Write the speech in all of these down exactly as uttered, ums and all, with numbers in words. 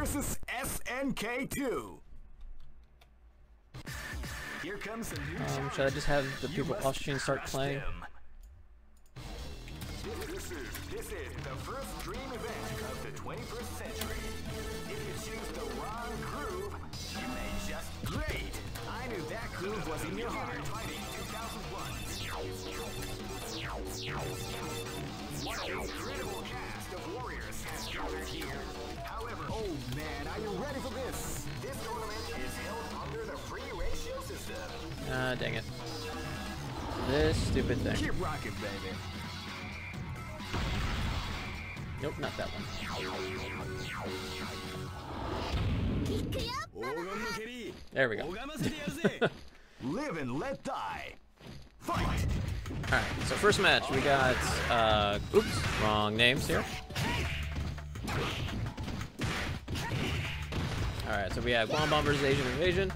versus S N K two. Here comes a new Um, should I just have the people off screen start playing? This is, this is the first dream event of the twenty-first century. If you choose the wrong groove, you may just great. I knew that groove was in your heart. Fighting two thousand one. What an incredible cast of warriors has gathered here. However, oh man, are you ready for this? This tournament is held under the free ratio system. Ah, dang it. This stupid thing. Keep rocking, baby. Nope, not that one. There we go. Live and let die. Fight. Alright, so first match, we got, uh, oops, wrong names here. Alright, so we have Guam Bomb versus Asian Invasion.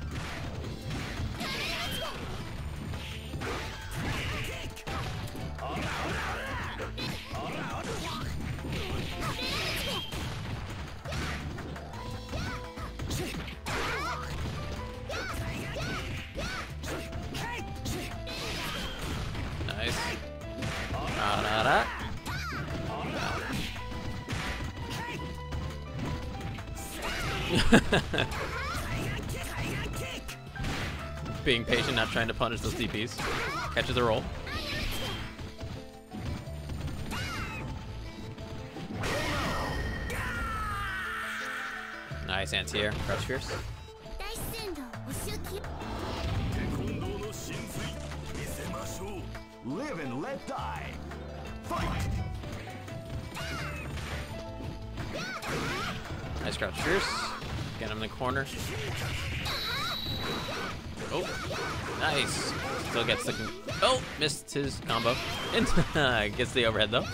Nice. Da, da, da. Being patient, not trying to punish those D Ps. Catches the roll. Nice anti-air. Crouch fierce. Live and let die. Fight. Nice crouch fierce. Get him in the corner. Oh, nice. Still gets the. Oh, missed his combo. And gets the overhead though.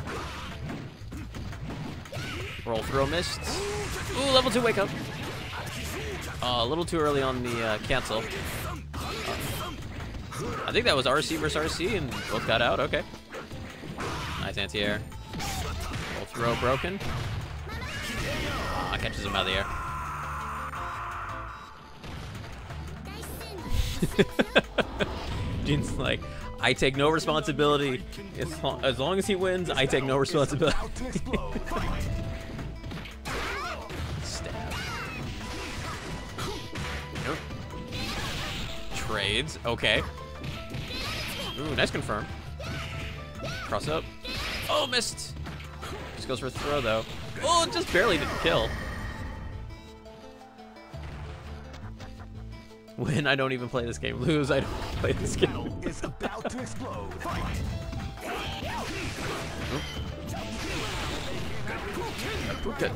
Roll throw missed. Ooh, level two wake up. Uh, a little too early on the uh, cancel. I think that was R C versus R C, and both got out. Okay. Nice anti-air. Roll throw broken. Ah, catches him out of the air. Gene's like, I take no responsibility. As long, as long as he wins, I take no responsibility. Stab. Nope. Trades. Okay. Ooh, nice confirm. Cross up. Oh, missed. Just goes for a throw though. Oh, just barely didn't kill. Win, I don't even play this game. Lose, I don't play this game. It's about to explode. Good.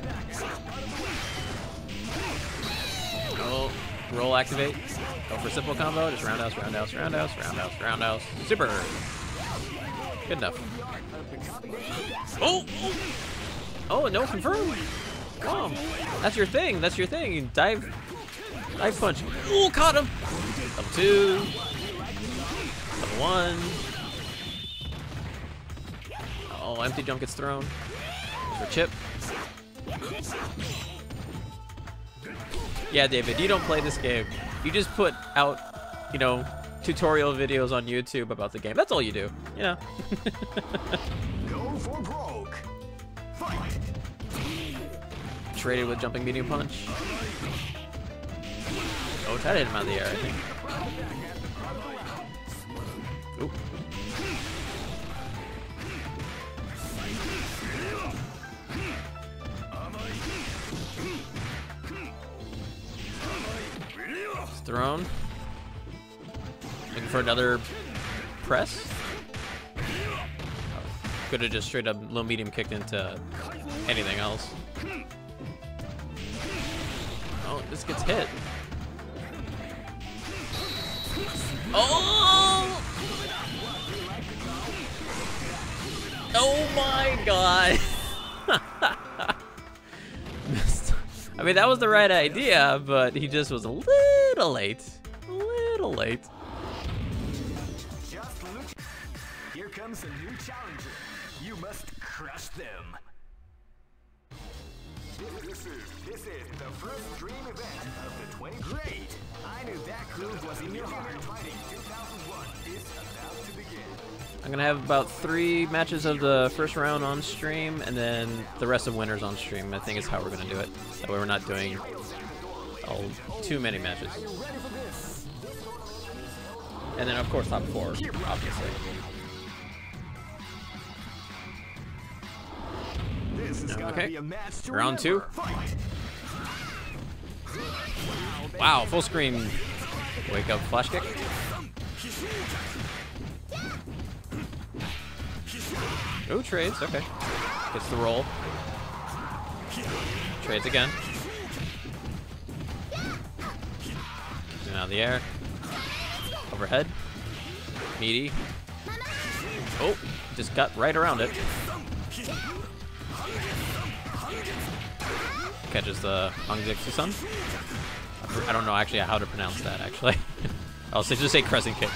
Oh, roll activate. Go for simple combo. Just roundhouse, roundhouse, roundhouse, roundhouse, roundhouse. Super. Good enough. Oh! Oh, no confirm. Come. That's your thing. That's your thing. You dive. Dive punch. Ooh, caught him. Level two. Level one. Oh, empty jump gets thrown. For chip. Yeah, David, you don't play this game. You just put out, you know, tutorial videos on YouTube about the game. That's all you do. You know. Go for broke. Fight. Traded with jumping medium punch. Oh, that hit him out of the air, I think. Oop. It's thrown. Looking for another press. Could have just straight up low medium kicked into anything else. Oh, this gets hit. Oh! Oh my god! I mean, that was the right idea, but he just was a little late. A little late. Just look. Here comes a new challenger. You must crush them. This is, this is the first dream event of the twenty. Great! I knew that groove was in your heart. Fighting two thousand one is about to begin. I'm gonna have about three matches of the first round on stream, and then the rest of winners on stream. I think is how we're gonna do it. That way we're not doing oh, too many matches. And then of course top four, obviously. Okay. Round two. Wow, full screen. Wake up flash kick. Ooh, trades, okay. Gets the roll. Trades again. And out of the air. Overhead. Meaty. Oh, just got right around it. Catches the Hangzixu-sun. I don't know actually how to pronounce that, actually. I'll say, just say crescent kick.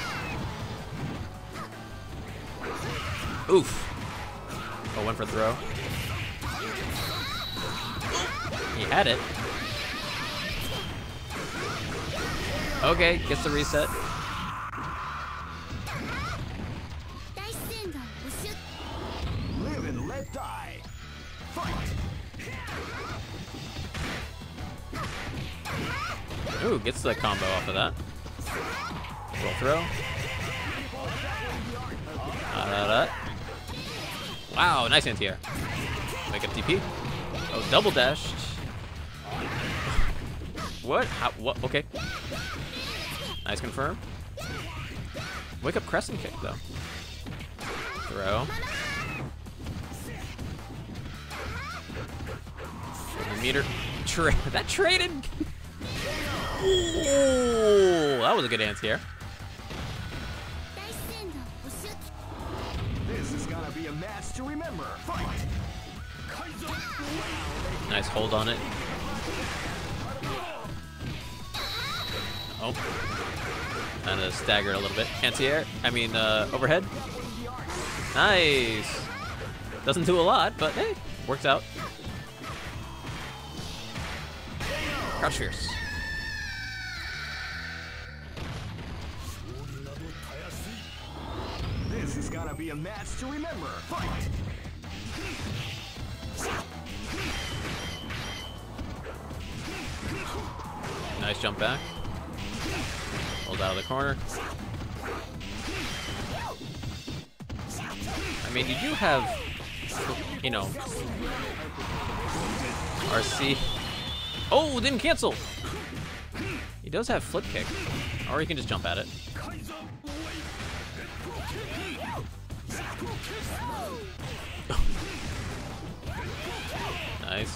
Oof. Oh, went for throw. He had it. Okay, gets the reset. Live and let die. Fight. Ooh, gets the combo off of that. Roll throw. Uh, da, da. Wow, nice anti-air. Wake up T P. Oh, double dashed. What? How, what? Okay. Nice confirm. Wake up crescent kick, though. Throw. The meter. Tra that traded. Ooh, that was a good anti-air. This is gonna be a match to remember. Fight. Nice hold on it. Oh. Kind of staggered a little bit. Anti-air. I mean, uh, overhead. Nice. Doesn't do a lot, but hey, works out. Crouch fierce. This is gonna be a match to remember. Fight. Nice jump back. Hold out of the corner. I mean, you do have, you know, R C. Oh, didn't cancel. He does have flip kick, or he can just jump at it. Nice.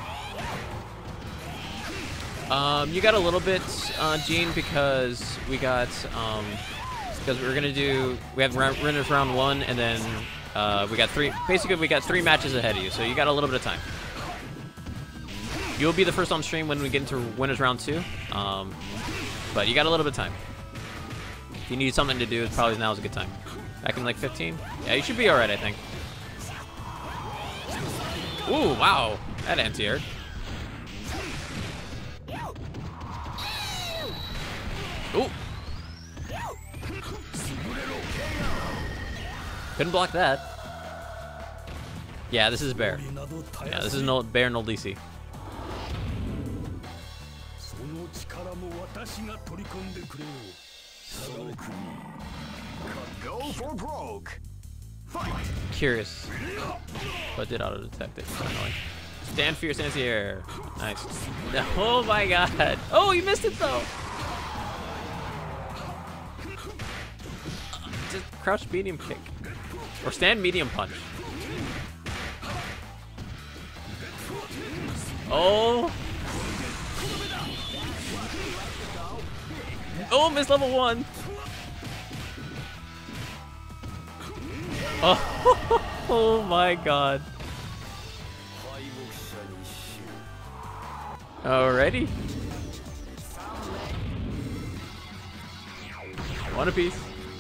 Um, you got a little bit, uh, Gene, because we got, um, because we were gonna do, we have winners round one, and then uh, we got three. Basically, we got three matches ahead of you, so you got a little bit of time. You'll be the first on stream when we get into winners round two, um, but you got a little bit of time. If you need something to do, it's probably now's a good time. Back in like fifteen, yeah, you should be all right, I think. Ooh, wow, that anti-aired. Ooh. Couldn't block that. Yeah, this is Bear. Yeah, this is no Bear, no D C. Go for broke. Curious, but did auto detect it finally. Stand fierce anti-air. Nice. Oh my god. Oh, you missed it though. Just crouch medium kick. Or stand medium punch. Oh. Oh, missed level one. Oh, oh my god. Alrighty. One apiece.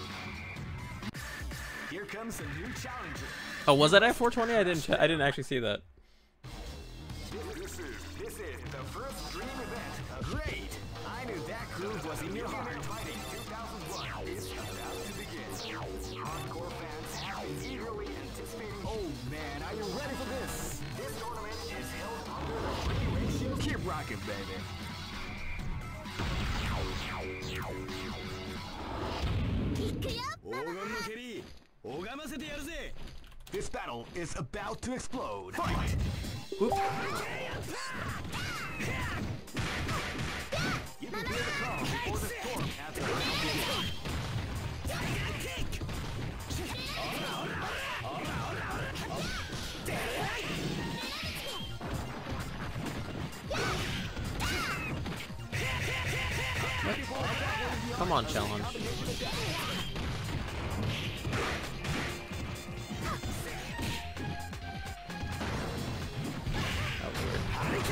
Here comes a new challenger. Oh, was that at four twenty? I didn't. I didn't actually see that. This is Are you ready for this? This tournament is held under the free ratio. Keep rocking, baby. This battle is about to explode. Fight! Oop. You can hear the call before the storm after the round begins. Come on, challenge. That was weird.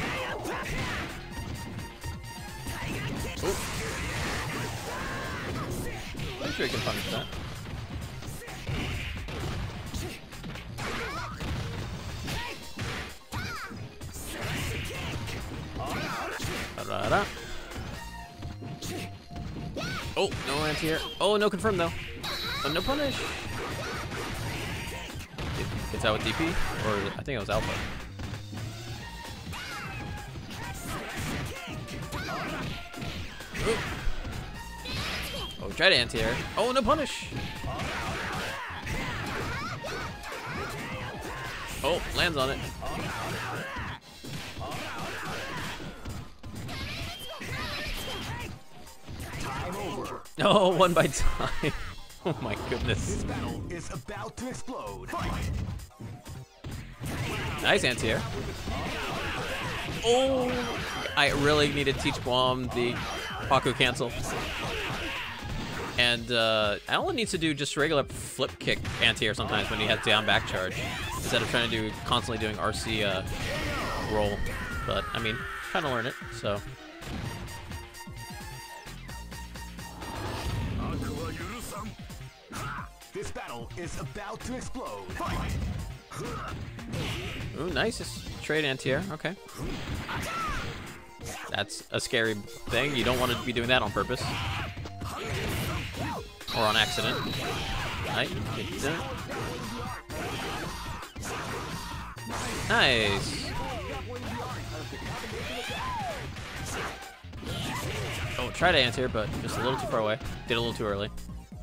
Oop. Pretty sure you can punish that. Da-da-da. Oh, no anti-air. Oh, no confirm though. Oh, no punish. It gets out with D P, or I think it was Alpha. Ooh. Oh, try to anti-air. Oh, no punish. Oh, lands on it. Oh, one by time. Oh my goodness. This battle is about to explode. Nice anti-air. Oh, I really need to teach Guam the Paku cancel. And uh, Alan needs to do just regular flip kick anti-air sometimes when he has down back charge, instead of trying to do constantly doing R C uh, roll. But I mean, trying to learn it, so. This battle is about to explode. Ooh, nice trade anti-air. Okay. That's a scary thing. You don't want to be doing that on purpose. Or on accident. Right. Nice. Oh, try to anti-air, but just a little too far away. Did a little too early.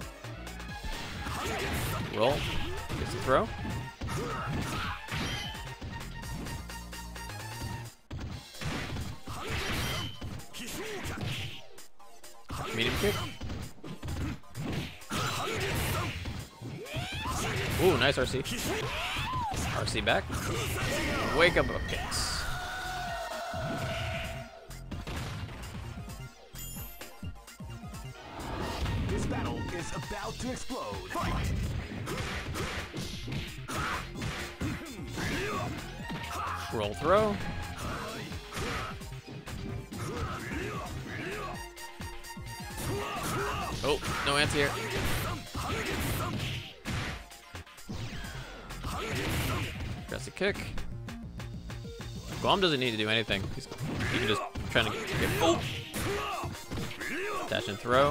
Roll. Gets the throw. Medium kick. Ooh, nice R C. R C back. Wake up up kicks. This battle is about to explode. Fight! Roll throw. Oh, no anti-air. Aggressive kick. Guam doesn't need to do anything. He's, he can just try to get. Oh! Dash and throw.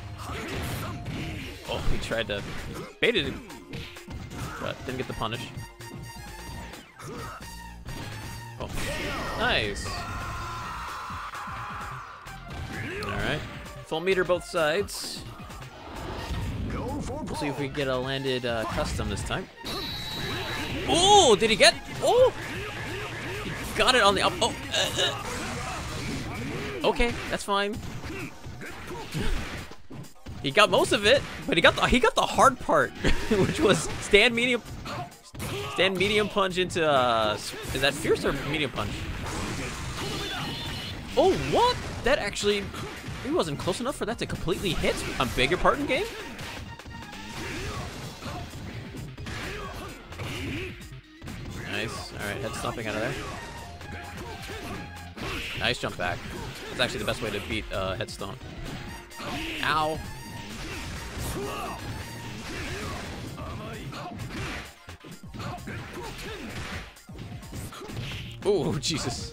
Oh, he tried to. He baited it. But didn't get the punish. Oh. Nice. Alright. Full meter both sides. We'll see if we can get a landed uh, custom this time. Oh, did he get? Oh! He got it on the up. Oh! Uh, uh. Okay, that's fine. He got most of it, but he got the he got the hard part, which was stand medium, stand medium punch into uh, is that fierce or medium punch? Oh, what? That actually, he wasn't close enough for that to completely hit. I beg your pardon, game. Nice. All right, head stomping out of there. Nice jump back. That's actually the best way to beat uh, head stomp. Ow. Oh, Jesus.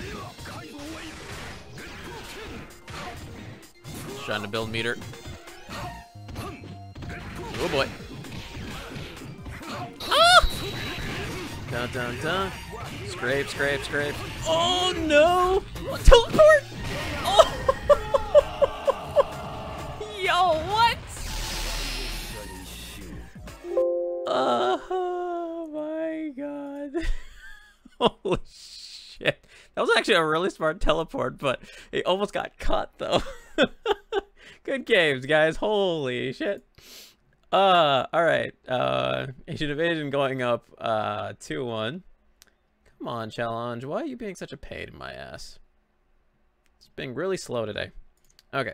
Trying to build meter. Oh boy. Ah! Dun dun dun. Scrape, scrape, scrape. Oh no! Teleport! Oh! Yo, what? Oh my god. Holy shit. That was actually a really smart teleport, but it almost got caught though. Good games, guys. Holy shit. Uh, alright. Uh, Asian Invasion going up uh, two one. Come on, challenge. Why are you being such a pain in my ass? It's being really slow today. Okay.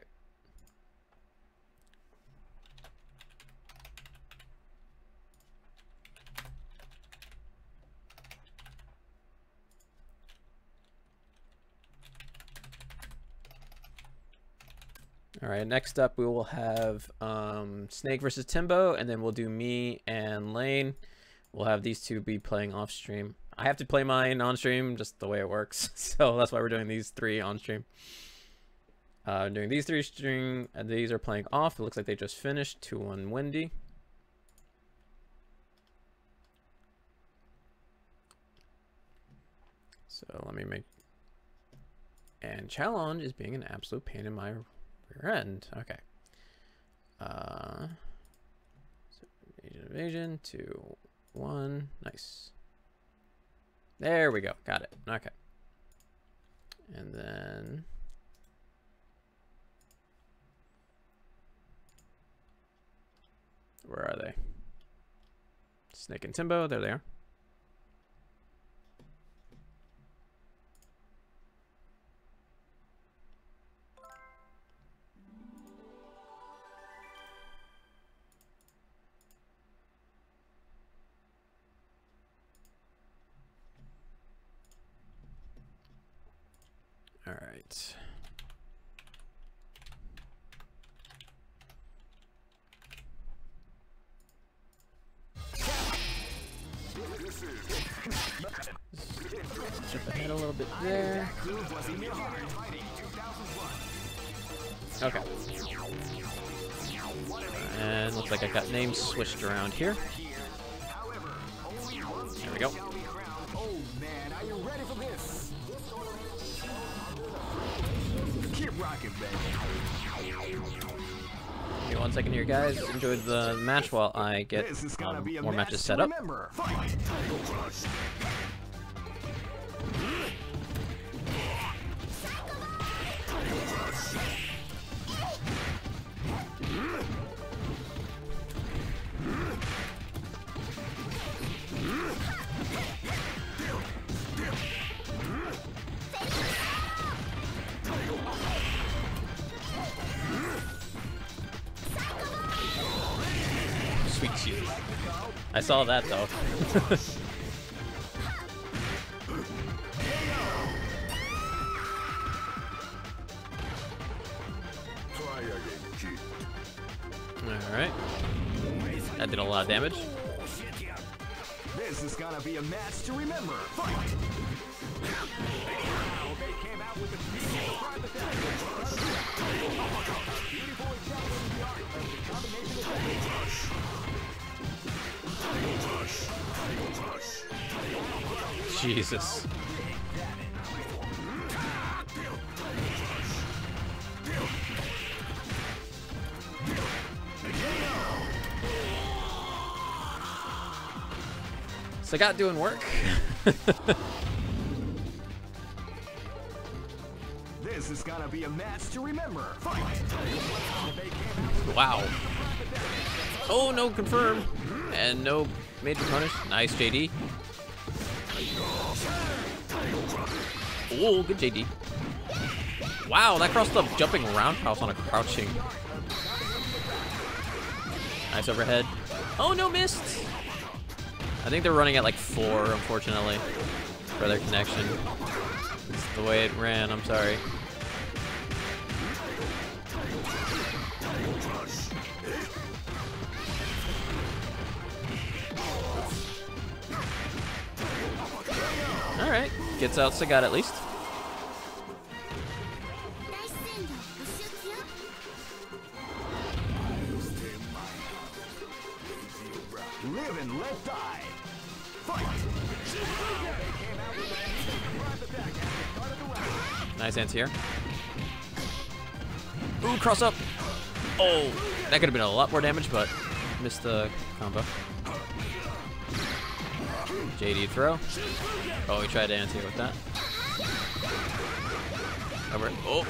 All right, next up we will have um, Snake versus Timbo, and then we'll do me and Lane. We'll have these two be playing off stream. I have to play mine on stream, just the way it works. So that's why we're doing these three on stream. Uh, doing these three stream, and these are playing off. It looks like they just finished two one Windy. So let me make. And challenge is being an absolute pain in my rear end. Okay. Uh, so Asian Invasion, two, one. Nice. There we go. Got it. Okay. And then. Where are they? Snake and Timbo. There they are. All right. Jump ahead a little bit there. Okay. And looks like I got names switched around here. There we go. Oh man, are you ready for this? Keep rocking, baby. Give me one second here, guys. Enjoy the match while I get um, more matches set up. Sweet you. I saw that though. Alright. That did a lot of damage. This is gonna be a match to remember. Fight! They came out with a beautiful private beautiful example of the art of the combination of Jesus. Sagat doing work. This is gonna be a match to remember. Fight! Wow. Oh no, confirm. And no major punish. Nice, J D. Oh, good J D. Wow, that crossed the jumping roundhouse on a crouching. Nice overhead. Oh no, missed. I think they're running at like four, unfortunately, for their connection. It's the way it ran, I'm sorry. Alright, gets out Sagat at least. Live and let die. Fight! Nice anti-air. Ooh, cross up. Oh, that could have been a lot more damage, but missed the combo. J D throw. Oh, he tried to anti with that. Over. Oh.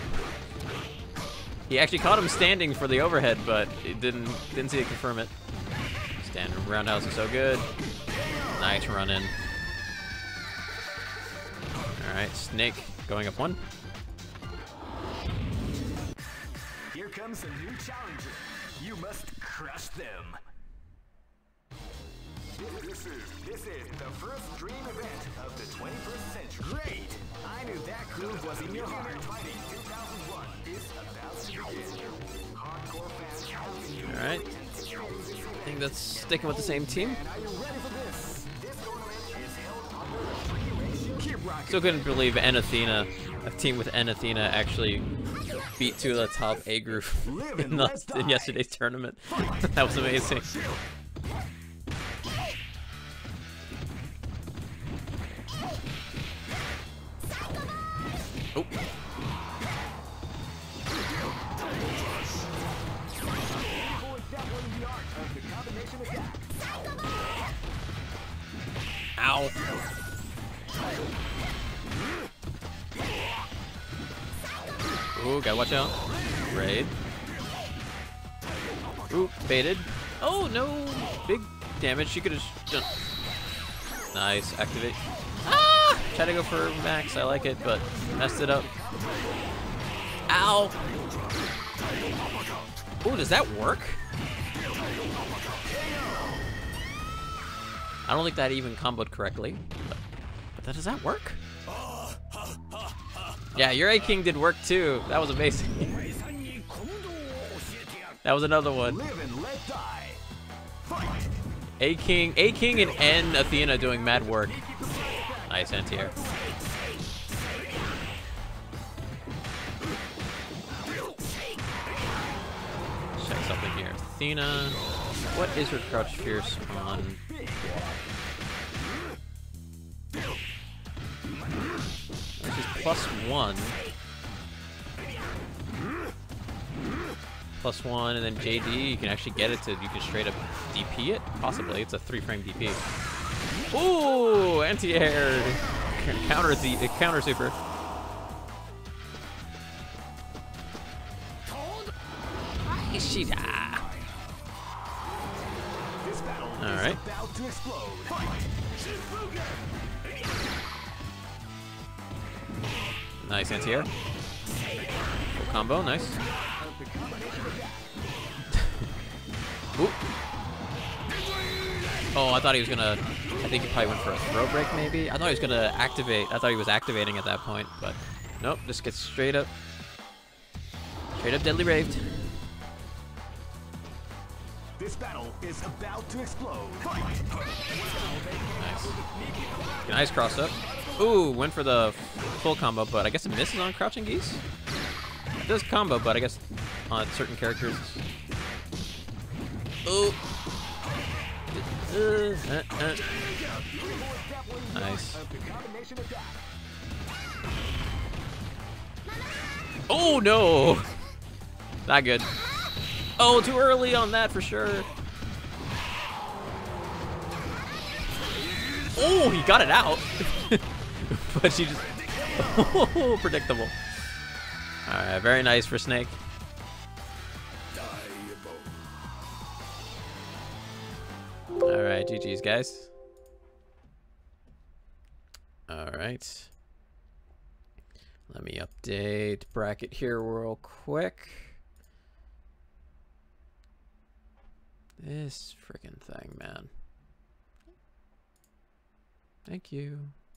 He actually caught him standing for the overhead, but it didn't didn't see it confirm it. Standing roundhouse is so good. Nice run in. All right, Snake going up one. Here comes a new challenger. You must crush them. This is this is the first dream event of the twenty-first century. Great! I knew that groove was in your heart. Fighting two thousand one is about to begin. Hardcore fans have you. All right. I think that's sticking with the same team. Are you ready for this? This tournament is held under a free ratio. Keep rocking. Still couldn't believe N Athena, a team with N Athena, actually beat two of the top A group in, the, in yesterday's tournament. That was amazing. Oh. Ow. Ooh, gotta watch out. Raid. Ooh, baited. Oh, no. Big damage. She could have done. Nice. Activate. Ah! Try to go for max. I like it, but messed it up. Ow. Ooh, does that work? I don't think that even comboed correctly. But, but does that work? Yeah, your A King did work too. That was amazing. That was another one. A King, A King and N Athena doing mad work. Nice anti-air. Check something here. Athena. What is her crouch fierce on? She's plus one. Plus one, and then J D, you can actually get it to, you can straight up D P it? Possibly. It's a three frame D P. Ooh! Anti-air! Counter, the, counter super. Ishida! Alright. Nice anti-air. Full combo, nice. Ooh. Oh, I thought he was gonna, I think he probably went for a throw break maybe? I thought he was gonna activate, I thought he was activating at that point, but nope, just gets straight up, straight up deadly raved. This battle is about to explode. Nice. Nice cross up. Ooh, went for the full combo, but I guess it misses on crouching geese. It does combo, but I guess on certain characters. Ooh. Uh, uh, uh. Nice. Oh no! Not good. Oh, too early on that for sure. Oh, he got it out. But she just... Oh, predictable. Alright, very nice for Snake. Alright, G G's, guys. Alright. Let me update bracket here real quick. This freaking thing, man. Thank you.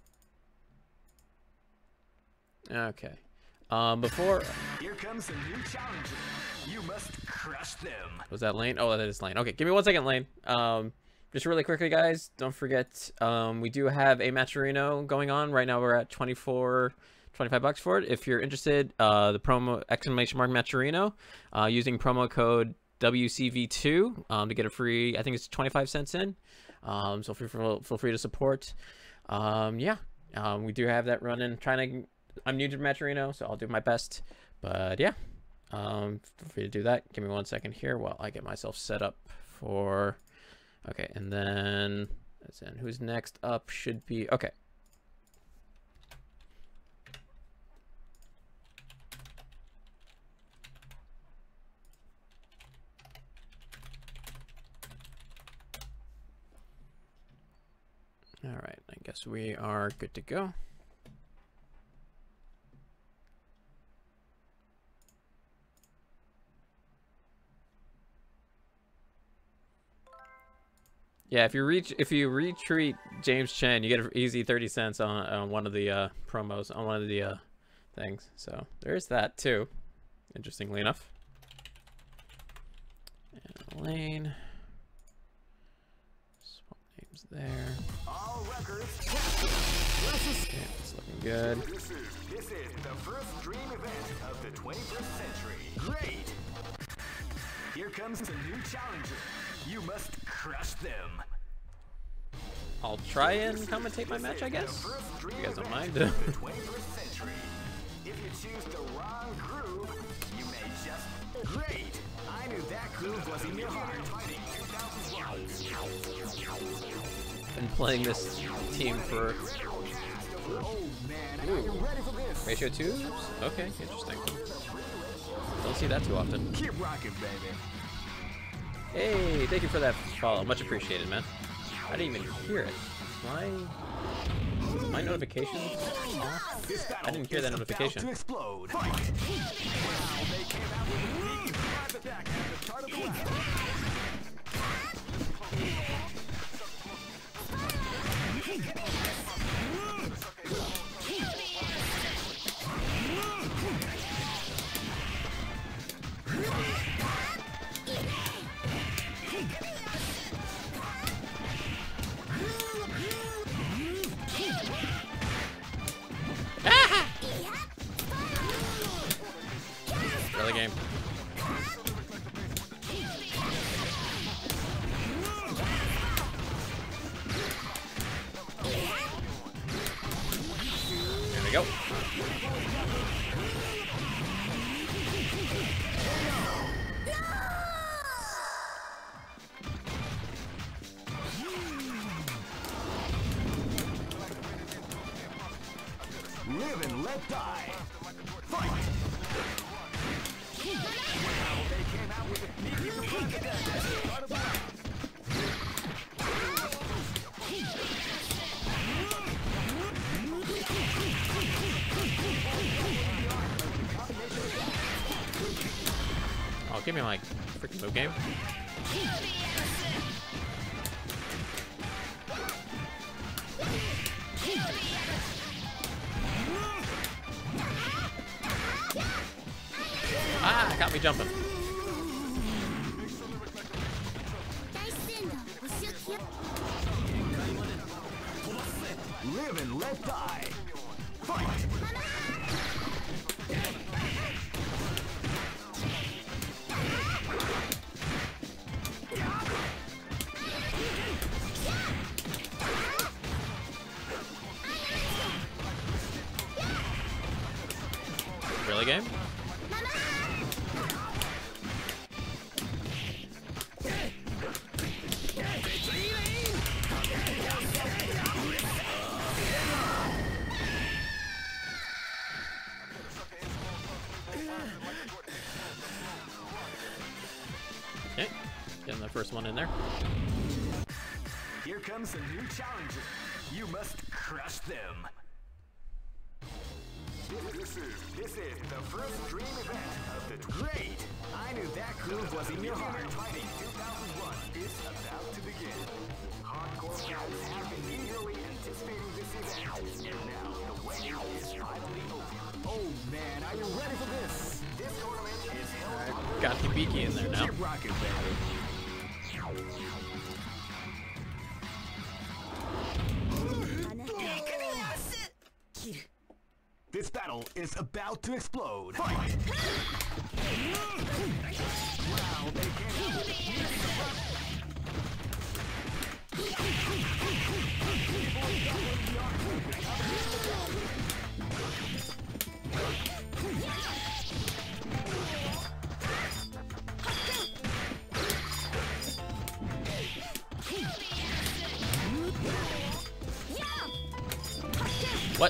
Okay. Um, before... Here comes a new challenger. You must crush them. Was that Lane? Oh, that is Lane. Okay, give me one second, Lane. Um, just really quickly, guys, don't forget, um, we do have a Matcherino going on. Right now we're at twenty-four, twenty-five bucks for it. If you're interested, uh, the promo exclamation mark Matcherino, uh, using promo code W C V two um, to get a free, I think it's twenty-five cents in. Um, so feel free, feel free to support. Um, yeah, um, we do have that running. Trying to, I'm new to Matcherino, so I'll do my best. But yeah, um, feel free to do that. Give me one second here while I get myself set up for. Okay, and then that's in. Who's next up should be okay. All right, I guess we are good to go. Yeah, if you reach if you retweet James Chen, you get an easy thirty cents on, on one of the uh, promos on one of the uh, things. So there's that too. Interestingly enough. And Lane. Swap names there. All records. Okay, it's looking good. This is this is the first dream event of the twenty-first century. Great. Here comes a new challenger. You must crush them. I'll try and commentate my match, I guess. You guys don't mind. The twenty-first century. If you choose the wrong groove, you may just great. I knew that groove was in your heart. Been playing this team for. Oh man, are you ready for this? Ratio twos? Okay, interesting. Don't see that too often. Keep rocking, baby. Hey, thank you for that follow. Much appreciated, man. I didn't even hear it. My my notification off? I didn't hear that notification. To explode. Fight. Wow, they came out with a sneaky surprise attack at the start of the round. Early game. There we go. Live and let die. Fight. Wow, they came out with a sneaky surprise attack at the start of the round. Oh, give me my freaking move game. Ah, got me jumping. Live and let die. Fight. Really game? Okay, getting the first one in there. Here comes a new challenger. You must crush them. This is this is the first dream event of the great. I knew that groove was in your heart. Fighting two thousand one is about to begin. Hardcore fans have been eagerly anticipating this event, and now the waiting is finally over. Oh man, are you ready for this? This tournament is held on. Got the beaky in there now. Keep rocking, baby. This battle is about to explode. Fight! Wow, they came out with a What?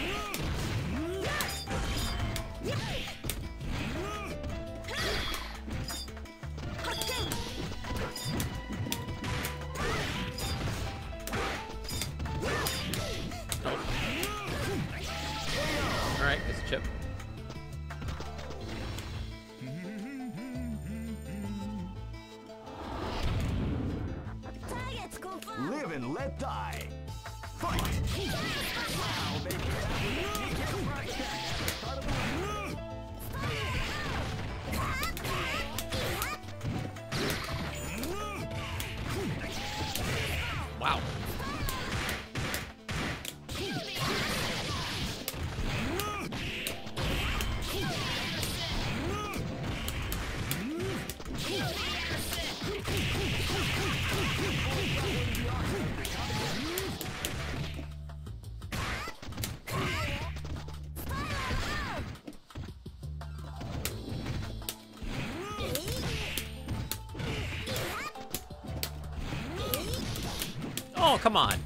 Alright, it's a chip. Live and let die. Fight! Wow, they came out with a sneaky surprise attack at the start of the round. Wow. Oh, come on.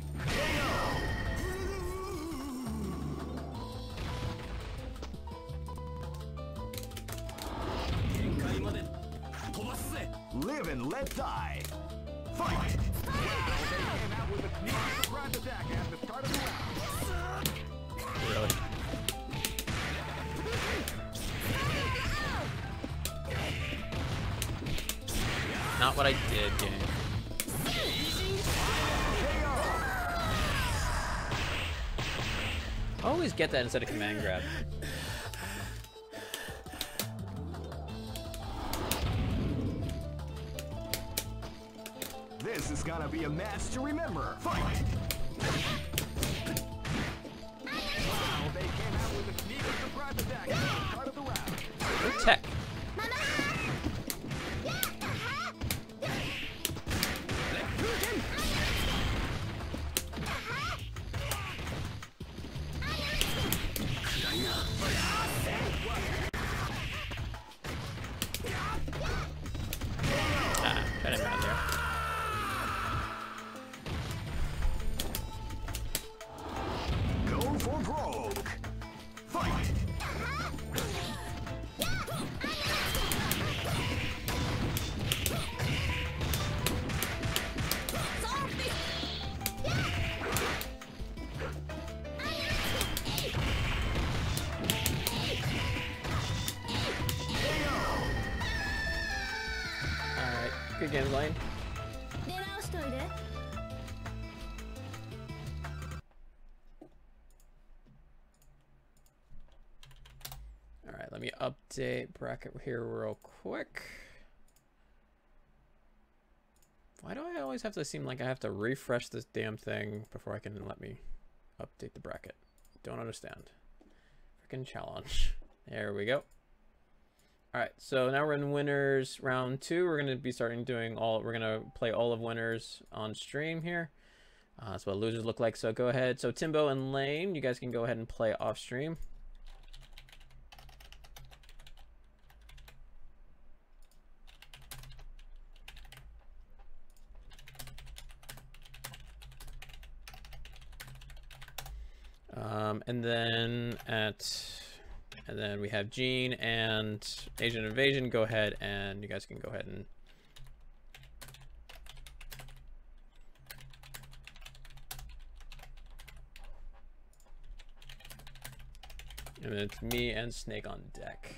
Live and let die. Fight! Wow, they came out with a sneaky surprise attack at the start of the round. Really? Not what I did, game. I always get that instead of command grab. This is gonna be a match to remember. Fight! Wow, they came out with a sneaky surprise attack at the start of the round. Good tech. Ah, got him out of there. Go for broke. Fight! Alright, good game, Lane. Alright, let me update bracket here real quick. Why do I always have to seem like I have to refresh this damn thing before I can let me update the bracket? Don't understand. Freaking challenge. There we go. Alright, so now we're in winners round two. We're gonna be starting doing all we're gonna play all of winners on stream here. Uh, that's what losers look like. So go ahead. So Timbo and Lane, you guys can go ahead and play off stream. Um, and then at, and then we have Gene and Asian Invasion. Go ahead and you guys can go ahead and. And then it's me and Snake on deck.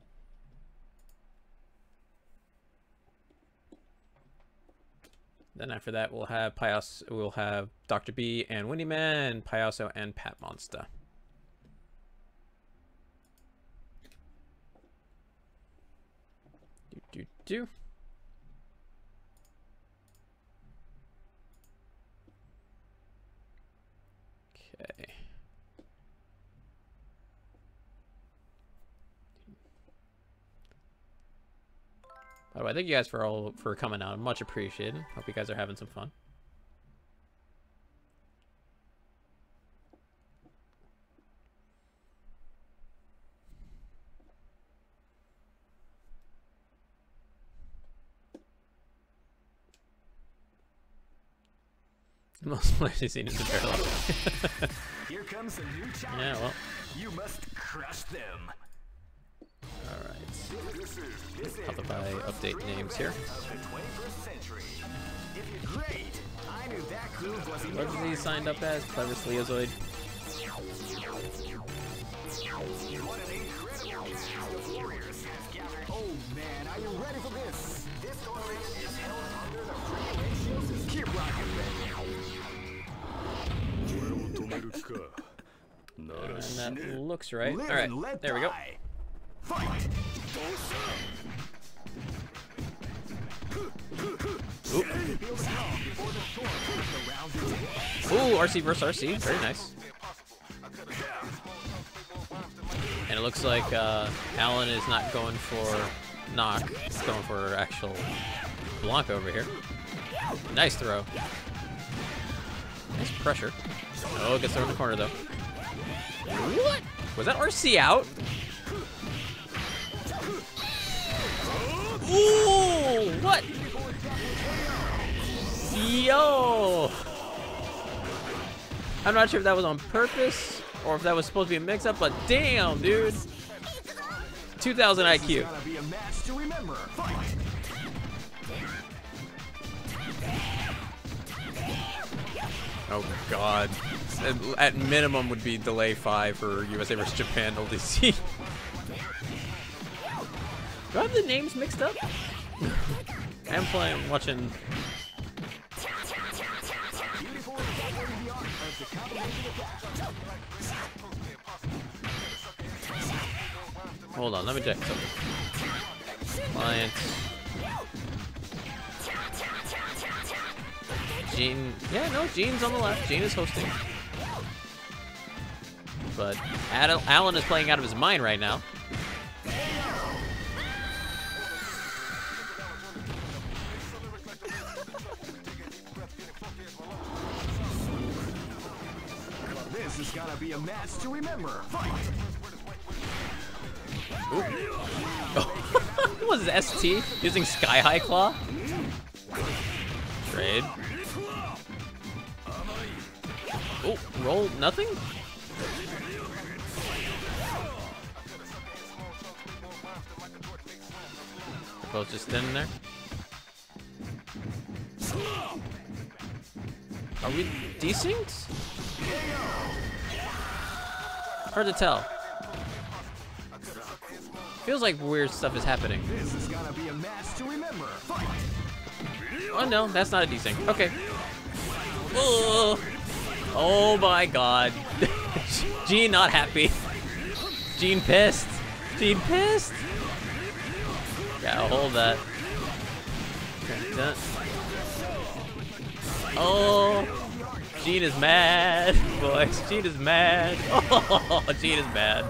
Then after that, we'll have Payaso, we'll have Doctor B and Winnie Man, Payaso and Pat Monster. Do do do. Okay. By the way, thank you guys for all for coming out. Much appreciated. Hope you guys are having some fun. Most players seen is a barrel. Here comes a new challenge. Yeah, well. You must crush them. Alright. This is, this is Pop up by update names here. of the twenty-first century. If you're great, I knew that groove was in your What is he heart. signed up as? Clever Sleozoid. What an incredible cast of warriors has gathered. Oh man, are you ready for this? This tournament is held under the free ratio system. Keep rocking, baby. And that looks right. Live Alright, and let there we go. die. Fight! Ooh. Ooh, R C versus R C. Very nice. And it looks like uh, Alan is not going for knock. He's going for actual Blanca over here. Nice throw. Nice pressure. Oh, gets thrown in the corner though. What? Was that R C out? Ooh, what? Yo! I'm not sure if that was on purpose or if that was supposed to be a mix-up, but damn, dude. two thousand I Q. Gonna be a match to remember. Fight! Oh, God. At, at minimum would be delay five for U S A versus Japan L D C. Do I have the names mixed up? I'm playing, watching. Hold on, let me check something. Client. Gene. Yeah, no, Gene's on the left. Gene is hosting. But Ad Alan is playing out of his mind right now. This is gonna be a match to remember. Fight! What was it, S T? Using Sky High Claw? Trade. Oh, roll nothing? They're both just standing there. Are we desynced? Hard to tell. Feels like weird stuff is happening. This is gonna be a match to remember. Fight! Oh no, that's not a desync. Okay. Oh, oh my God. Gene not happy. Gene pissed. Gene pissed. Gotta hold that. Oh, Gene is mad, boys. Gene is mad. Oh, Gene is mad.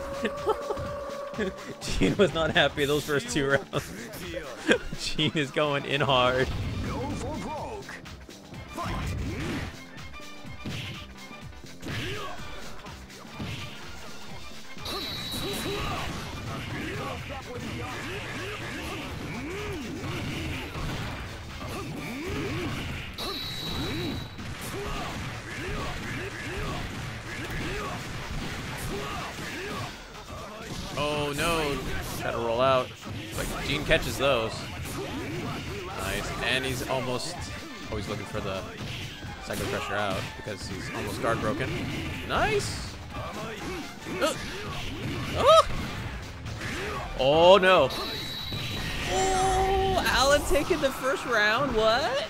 Gene was not happy those first two rounds. Gene is going in hard. Go for broke. Fight! Oh no, gotta roll out. But Gene catches those. Nice, and he's almost, oh, he's looking for the cycle pressure out because he's almost guard broken. Nice. Uh. Oh. Oh no. Oh, Alan taking the first round, what?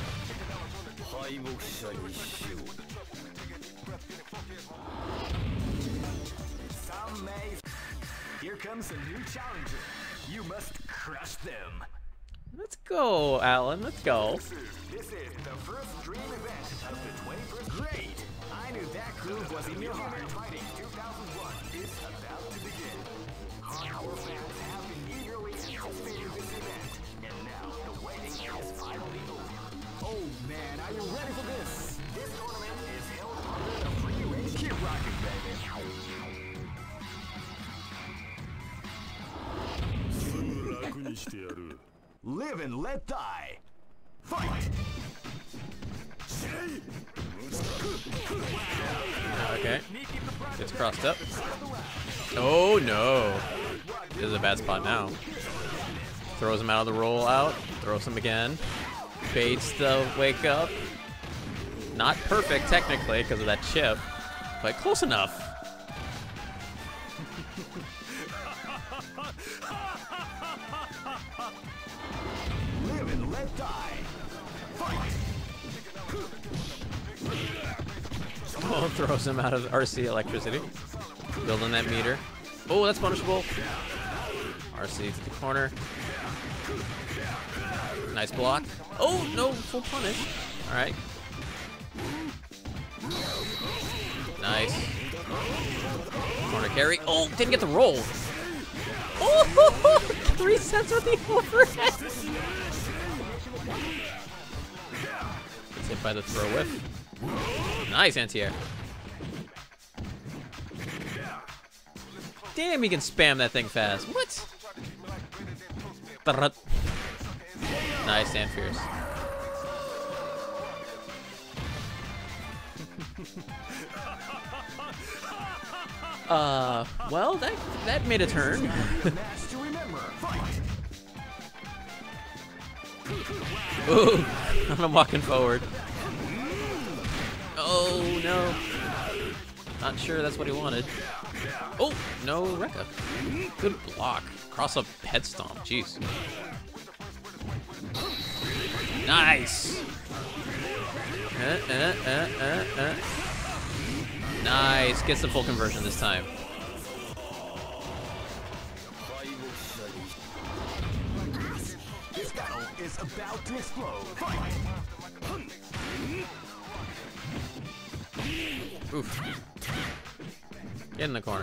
Here comes a new challenger. You must crush them. Let's go, Alan, let's go. This is, this is the first dream event of the twenty-first grade. I knew that groove was in your heart. Fighting two thousand one is about to begin. Hardcore fans have been eagerly anticipating this event, and now the waiting is finally over. Oh man, are you ready for this? This tournament is held under the free range. Keep rocking, baby. Live and let die. Fight! Okay. Gets crossed up. Oh no. This is a bad spot now. Throws him out of the roll out. Throws him again. Baits the wake up. Not perfect technically because of that chip, but close enough. Live and let die. Fight. Oh, throws him out of R C electricity. Building that meter. Oh, that's punishable. R C to the corner. Nice block. Oh, no, full punish. All right. Nice. Corner carry. Oh, didn't get the roll. Oh, three sets with the overhead. Gets hit by the throw whiff. Nice anti-air. Damn, he can spam that thing fast. What? Nice, stand fierce. Uh, well, that that made a turn. Ooh, I'm walking forward. Oh no. Not sure that's what he wanted. Oh, no Rekka. Good block. Cross up head stomp. Jeez. Nice. Uh, uh, uh, uh, uh. Nice. Gets the full conversion this time. This battle is about to explode. Oof. Get in the corner.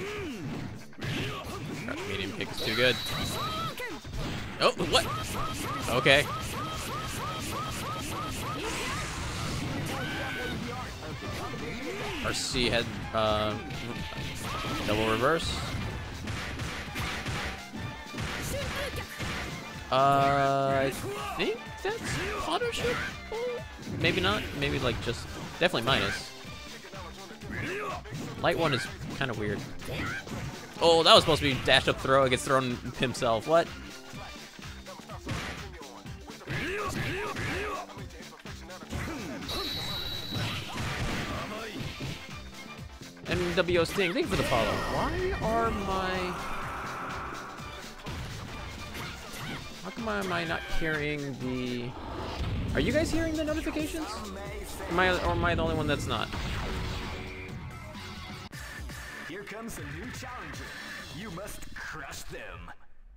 Crouch medium kick is too good. Oh, what? Okay. R C had uh, double reverse. Uh, I think that's punishable. Maybe not. Maybe like just definitely minus. Light one is kind of weird. Oh, that was supposed to be dash up throw. It gets thrown himself. What? M W O Sting, thank you for the follow. Why are my... How come am I not hearing the... Are you guys hearing the notifications? Am I, or am I the only one that's not? Here comes a new challenger. You must crush them.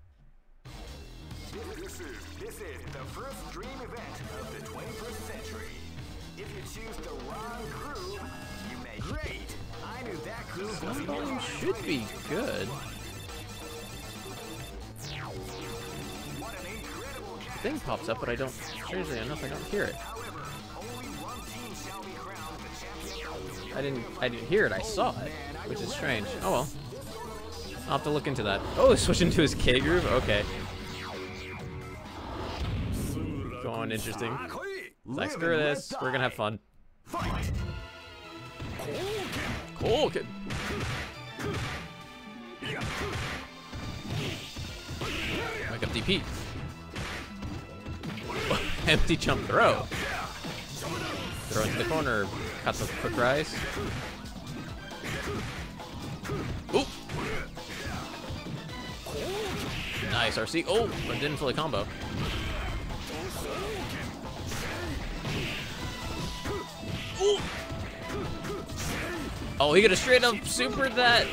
This is, this is the first dream event of the twenty-first century. If you choose the wrong groove, you may great. I knew that groove was in your Volume heart. should be good. What an incredible catch. Thing pops up, but I don't, strangely enough, I don't hear it. However, only one team shall be crowned the champion. I didn't, I didn't hear it, I saw it, which is strange. Oh well. I'll have to look into that. Oh, switching to his K groove? Okay. Going interesting. Like, screw this, we're gonna have fun. Fight. Cool kid. Wake up D P. Empty jump throw. Throw into the corner. Cuts a quick rise. Ooh. Nice R C. Oh, but didn't fully combo. Ooh. Oh, he could have straight up supered that.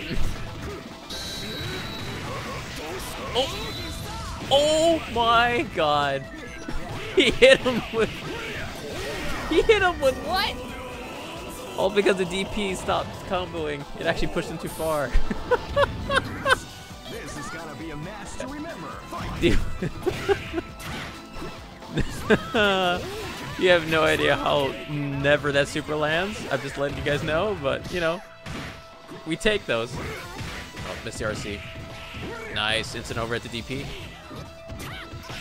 Oh. Oh my god. He hit him with... He hit him with what? All because the D P stopped comboing. It actually pushed him too far. This is gonna be a match to remember. Dude. You have no idea how never that super lands. I'm just letting you guys know, but you know, we take those. Oh, missed the R C. Nice, instant over at the D P.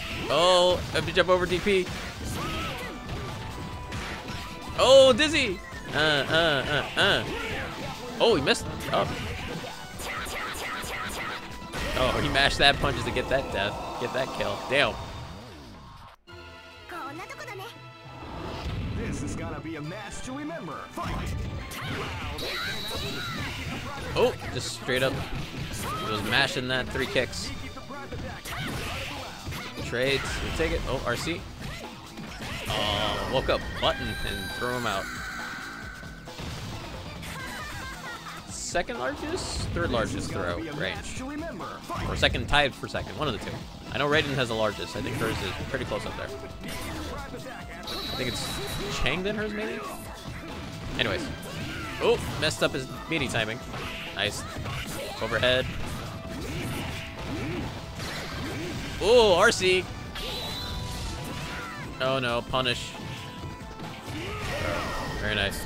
Oh, I have to jump over D P. Oh, dizzy. Uh, uh, uh, uh. Oh, he missed. Oh. Oh, he mashed that punches to get that death. Get that kill. Damn. This is gonna be a match to remember. Fight! Oh, just straight up. He was mashing that three kicks. Trades. We'll take it. Oh, R C. Oh, woke up button and threw him out. Second largest? Third largest throw range. Or second, tied for second. One of the two. I know Raiden has the largest. I think hers is pretty close up there. I think it's Chang then hers maybe? Anyways. Oh, messed up his meaty timing. Nice. Overhead. Oh, R C. Oh no, punish. Oh, very nice.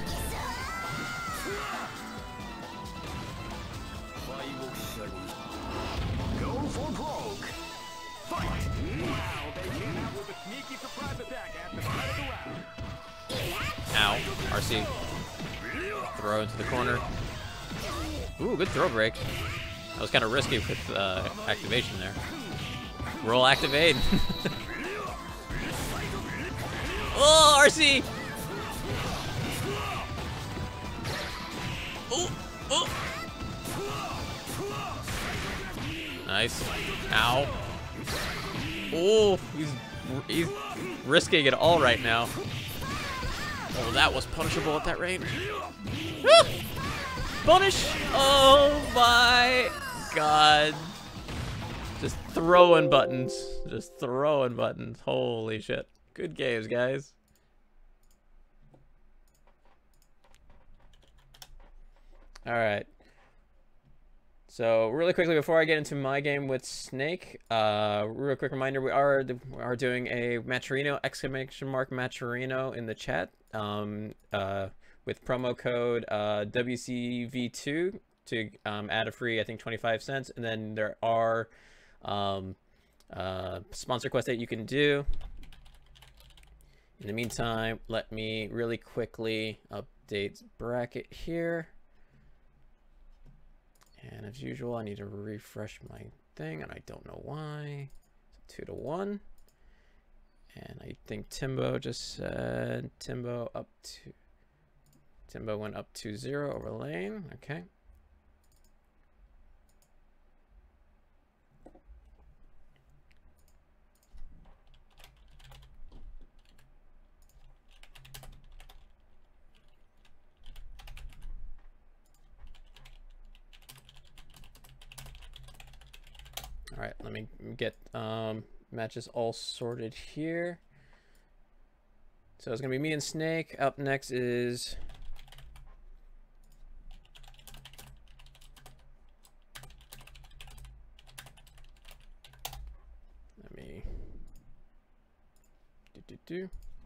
Go for broke. Fight! Wow, they came out with a sneaky surprise attack at the start of the round. Ow. R C. Throw into the corner. Ooh, good throw break. That was kind of risky with uh, activation there. Roll activate. Oh, R C! Oh, oh. Nice. Ow. Oh, he's he's risking it all right now. Oh, that was punishable at that range. Ah! Punish! Oh my god. Just throwing buttons. Just throwing buttons. Holy shit. Good games, guys. Alright. So, really quickly, before I get into my game with Snake, uh, real quick reminder, we are we are doing a Matcherino, exclamation mark Matcherino in the chat, um, uh, with promo code uh, W C V two to um, add a free, I think, twenty-five cents, and then there are um, uh, sponsor quests that you can do. In the meantime, let me really quickly update bracket here. And as usual, I need to refresh my thing, and I don't know why. So two to one. And I think Timbo just said Timbo up to Timbo went up to zero over lane. Okay. All right, let me get um, matches all sorted here. So it's gonna be me and Snake. Up next is let me do do do.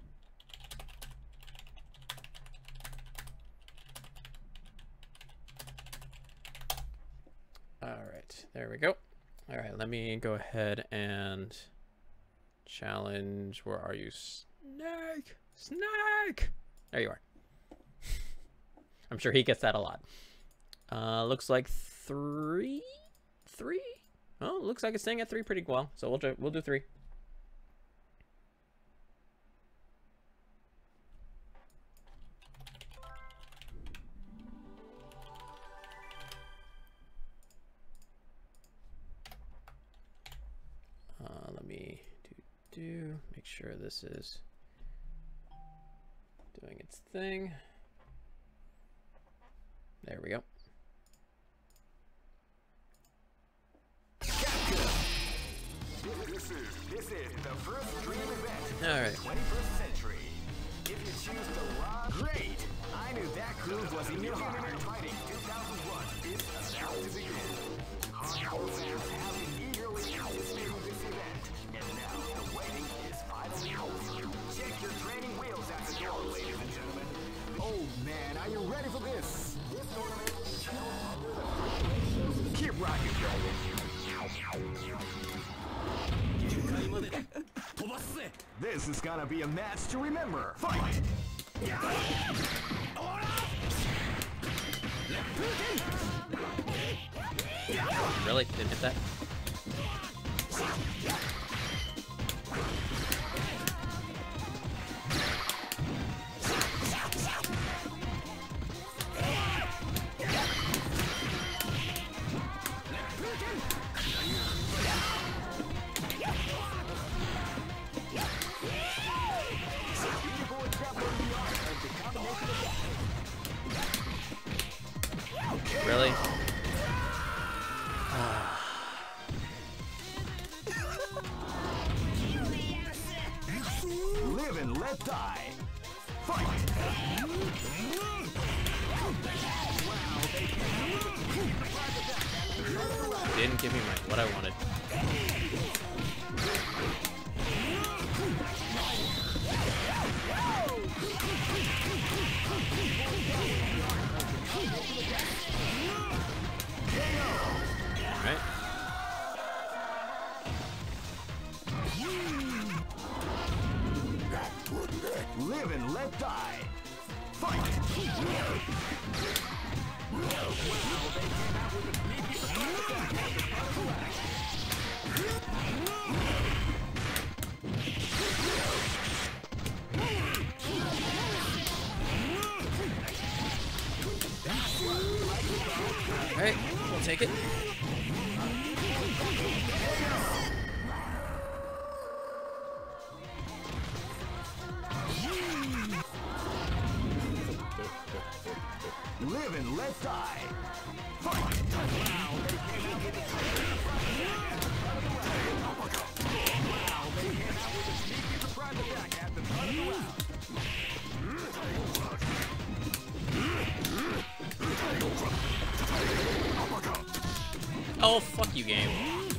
All right, there we go. All right, let me go ahead and challenge. Where are you, Snake? Snake! There you are. I'm sure he gets that a lot. Uh, looks like three, three. Oh, looks like it's staying at three pretty well. So we'll do, we'll do three. Uh, let me do do make sure this is doing its thing. There we go. This is, this is the first dream event All right. of the twenty-first century. If you choose the wrong, great. I knew that groove was in your heart. Fighting two thousand one is about to begin. Hardcore fans have been eagerly anticipating this event, and now the waiting is finally over. Check your training wheels at the door, ladies and gentlemen. Oh man, are you ready for this? This tournament is held under the regulations. Keep rocking, baby. This is gonna be a match to remember. Fight! Really? Didn't hit that? Really? Live and let die. Fight! Didn't give me my what I wanted. Alright. Live and let die. Fight! Alright, we'll take it. Live and let die. Fight! Oh, fuck you, game.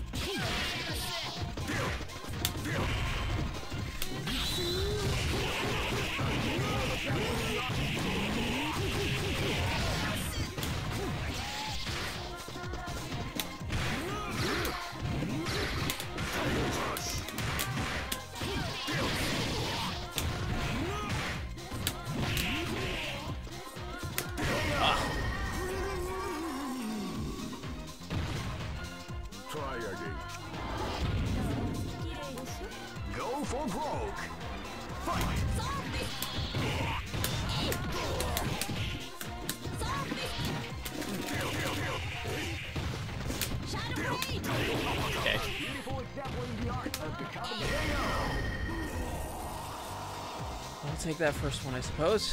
Try again. Go for broke. Fight! Okay. Beautiful example in the art of becoming a I'll take that first one, I suppose.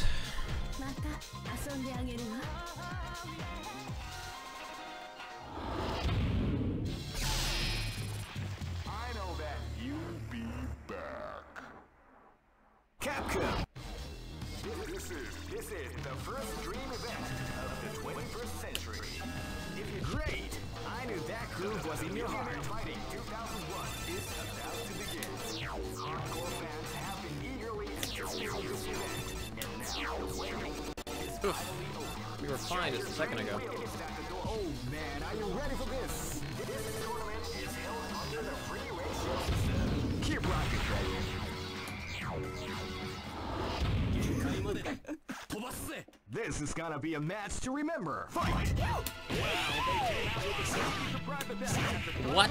I know that you'll be back. Capcom. This is this is the first dream event of the twenty-first century. If you're great, I knew that groove was in your heart. Fighting two thousand one is about to begin. Hardcore fans have been eagerly anticipating this event, and now the waiting is finally over. We were fine just a second ago. Oh man, are you ready for this? This tournament is held under the free ratio system. Keep rocking, baby. This is gonna be a match to remember. Fight! What?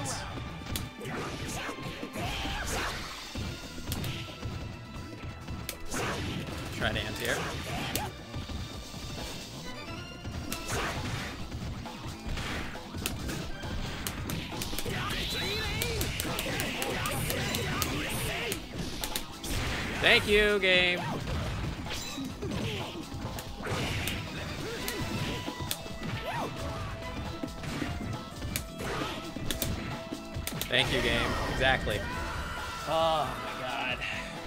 Try to anti-air. Thank you, game. Thank you, game. Exactly. Oh my god.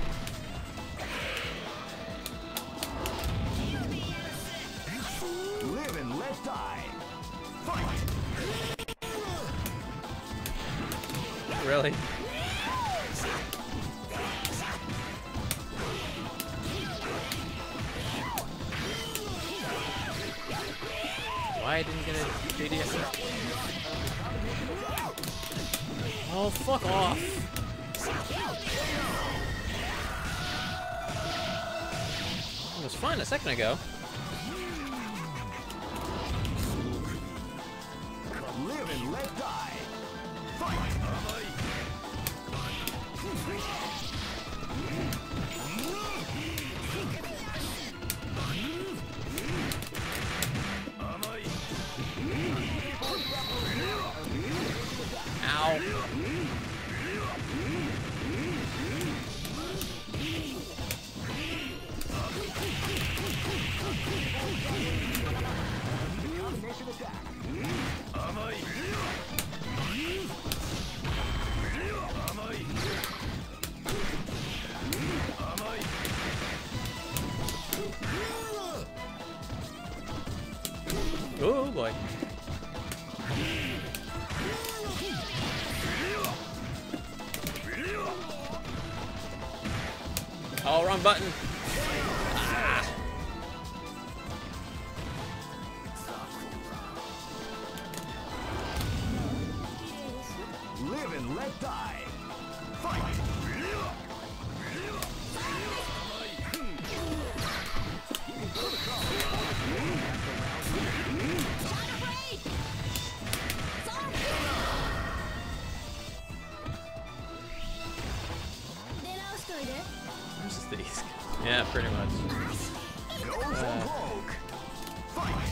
Live and let die. Fight! Really? Why I didn't get a J D S? Oh, fuck off. was fun a second ago. Live and let die. Fight! Ow. Combination attack. Oh boy. Oh, wrong button. Ah. Live and let die. Fight! Where's these? Yeah, pretty much. Uh, Fight!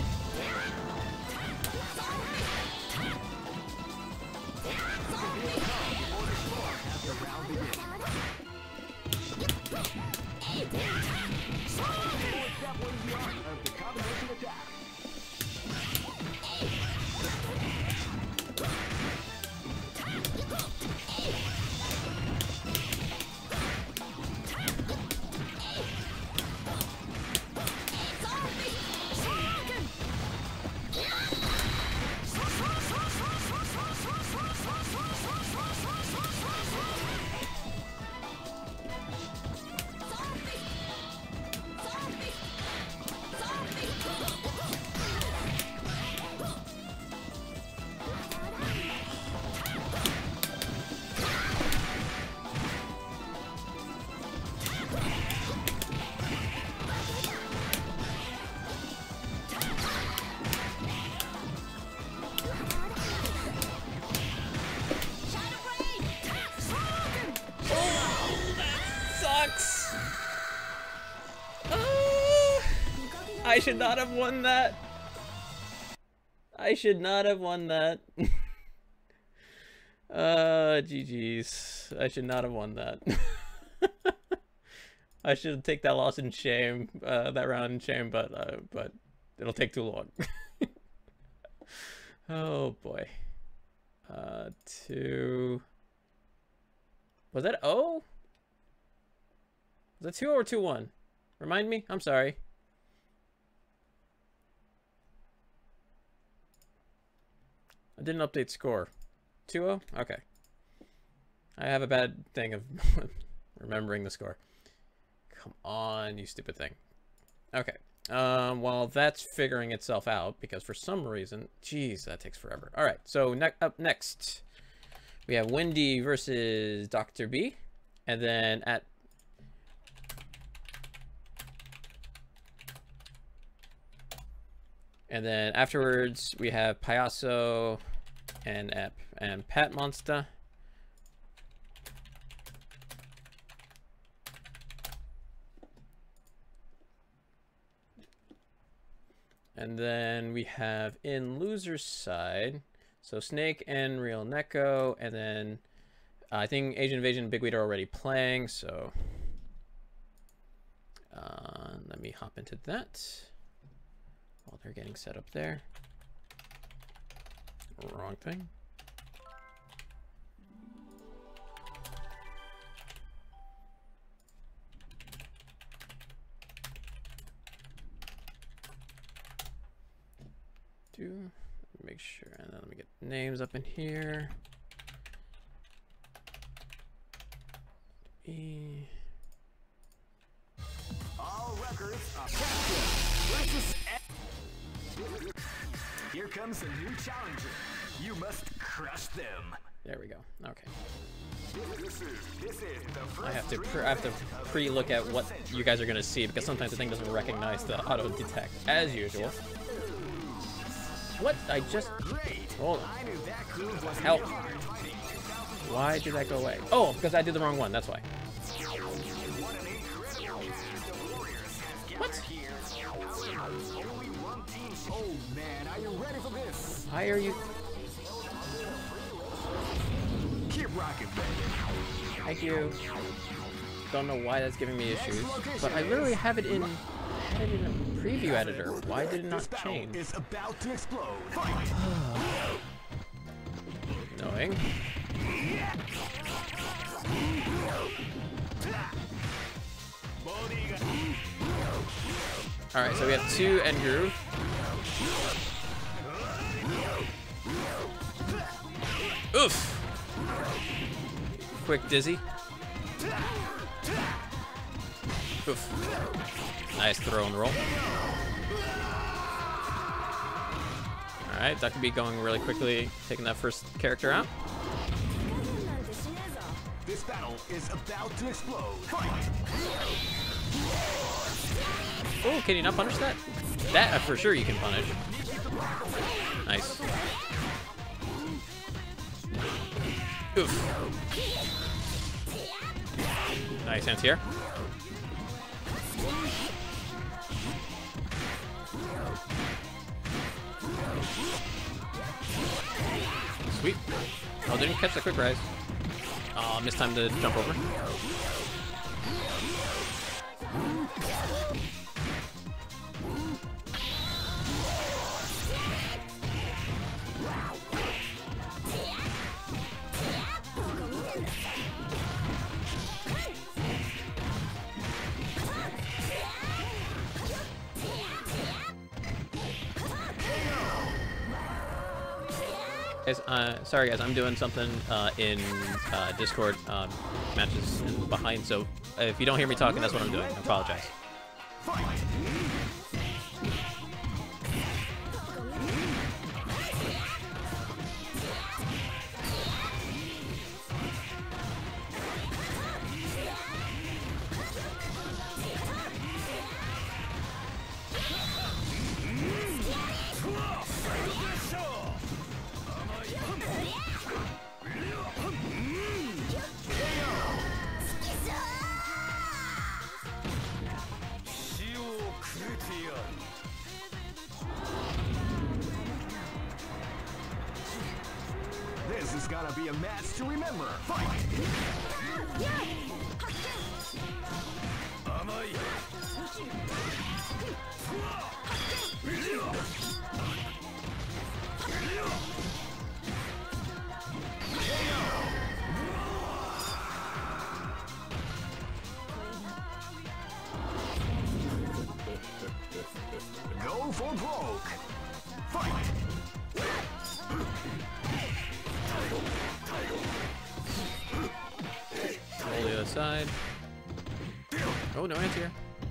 I should not have won that. I should not have won that. uh, G G's. I should not have won that. I should take that loss in shame, uh, that round in shame, but uh, but it'll take too long. Oh boy. Uh, two. Was that O? Was that two or two one? Remind me. I'm sorry. I didn't update score. two oh? Okay. I have a bad thing of remembering the score. Come on, you stupid thing. Okay. Um, while that's figuring itself out, because for some reason... Jeez, that takes forever. Alright, so ne up next, we have Wendy versus Doctor B. And then at... And then afterwards, we have Payaso and Ep and Pat Monster. And then we have in loser's side, so Snake and Real Neko, and then uh, I think Asian Invasion and Big Weed are already playing, so uh, let me hop into that while they're getting set up there. Wrong thing. Do make sure, and then let me get names up in here. E. All records are Capcom versus. Here comes a new challenger. You must crush them. There we go. Okay. I have to pre I have to pre-look at what you guys are gonna see because sometimes the thing doesn't recognize the auto detect as usual. What? I just hold on. Help! Why did that go away? Oh, because I did the wrong one. That's why. What? Oh man, are you ready for this? Why are you? Keep rocking, baby. Thank you. Don't know why that's giving me issues, but I literally have it in had it in a preview editor. Why did it not change? It's about to explode. Annoying. All right, so we have two end groove. Oof. Quick dizzy. Oof. Nice throw and roll. Alright, that could be going really quickly, taking that first character out. This battle is about to explode. Oh, can you not punish that? That uh, for sure you can punish. Nice. Oof. Nice anti-air. Sweet. Oh, didn't catch the quick rise. Oh, missed time to jump over. Guys, uh, sorry guys, I'm doing something uh, in uh, Discord um, matches in behind, so if you don't hear me talking, that's what I'm doing. I apologize. This is gonna be a match to remember. Fight! Go for broke. Fight! Roll the other side. Oh, no anti-air.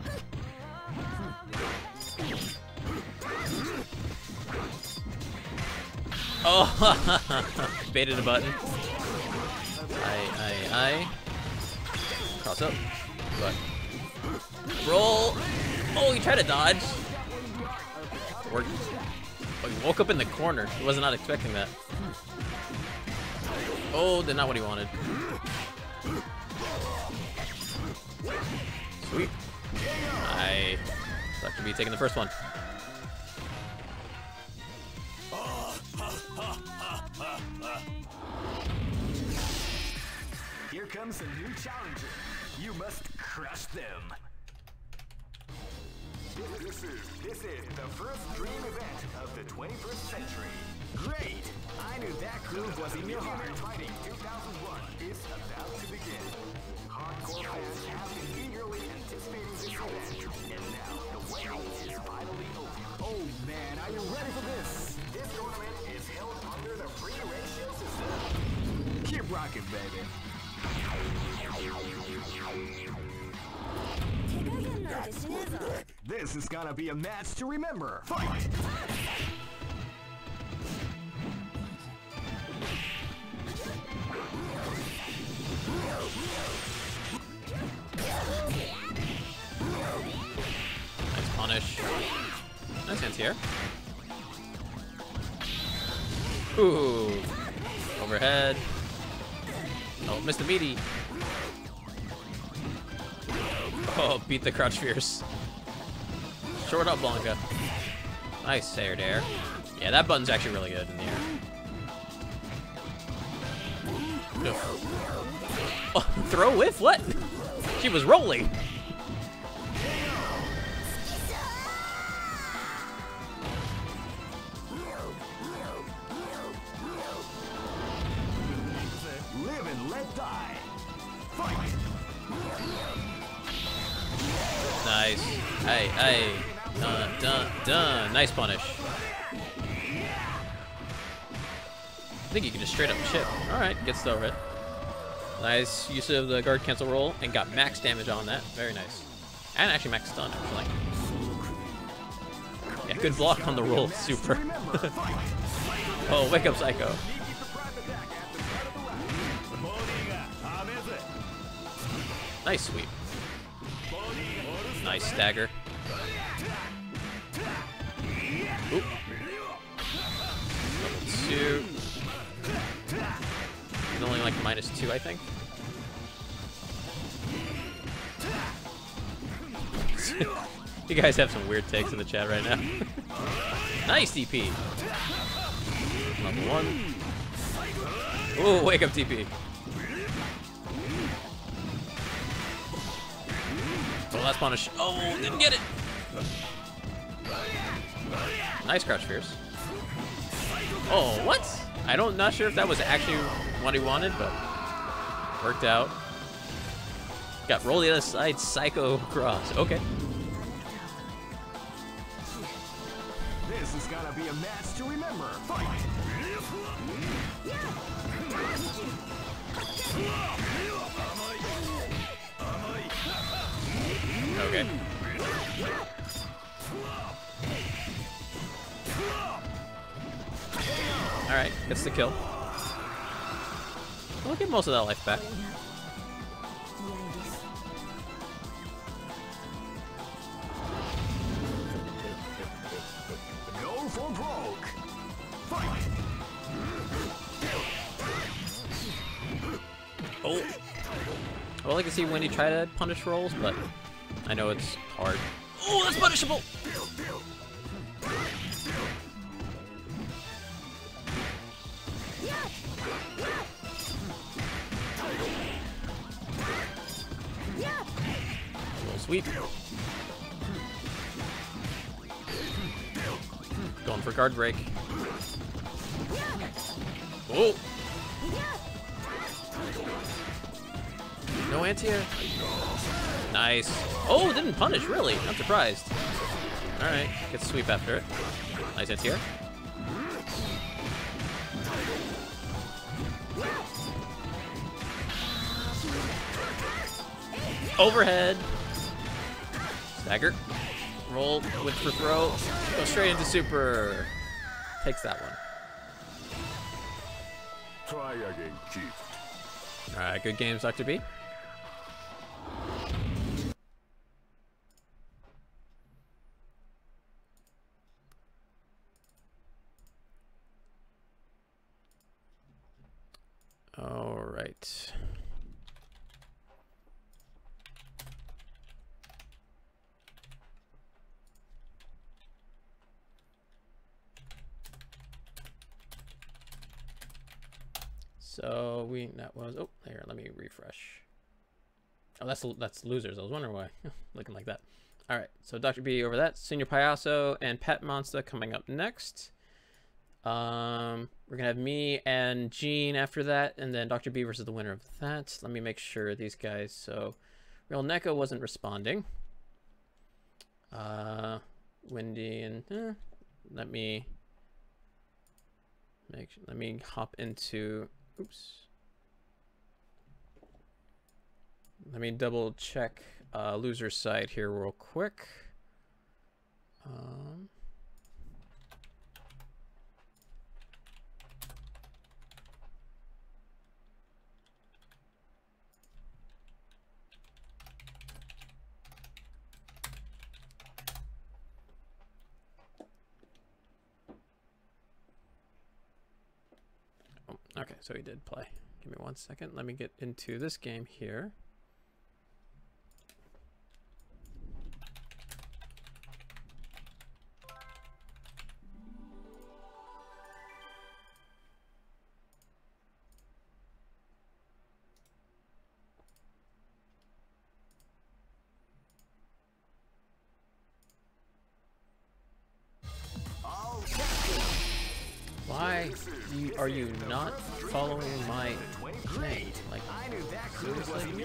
Oh, baited a button. Aye, aye, aye. Cross up. But roll. Oh, he tried to dodge. Worked. Oh, he woke up in the corner. He was not expecting that. Oh, did not what he wanted. Sweet. I thought to be taking the first one. Here comes a new challenger. You must crush them. This is, this is the first dream event of the twenty-first century. Great! I knew that groove was in your heart. Fighting two thousand one is about to begin. Hardcore fans have been eagerly anticipating this event. And now, the wait is finally over. Oh man, are you ready for this? This tournament is held under the free ratio system. Keep rocking, baby. This is gonna be a match to remember. Fight! anti-air. Ooh. Overhead. Oh, missed the meaty. Oh, beat the crouch fierce. Short up, Blanca. Nice air to air. Yeah, that button's actually really good in the air. Oh, throw whiff? What? She was rolling. Live and let die. Fight. Nice. Hey, hey. Dun, dun, dun. Nice punish. I think you can just straight up chip. Alright, gets the overhead. Nice use of the guard cancel roll and got max damage on that. Very nice. And actually max stun, actually. Yeah, good block on the roll. Super. Oh, wake up, Psycho. Nice sweep. Nice stagger. Oop. Level two. He's only like minus two, I think. You guys have some weird takes in the chat right now. Nice D P. Level one. Ooh, wake up D P. Oh, last punish. Oh, didn't get it. Nice crouch fierce. Oh, what? I don't, not sure if that was actually what he wanted, but worked out. Got roll the other side, Psycho cross. Okay. This is gonna be a match to remember. Fight. Okay. Alright, gets the kill. We'll get most of that life back. Go for broke. Fight. Oh. I would like to see Wendy try to punish rolls, but I know it's hard. Oh, that's punishable! Roll sweep. Going for guard break. Oh! No anti-air. Nice. Oh, didn't punish, really. I'm surprised. Alright, gets sweep after it. Nice anti-air. Overhead. Stagger. Roll, whip for throw. Go straight into super. Takes that one. Try again, Chief. Alright, good games, Doctor B. All right. So we that was oh here let me refresh. Oh, that's that's losers. I was wondering why looking like that. All right, so Doctor B over that. Senior Payaso and Pet Monster coming up next. Um, we're gonna have me and Gene after that, and then Doctor B versus the winner of that. Let me make sure these guys. So, Real Neko wasn't responding. Uh, Wendy and eh, let me make. Let me hop into. Oops. Let me double check uh, loser side here real quick. Um. Okay, so he did play. Give me one second. Let me get into this game here. Why you, are you not following my thing? Like, seriously?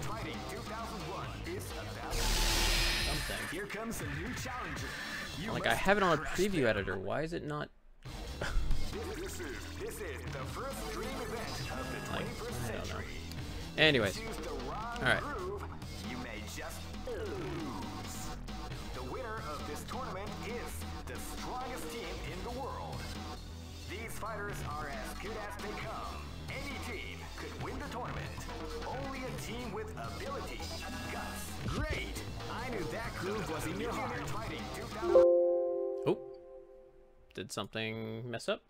Something. Here comes a new challenger. You Like, I have it on a preview editor. Why is it not? This is, this is the first dream event of the Like, twenty-first I don't know. century. Anyways, Choose the wrong all right. groove, you may just lose. The winner of this tournament is the strongest team in the world. These fighters are as good as they come. Any team could win the tournament. Only a team with ability, guts. Great! I knew that groove was in your heart. Fighting two thousand. Oh, did something mess up?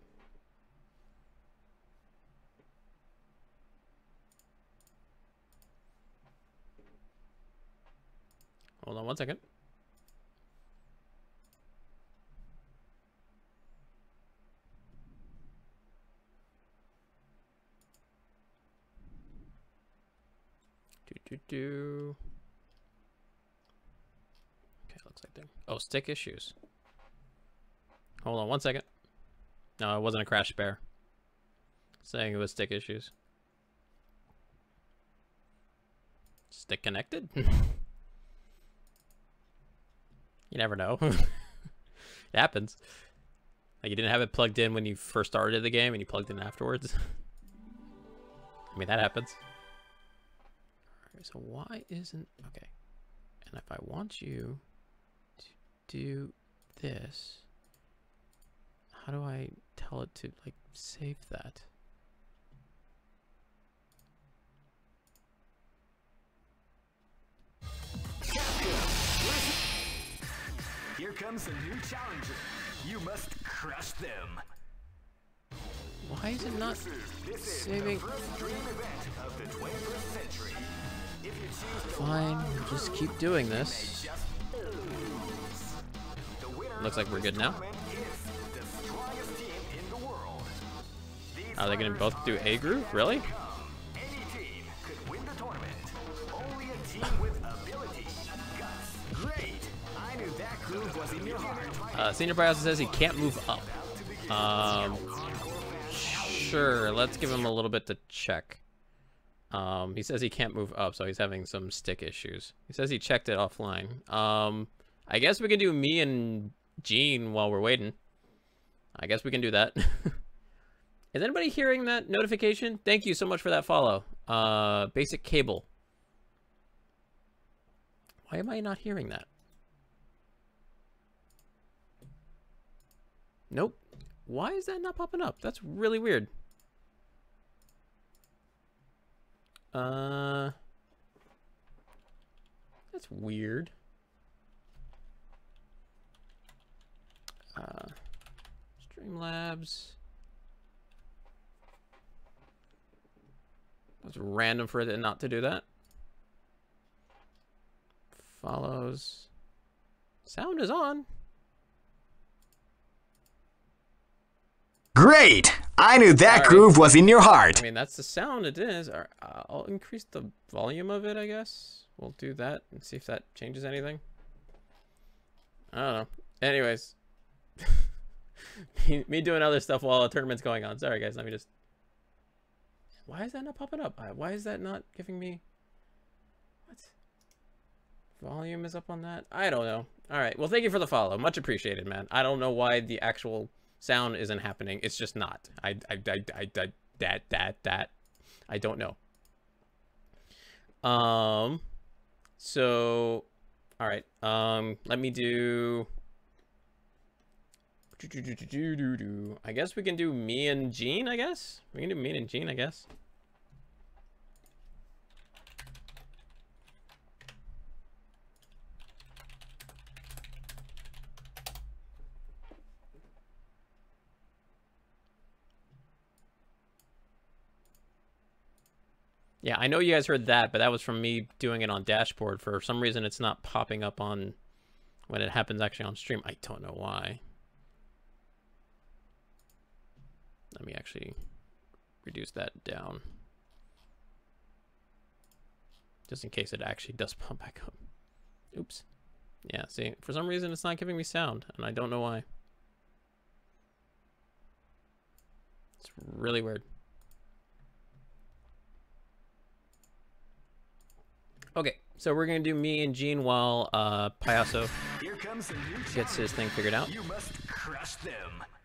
Hold on one second. Do do do. Okay, looks like they're. Oh, stick issues. Hold on one second. No, it wasn't a crash bear. Saying it was stick issues. Stick connected? You never know. It happens. Like, you didn't have it plugged in when you first started the game and you plugged in afterwards. I mean, that happens. Alright, so why isn't... Okay. And if I want you to do this, how do I tell it to, like, save that? Here comes a new challenger. You must crush them. Why is it not This is, this is saving? the first dream event of the twenty-first century. If you choose the Fine, wrong we'll just groove, keep doing you may this. just lose. The winner Looks like of we're this good now. tournament is the strongest team in the world. These Are they gonna fighters both do are A as groove? good as Really? they come. Any team could win the tournament. Only a team with ability, guts. Great! I knew that groove was in your heart. Uh, Senior Bios says he can't move up. Um, sure, let's give him a little bit to check. Um, he says he can't move up, so he's having some stick issues. He says he checked it offline. Um, I guess we can do me and Gene while we're waiting. I guess we can do that. Is anybody hearing that notification? Thank you so much for that follow. Uh, basic cable. Why am I not hearing that? Nope. Why is that not popping up? That's really weird. Uh, that's weird. Uh, Streamlabs. That's random for it not to do that. Follows. Sound is on. Great! I knew that All right. groove was in your heart. I mean, that's the sound it is. All right, I'll increase the volume of it, I guess. We'll do that and see if that changes anything. I don't know. Anyways. me, me doing other stuff while the tournament's going on. Sorry, guys. Let me just... Why is that not popping up? Why is that not giving me... What? Volume is up on that? I don't know. All right. Well, thank you for the follow. Much appreciated, man. I don't know why the actual... sound isn't happening. It's just not. I, I, I, I, I, that, that, that. I don't know. Um, so, all right. Um, let me do. I guess we can do me and Gene. I guess we can do me and Gene. I guess. Yeah, I know you guys heard that, but that was from me doing it on dashboard. For some reason, it's not popping up on when it happens actually on stream. I don't know why. Let me actually reduce that down. Just in case it actually does pop back up. Oops. Yeah, see, for some reason it's not giving me sound, and I don't know why. It's really weird. Okay, so we're gonna do me and Gene while uh, Payaso gets his thing figured out. You must crush them.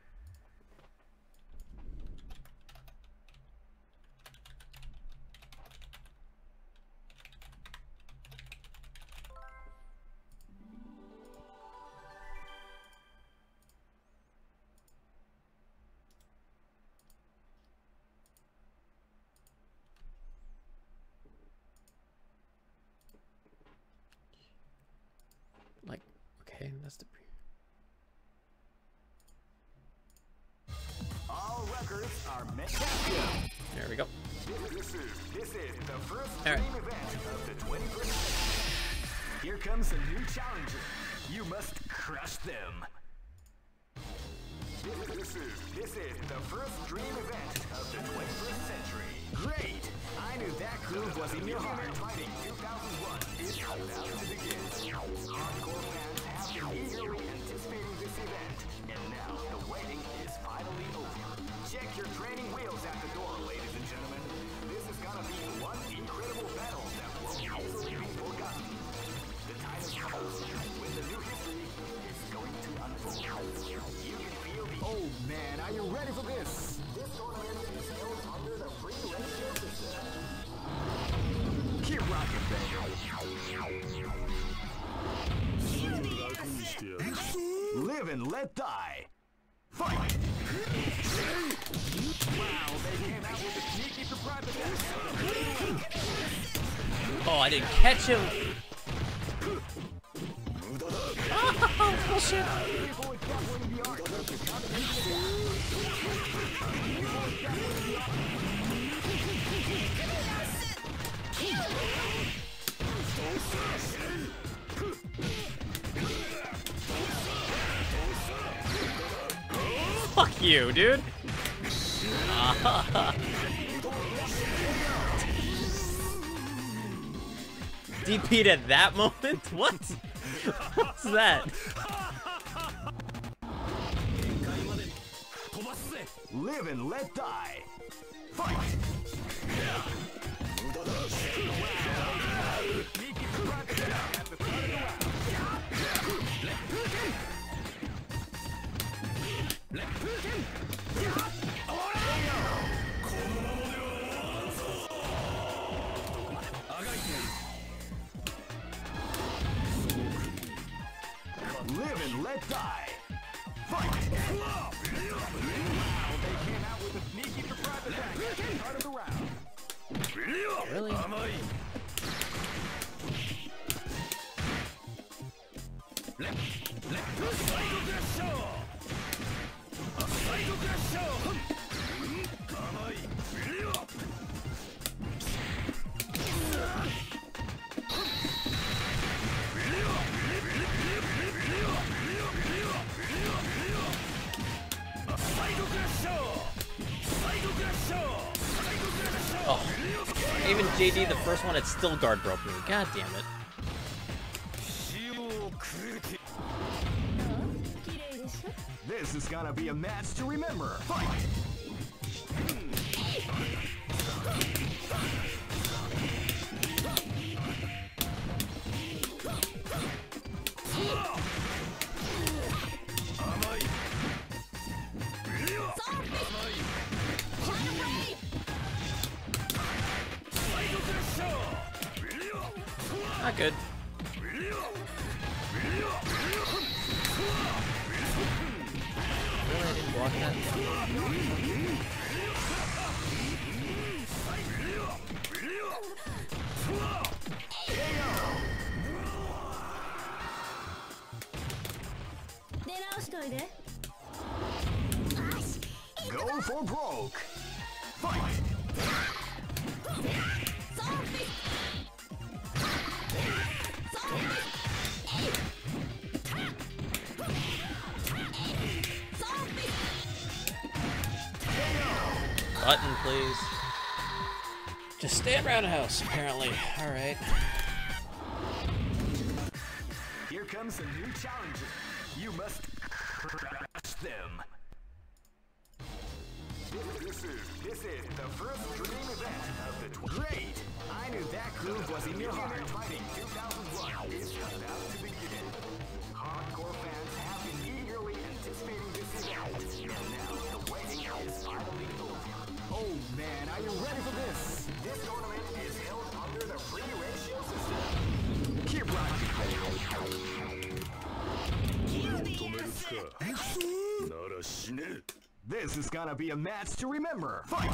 Like, okay, that's the. All records are met. There we go. This is this is the first All right. dream event of the twenty-first. Here comes a new challenger. You must crush them. This is this is the first dream event of the twenty-first century. Great! I knew that groove was in your heart. Fighting two thousand one is about to begin. Hardcore fans have been eagerly anticipating this event, and now the waiting is finally over. Check your training wheels at the door, ladies and gentlemen. This is gonna be one incredible battle that won't easily be forgotten. The time is close when the new history is going to unfold. You can feel the. Oh man, are you ready for this? This tournament is held under the free ratio system. Keep rocking, baby. Live and let die. Fight! Wow, they came out with a sneaky surprise attack. Oh, I didn't catch him. Oh, bullshit. Fuck you, dude. D P'd at that moment? What? What's that? Live and let die. Fight! Live and let die. Fight! Wow, they came out with a sneaky surprise attack at the start of the round. Really? Oh, even J D, the first one, it still guard broke me. God damn it. This is gonna be a match to remember. Fight! Not good. Really? I didn't block that? Go for broke. Fight! button, please. Just stand roundhouse, apparently. Alright. Here comes a new challenger. You must crush them. This is, this is the first dream event of the tw- Great! I knew that groove was in your heart. Fighting two thousand one is about to begin. Hardcore fans have been eagerly anticipating this event, and now the waiting is finally over. Oh man, are you ready for this? This tournament is held under the free ratio system. Keep rocking. This is gonna be a match to remember. Fight!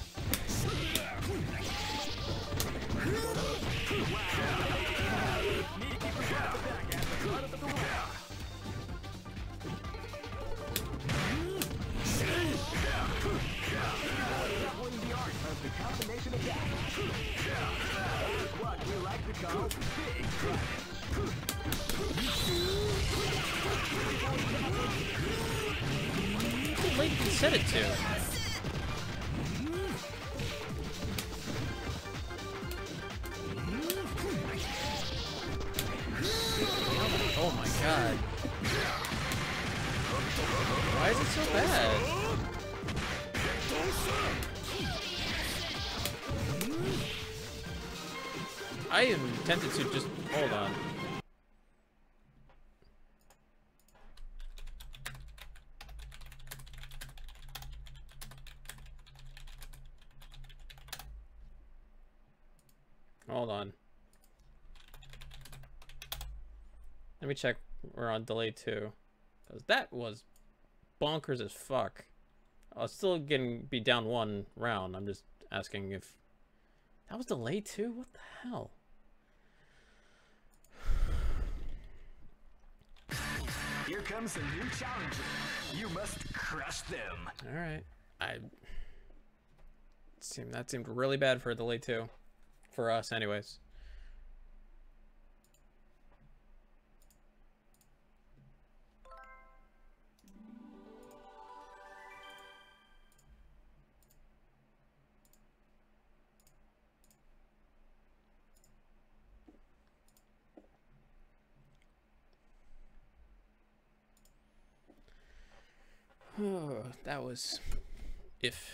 The art of the combination attack. What we like to call big crunch. How late did you set it to? Oh my god. Why is it so bad? I am tempted to just hold on. Hold on. Let me check we're on delay two. Because that was bonkers as fuck. I'll still getting be down one round. I'm just asking if that was delay two? What the hell? Here comes a new challenger. You must crush them. Alright. I seemed that seemed really bad for a delay two. For us anyways. Oh, that was if.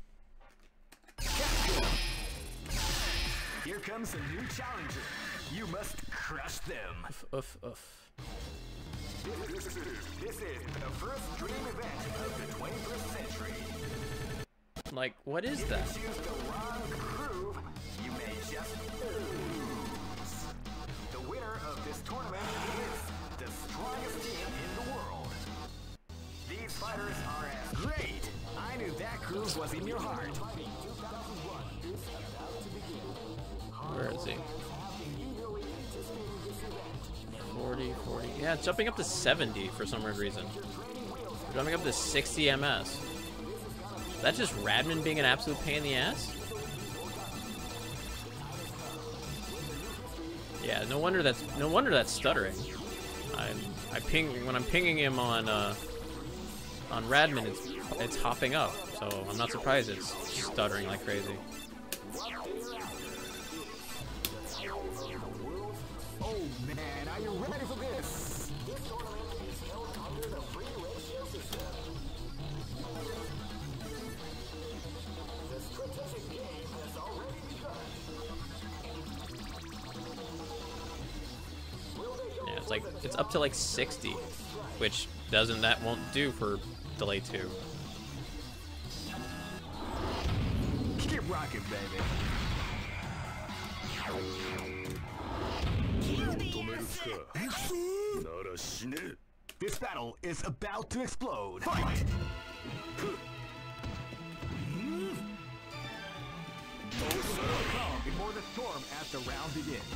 Here comes a new challenger. You must crush them. Oof, oof, oof. This is, this is the first dream event of the twenty-first century. Like, what is that? If you choose the wrong groove, you may just lose. The winner of this tournament is the strongest team in the world. These fighters are as great. I knew that groove was in your heart. Where is he? forty, forty. Yeah, it's jumping up to seventy for some weird reason. We're jumping up to sixty M S. Is that just Radman being an absolute pain in the ass? Yeah, no wonder that's no wonder that's stuttering. I'm I ping when I'm pinging him on uh, on Radman, it's it's hopping up, so I'm not surprised it's stuttering like crazy. Oh man, are you ready for this? This tournament is held under the free ratio system. The strategic game has already begun. Yeah, it's like it's up to like sixty, which doesn't that won't do for delay two. Keep rocking, baby. This battle is about to explode. Fight! Calm before the storm as the round begins.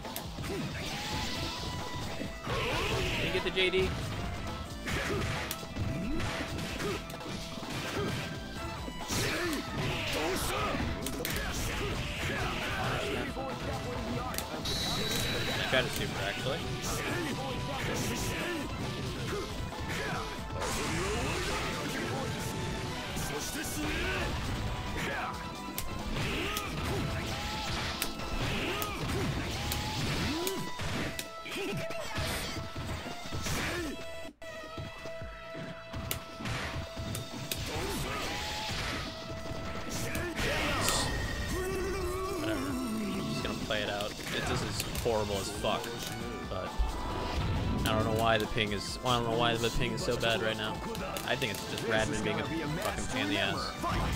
Can you get the J D? I tried to super actually. Play it out. It, this is horrible as fuck, but I don't know why the ping is. Well, I don't know why the ping is so bad right now. I think it's just Radman being a fucking pain in the ass.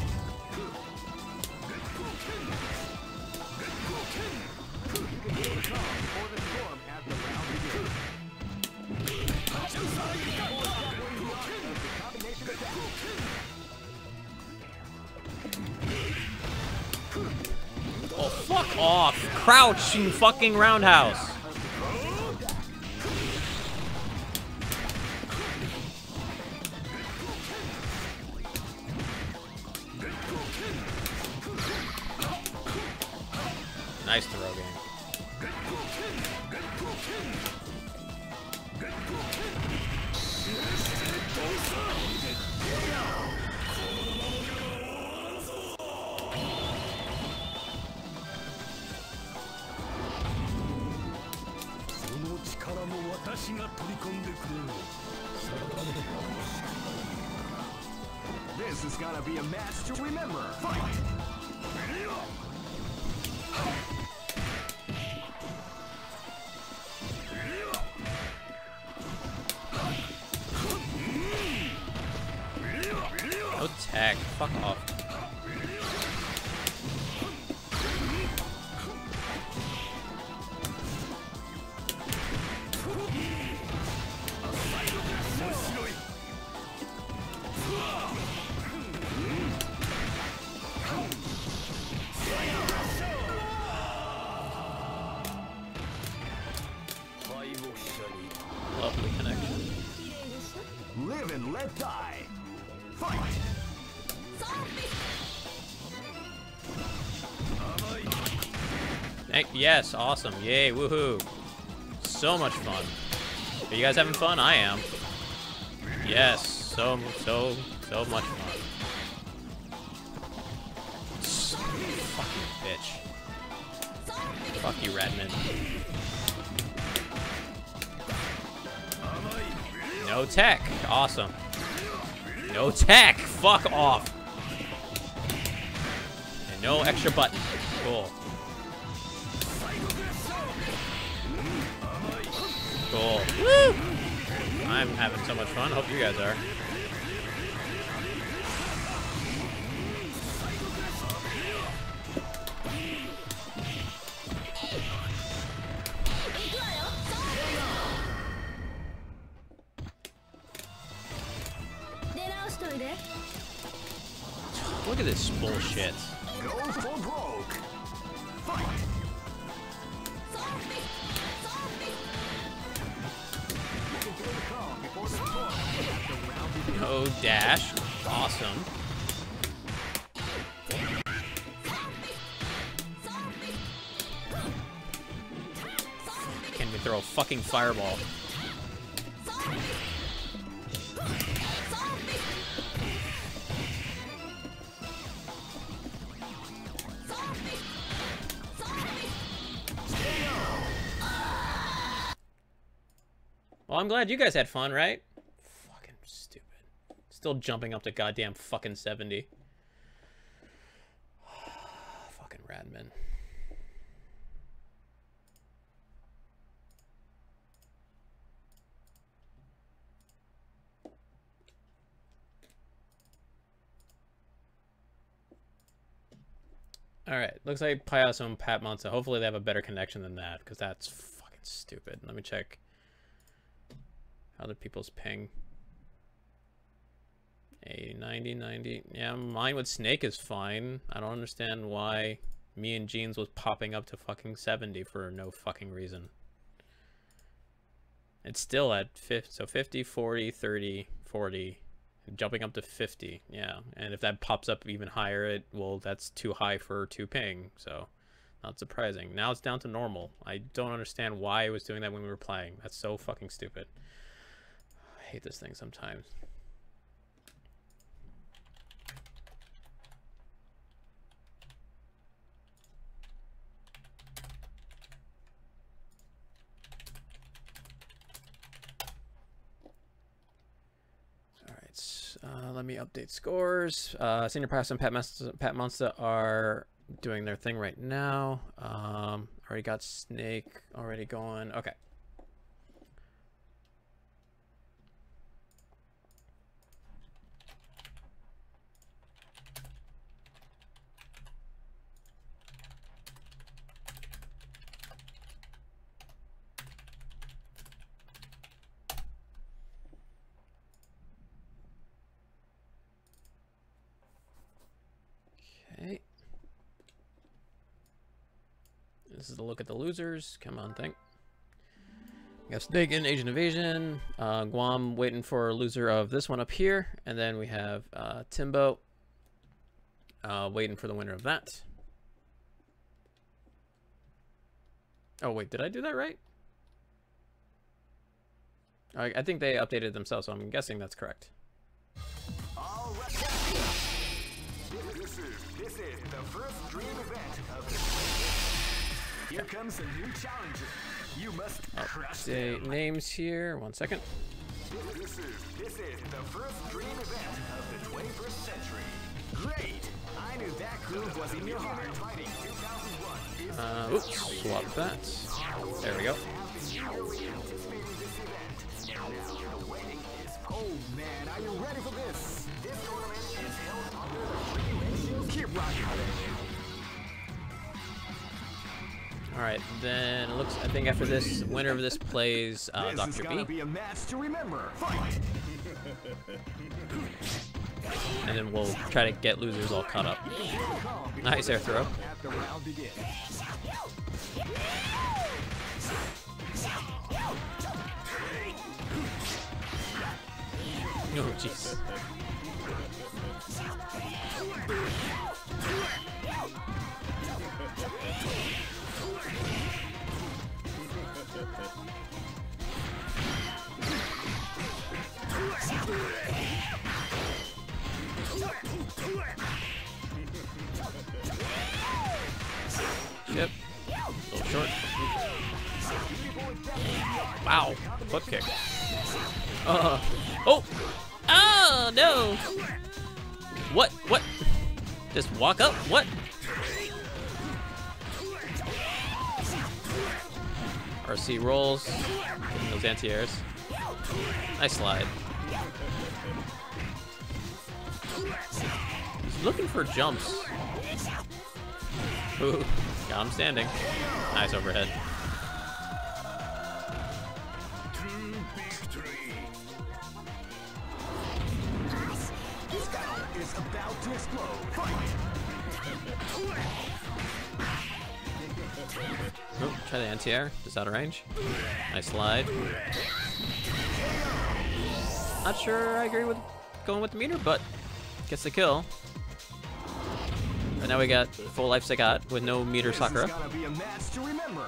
Oh, fuck off! Crouching fucking roundhouse! Nice throw game. This is gonna be a match to remember. Fight! No tag. Fuck off. Lovely connection. Live and let die. Fight! Thank yes, awesome. Yay, woohoo. So much fun. Are you guys having fun? I am. Yes, so, so, so much fun. Fucking bitch. Fuck you, Radman. No tech. Awesome. No tech. Fuck off. And no extra button. Cool. Cool. Woo! I'm having so much fun. Hope you guys are. Look at this bullshit. Go for broke. Fight! No dash. Awesome. Can we throw a fucking fireball? Well, I'm glad you guys had fun, right? Fucking stupid. Still jumping up to goddamn fucking seventy. Fucking Radman. Alright, looks like Payaso and Pat Monza. Hopefully they have a better connection than that, because that's fucking stupid. Let me check other people's ping. eighty, ninety, ninety. Yeah, mine with Snake is fine. I don't understand why me and Jeans was popping up to fucking seventy for no fucking reason. It's still at fifty, so fifty, forty, thirty, forty, jumping up to fifty. Yeah, and if that pops up even higher, it well, that's too high for two ping. So, not surprising. Now it's down to normal. I don't understand why it was doing that when we were playing. That's so fucking stupid. I hate this thing sometimes. Uh, let me update scores. Uh, Senior Pass and Pat, Monster, Pat Monster are doing their thing right now. Um, already got Snake already going. Okay. Okay. This is the look at the losers. Come on, think. We got Snake in Asian Invasion. Uh, Guam waiting for a loser of this one up here. And then we have uh, Timbo uh, waiting for the winner of that. Oh, wait. Did I do that right? I, I think they updated themselves, so I'm guessing that's correct. All right. This is, this is the first dream event of the Here comes a new challenger. You must crush Update them. names here. One second. This is, this is the first dream event of the twenty-first century. Great! I knew that groove was in your heart. Fighting two thousand one is Uh, oops, swap that. There we go. Oh man, are you ready for this? This tournament is held under the free ratio. Keep rocking. All right, then it looks. I think after this, winner of this plays uh, This is Doctor gonna B, be a match to remember. Fight! and then we'll try to get losers all caught up. Nice air throw. At the round begins. Oh jeez. Yep. A little short. Wow. The foot kick. Uh. Oh. Oh no. What? What? Just walk up? What? R C rolls. Getting those anti-airs. Nice slide. He's looking for jumps. Ooh, got him standing. Nice overhead. This battle is about to explode. Oh, try the anti-air. Just out of range. Nice slide. Not sure I agree with going with the meter, but gets the kill. And now we got full life Sagat with no meter Sakura. This is gonna be a match to remember.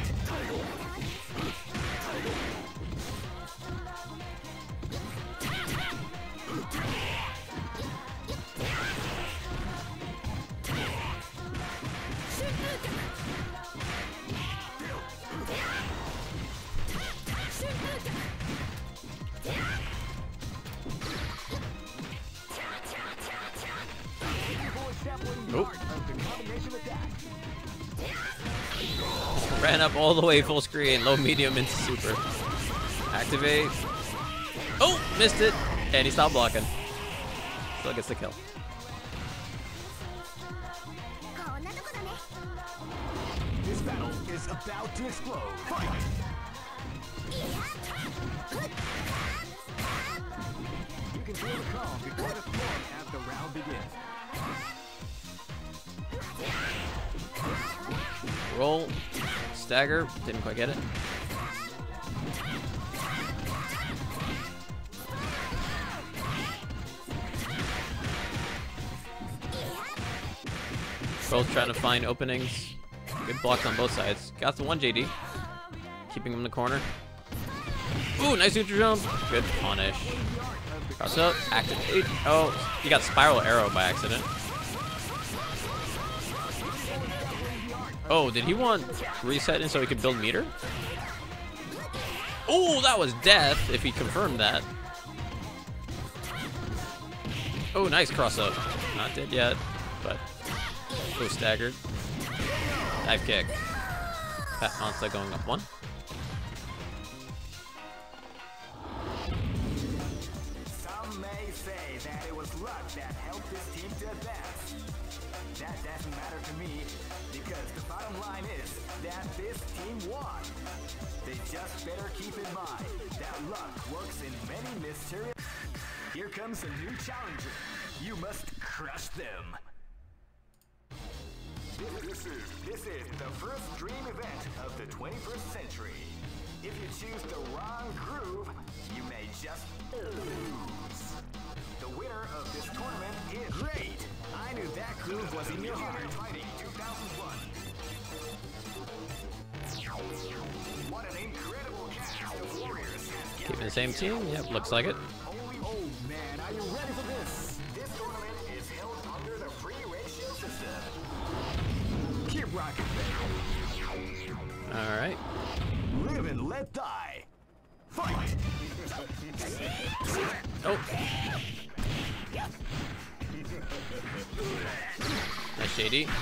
Nope. Ran up all the way full screen, low, medium into super. Activate. Oh, missed it. And he stopped blocking. Still gets the kill. This battle is about to explode. Fight! You can feel the calm before the storm as the round begins. Roll. Stagger. Didn't quite get it. Both trying to find openings. Good blocks on both sides. Got the one J D. Keeping him in the corner. Ooh, nice neutral jump. Good punish. Cross up, activate. Oh, you got spiral arrow by accident. Oh, did he want resetting so he could build meter? Oh, that was death if he confirmed that. Oh, nice cross up. Not dead yet, but oh, staggered. Dive kick. Pat Monsta going up one. Some may say that it was luck that helped this team to advance. That doesn't matter to me, because the bottom line is that this team won. They just better keep in mind that luck works in many mysterious... Here comes a new challenger. You must crush them. This is, this is the first dream event of the twenty-first century. If you choose the wrong groove, you may just lose. The winner of this tournament is great. I knew that groove was in your heart. Fighting two thousand one. What an incredible cast of warriors has Keeping the same team? Yep, looks like it. Oh man, are you ready for this? This tournament is held under the free ratio system. Keep rocking, baby. All right. Live and let die. Fight! Oh. Nice J D.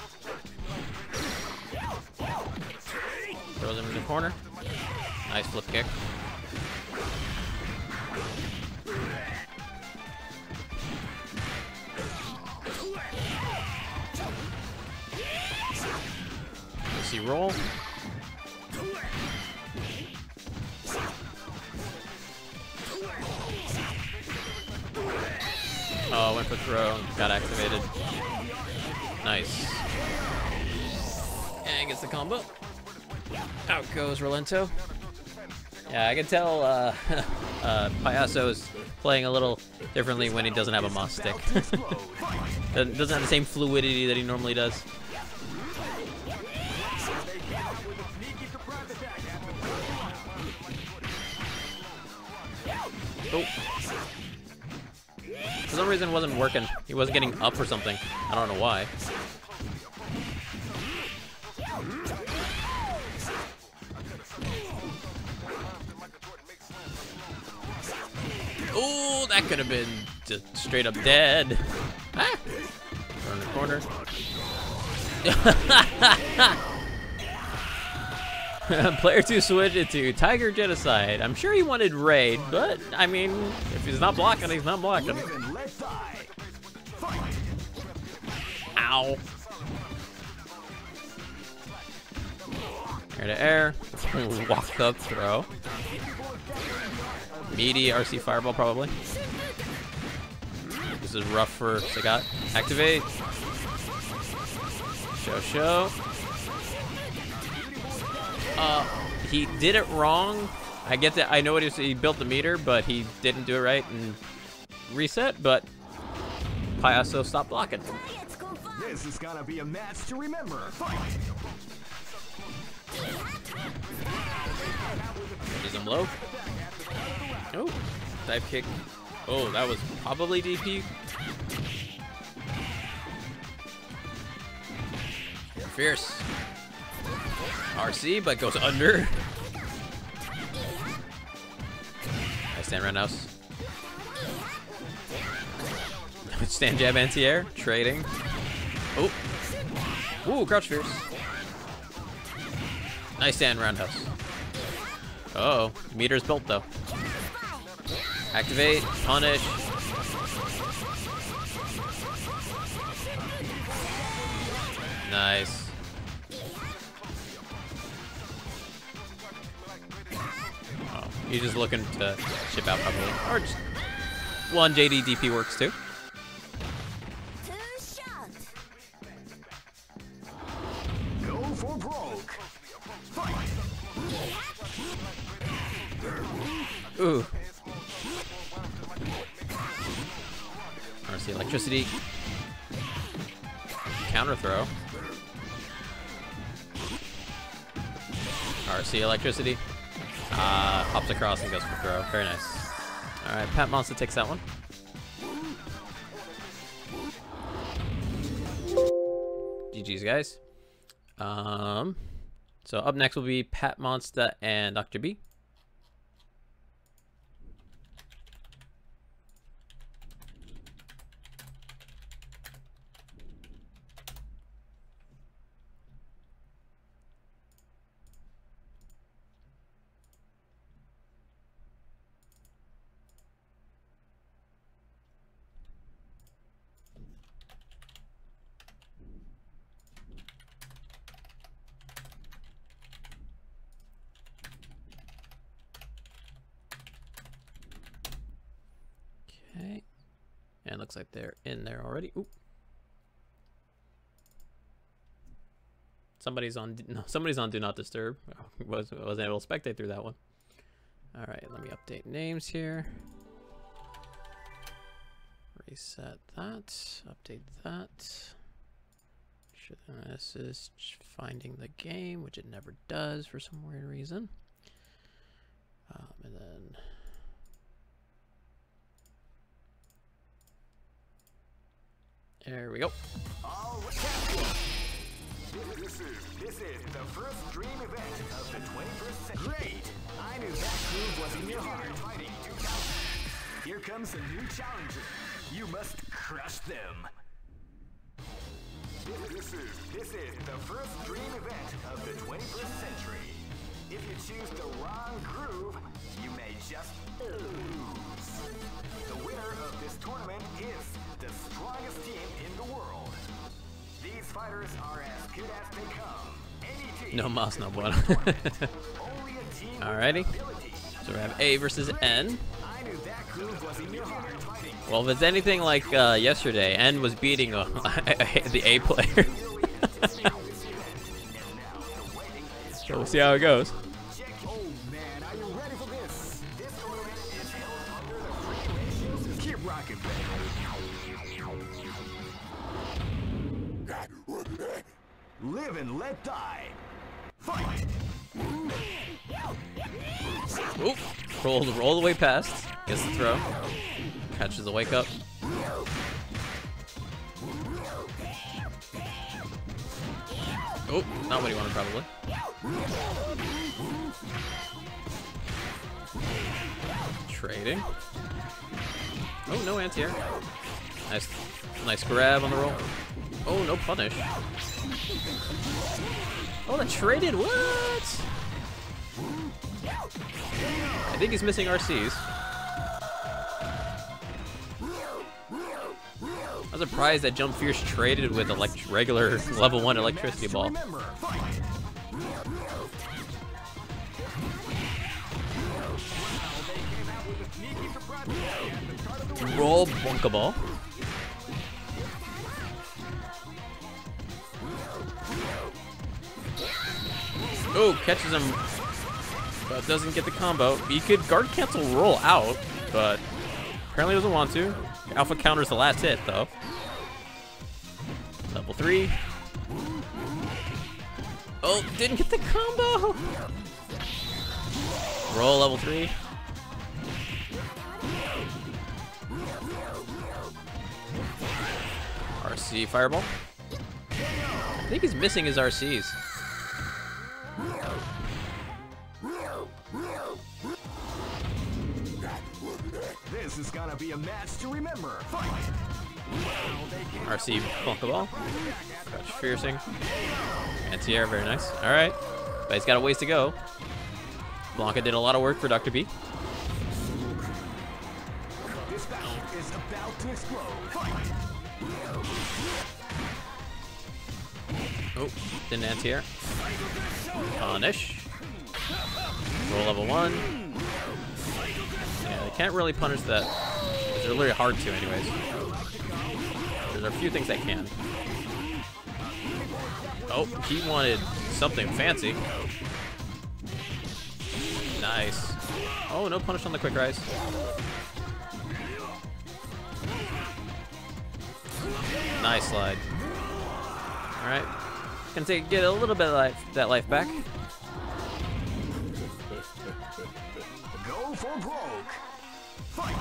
Throws him in the corner. Nice flip kick. Let's see, roll. Oh, went for throw, got activated. Nice. And gets the combo. Out goes Rolento. Yeah, I can tell uh, uh, Payaso is playing a little differently when he doesn't have a moss stick. Doesn't have the same fluidity that he normally does. Oh. For some reason it wasn't working. He wasn't getting up or something. I don't know why. Oh, that could have been just straight up dead. Ah. Turn the corner. Player two switched it to Tiger Genocide. I'm sure he wanted raid, but I mean, if he's not blocking, he's not blocking. Ow. Air to air. Walk up throw. Meaty R C fireball probably. This is rough for Sagat. Activate. Show show. Uh, he did it wrong. I get that. I know what he, was, he built the meter, but he didn't do it right and reset. But Payaso stopped blocking. This is gonna be a match to remember. Fight! Is him low? Oh, dive kick. Oh, that was probably D P. Fierce. R C, but goes under. Nice stand roundhouse. Stand jab anti-air. Trading. Oh. Ooh, crouch fierce. Nice stand roundhouse. Uh oh, meter's built though. Activate, punish. Nice. Oh, he's just looking to ship out probably. Or just one J D D P works too. Go for broke. Fight! Ooh. R C electricity. counter throw. R C electricity. Uh, hops across and goes for throw. Very nice. Alright, Pat Monster takes that one. G G's, guys. Um, so up next will be Pat Monster and Doctor B. Okay, and looks like they're in there already. Oop. Somebody's on. No, somebody's on Do Not Disturb. Was wasn't able to spectate through that one. All right, let me update names here. Reset that. Update that. Should this is finding the game, which it never does for some weird reason. Um, and then. There we go. All right. This is, this is the first dream event of the twenty-first century. Great! I knew that groove was in your heart. Fighting to count. Here comes a new challenger. You must crush them. This is, this is the first dream event of the twenty-first century. If you choose the wrong groove, you may just lose. The winner of this tournament is the strongest team in the world. These fighters are as good as they come. Any team No mas, no bueno. Only a team Alrighty. with ability. So we have A versus N. I knew that groove was in your heart. Fighting. Well, if it's anything like uh, yesterday, N was beating uh, the A player. So we'll see how it goes. Oh man, are you ready for this? This tournament is held under the regulations. Keep rocking, baby. Live and let die. Fight! Oop. Roll, roll the way past. Gets the throw. Catches the wake up. Oh, not what he wanted probably. Trading. Oh, no anti-air. Nice, nice grab on the roll. Oh, no punish. Oh, that traded. What? I think he's missing R Cs. I was surprised that Jump Fierce traded with elect regular level one electricity ball. Roll Bonka Ball. Oh, catches him, but doesn't get the combo. He could guard cancel roll out, but apparently doesn't want to. Alpha counters the last hit, though. Level three. Oh, didn't get the combo. Roll level three. R C fireball. I think he's missing his R Cs. This is gonna be a match to remember. Fight! R C Bonka Ball. Crouch Fiercing. Anti-air, very nice. Alright. But he's got a ways to go. Blanca did a lot of work for Doctor B. This battle is about to explode. Fight! Oh, didn't anti-air. Punish. Roll level one. Yeah, they can't really punish that. It's really hard to anyways. There's a few things they can. Oh, he wanted something fancy. Nice. Oh, no punish on the quick rise. Nice slide. All right, gonna take get a little bit of life, that life back. Go for broke. Fight.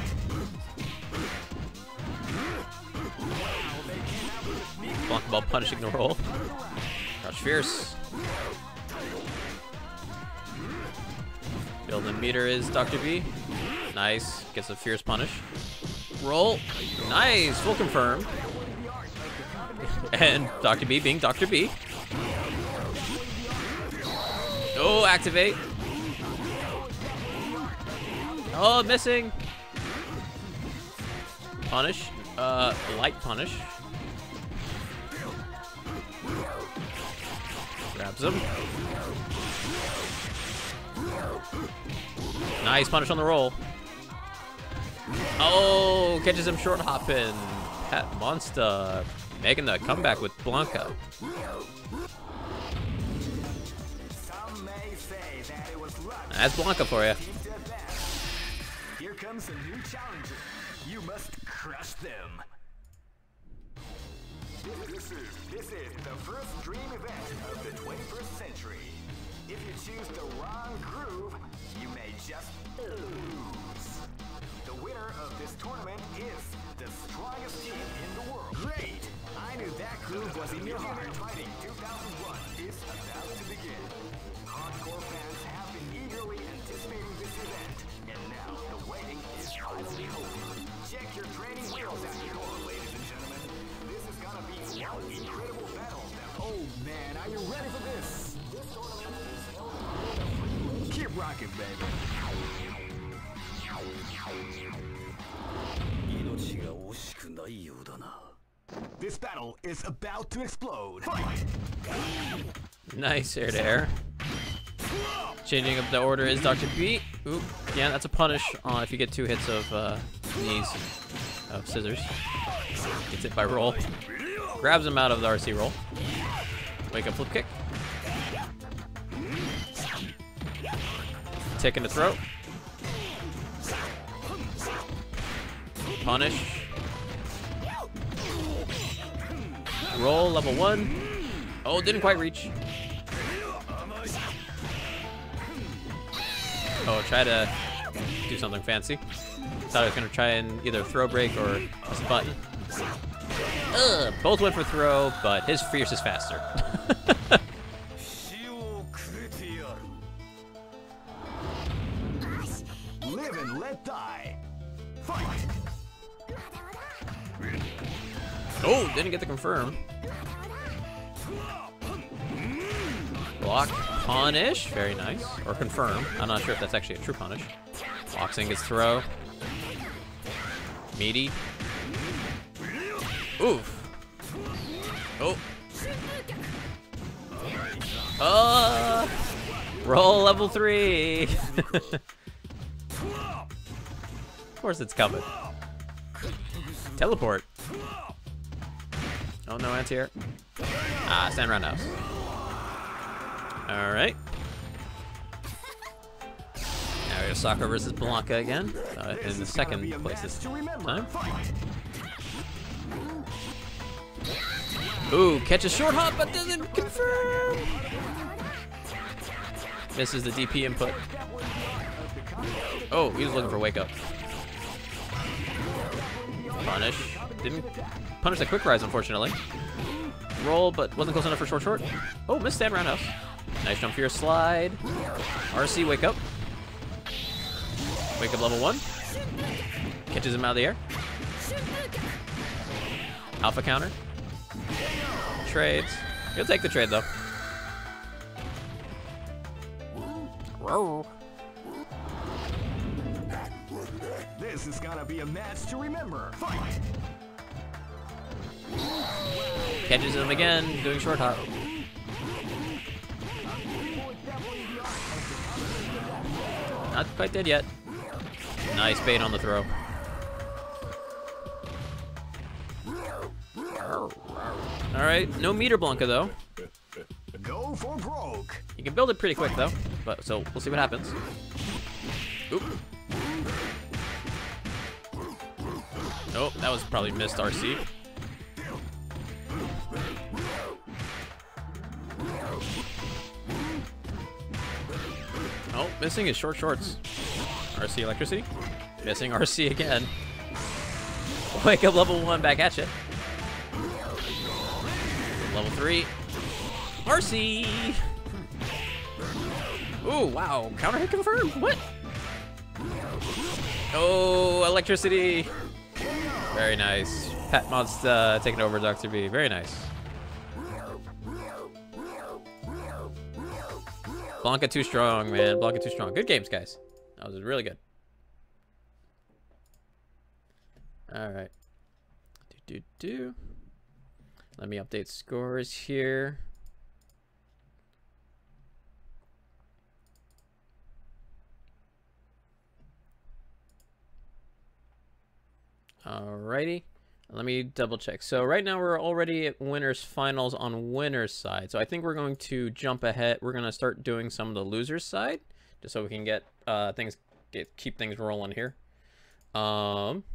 Blanca Ball punishing the roll. Crouch Fierce. Building meter is Doctor B. Nice. Gets a Fierce punish. Roll. Nice. Full confirm. And Doctor B being Doctor B. Oh, activate. Oh, missing. Punish. Uh, light punish. Grabs him. Nice punish on the roll. Oh, catches him short hopping. Pat Monster making the comeback with Blanca. That's Blanca for you. Here comes a new challenger. You must crush them. This is, this is the first dream event of the twenty-first century. If you choose the wrong groove, you may just lose. The winner of this tournament is the strongest team in the world. Great! I knew that groove was in your heart. Fighting two thousand one is about to begin. Hardcore fans have been eagerly anticipating this event, and now the waiting is finally over. Check your training wheels at your door, ladies and gentlemen. This is gonna be one incredible battle. Oh man, are you ready for this? Keep rocking, baby. This battle is about to explode. Fight! Nice air to air. Changing up the order is Doctor B. Oop. Yeah, that's a punish on if you get two hits of uh, knees of scissors. Gets hit by roll. Grabs him out of the R C roll. Wake up flip kick. Taking the throat. Punish. Roll level one. Oh, didn't quite reach. Oh, try to do something fancy. Thought I was gonna try and either throw break or press a button. Ugh, both went for throw, but his Fierce is faster. Live and let die. Fight! Oh, didn't get the confirm. Block, punish, very nice. Or confirm. I'm not sure if that's actually a true punish. Blocks in, gets throw. Meaty. Oof. Oh. Uh, roll level three. Of course it's coming. Teleport. Oh, no anti-air. Ah, stand roundhouse. All right. Now we have Sakura versus Blanca again, uh, in the second place this time. Ooh, catches short hop, but doesn't confirm. Misses the D P input. Oh, he was looking for wake up. Punish. Didn't punish the quick rise, unfortunately. Roll, but wasn't close enough for short short. Oh, missed stand roundhouse. Nice jump here, slide. R C, wake up. Wake up level one. Catches him out of the air. Alpha counter. Trades. He'll take the trade though. Whoa. This is gonna be a match to remember. Fight! Catches him again, doing short hop. Not quite dead yet. Nice bait on the throw. All right, no meter Blanca though. Go for broke. You can build it pretty quick though, but so we'll see what happens. Oop. Oh, that was probably missed R C. missing is short shorts. R C electricity. Missing R C again. Wake up level one back at you. Level three. R C. Ooh, wow. Counter hit confirmed. What? Oh, electricity. Very nice. Pat Mod's uh, taking over Doctor B. Very nice. Blanca too strong, man. Blanca too strong. Good games, guys. That was really good. All right. Do, do, do. Let me update scores here. Alrighty. Let me double check. So right now we're already at winners finals on winners side. So I think we're going to jump ahead. We're going to start doing some of the losers side just so we can get uh, things, get keep things rolling here. Um,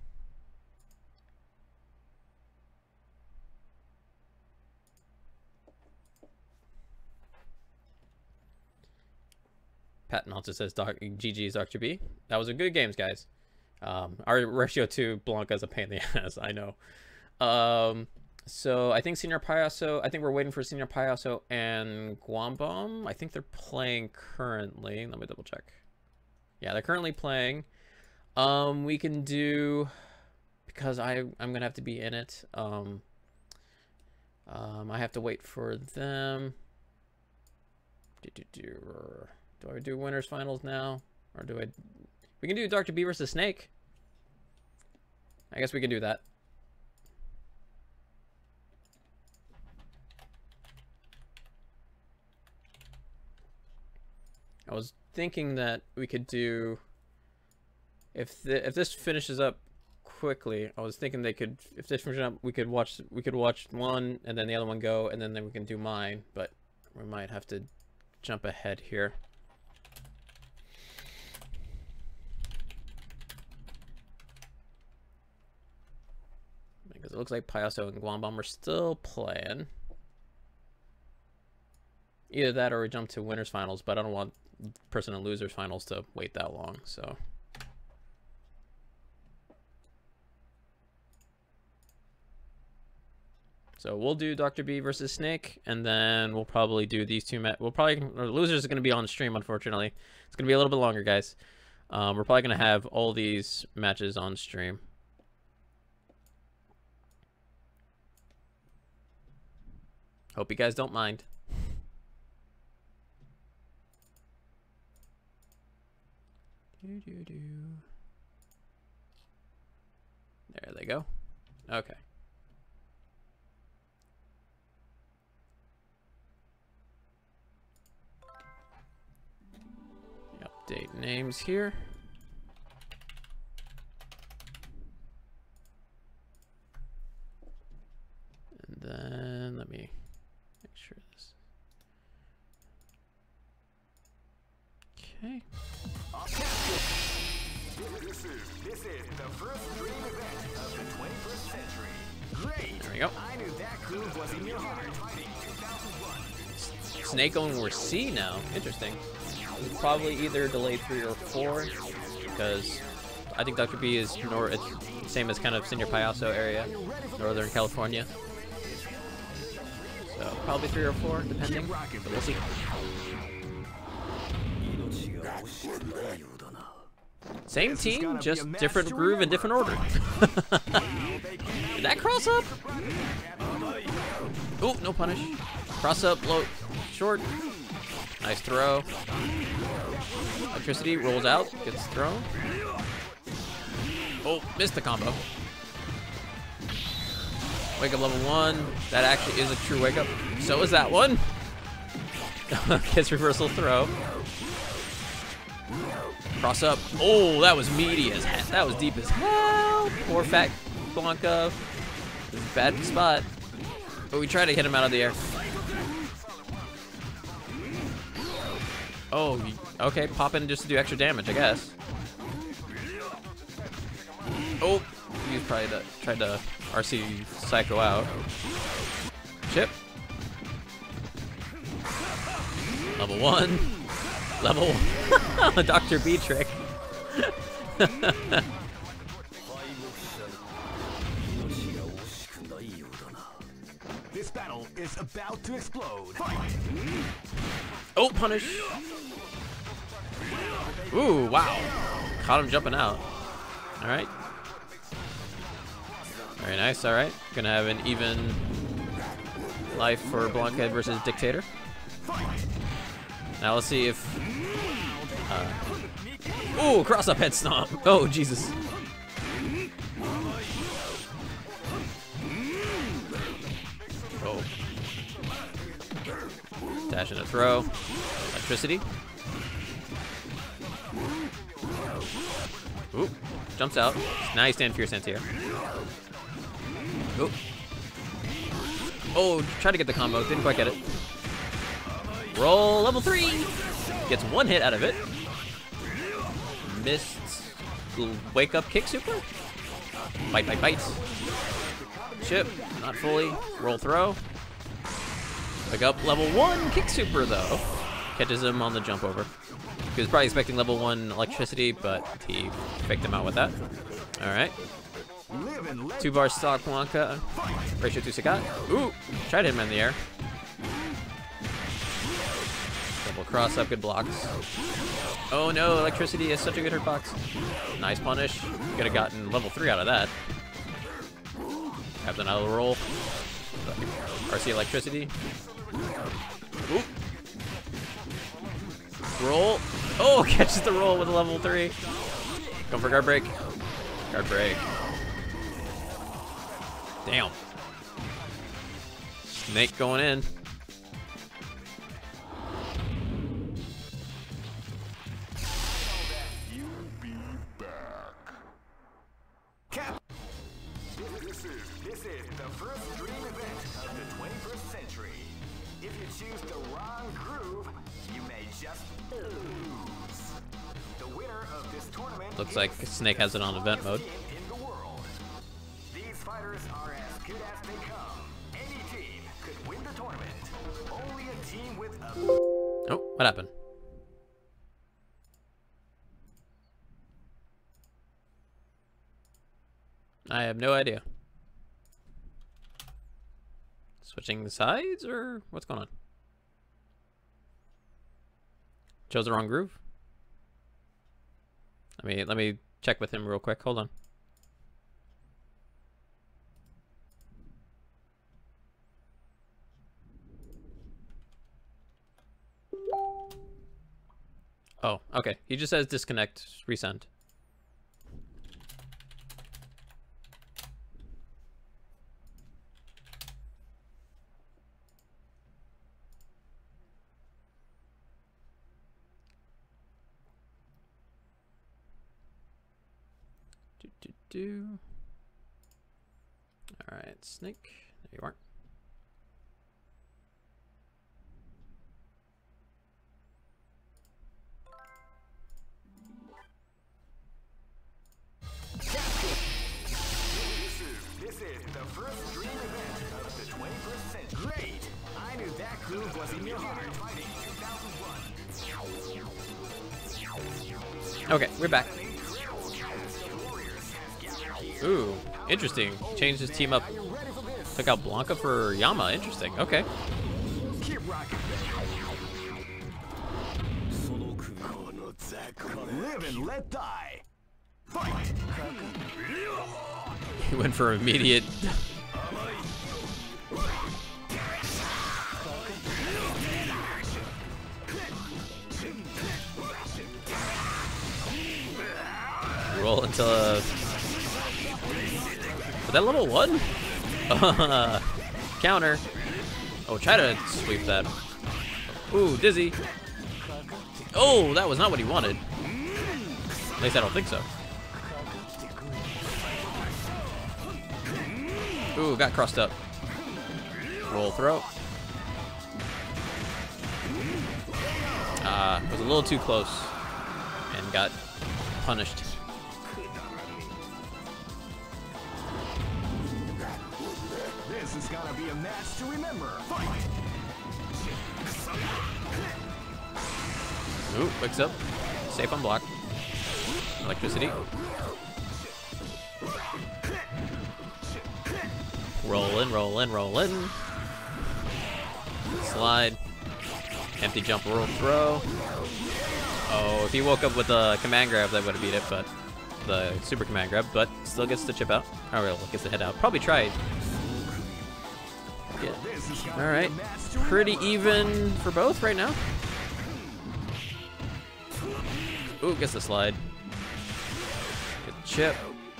Patton also says Doc, G G's Doctor B. That was a good games, guys. Um, our ratio to Blanca is a pain in the ass, I know. Um, so I think Senior Payaso, I think we're waiting for Senior Payaso and Guambom. I think they're playing currently. Let me double check. Yeah, they're currently playing. Um, we can do, because I, I'm going to have to be in it. Um, um, I have to wait for them. Do, do, do, do I do winners finals now? Or do I... We can do Doctor B versus Snake. I guess we can do that. I was thinking that we could do, if the, if this finishes up quickly, I was thinking they could, if this finishes up, we could watch we could watch one and then the other one go, and then, then we can do mine. But we might have to jump ahead here. Because it looks like Payaso and Guambom are still playing. Either that or we jump to winners finals, but I don't want person and losers finals to wait that long, so. So we'll do Doctor B versus Snake, and then we'll probably do these two matches. We'll probably, or losers are going to be on stream, unfortunately. It's going to be a little bit longer, guys. Um, we're probably going to have all these matches on stream. Hope you guys don't mind. Do, do, do. There they go. Okay. Update names here. And then let me make sure this. Okay. This is, this is the first dream event of the twenty-first century. Great! There we go. I knew that groove was in your heart. Fighting two thousand one. Snake going for C now. Interesting. Probably either delayed three or four, because I think Doctor B is nor it's same as kind of Senior Payaso area, Northern California. So probably three or four, depending. But we'll see. Same team, just different groove and different order. Did that cross up? Oh, no punish. Cross up, low, short. Nice throw. Electricity rolls out, gets thrown. Oh, missed the combo. Wake up level one. That actually is a true wake up. So is that one. Gets reversal throw. Cross up. Oh, that was meaty as hell. That was deep as hell. Poor fat Blanca. This is a bad spot. But we try to hit him out of the air. Oh, okay. Pop in just to do extra damage, I guess. Oh, he's probably the, tried to R C Psycho out. Chip. Level one. Level Doctor B trick. This battle is about to explode. Oh, punish. Ooh, wow. Caught him jumping out. All right. Very nice, all right. Gonna have an even life for Blockhead versus Dictator. Now let's see if... Uh, ooh, cross-up head stomp. Oh, Jesus. Oh. Dash and a throw. Electricity. Ooh, jumps out. Nice stand fierce anti-air. Ooh. Oh, tried to get the combo, didn't quite get it. Roll level three. Gets one hit out of it. Missed wake up kick super. Bite, bite, bite. Chip, not fully. Roll throw. Wake up level one kick super though. Catches him on the jump over. He was probably expecting level one electricity, but he faked him out with that. All right. Two bar stock Blanca. Ratio two Sagat. Ooh, tried to hit him in the air. Double cross up, good blocks. Oh no, electricity is such a good hitbox. Nice punish. Could have gotten level three out of that. Captain out of the roll. R C electricity. Ooh. Roll. Oh, catches the roll with a level three. Going for guard break. Guard break. Damn. Snake going in. Cap. This is this is the first dream event of the twenty-first century. If you choose the wrong groove, you may just lose. The winner of this tournament looks like Snake has it on event mode. In the world. These fighters are as good as they come. Any team could win the tournament. Only a team with a... Oh, what happened? I have no idea. Switching sides or what's going on? Chose the wrong groove. Let me let me check with him real quick. Hold on. Oh, okay. He just says disconnect, resend. Do, do, do. All right, Snake. There you are. This is, this is the first dream event of the twenty-first century. Great! I knew that groove was in your heart. Okay, we're back. Ooh, interesting. Changed his team up. Took out Blanca for Yama. Interesting. Okay. Keep rocking, live and let die. Fight! He went for immediate. Roll until uh, was that level one? Uh, counter. Oh, try to sweep that. Ooh, dizzy. Oh, that was not what he wanted. At least I don't think so. Ooh, got crossed up. Roll throw. Ah, uh, was a little too close and got punished. This is gonna be a match to remember. Fight! Ooh, wakes up. Safe on block. Electricity. Rollin', rollin', rollin'. Slide. Empty jump, roll, throw. Oh, if he woke up with a command grab, that would have beat it, but the super command grab, but still gets the chip out. Oh, well, gets the head out. Probably tried. Yeah. All right, pretty even for both right now. Ooh, gets the slide. Get the chip.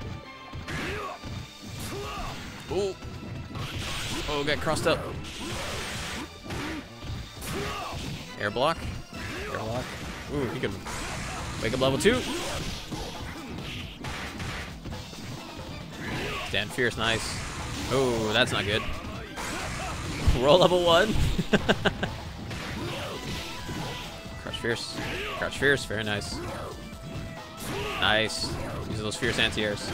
Ooh. Oh, got crossed up. Air block. Air block. Ooh, he can wake up level two. Stand fierce, nice. Oh, that's not good. Roll level one. Crouch fierce. Crouch fierce, very nice. Nice. Use those fierce anti-airs.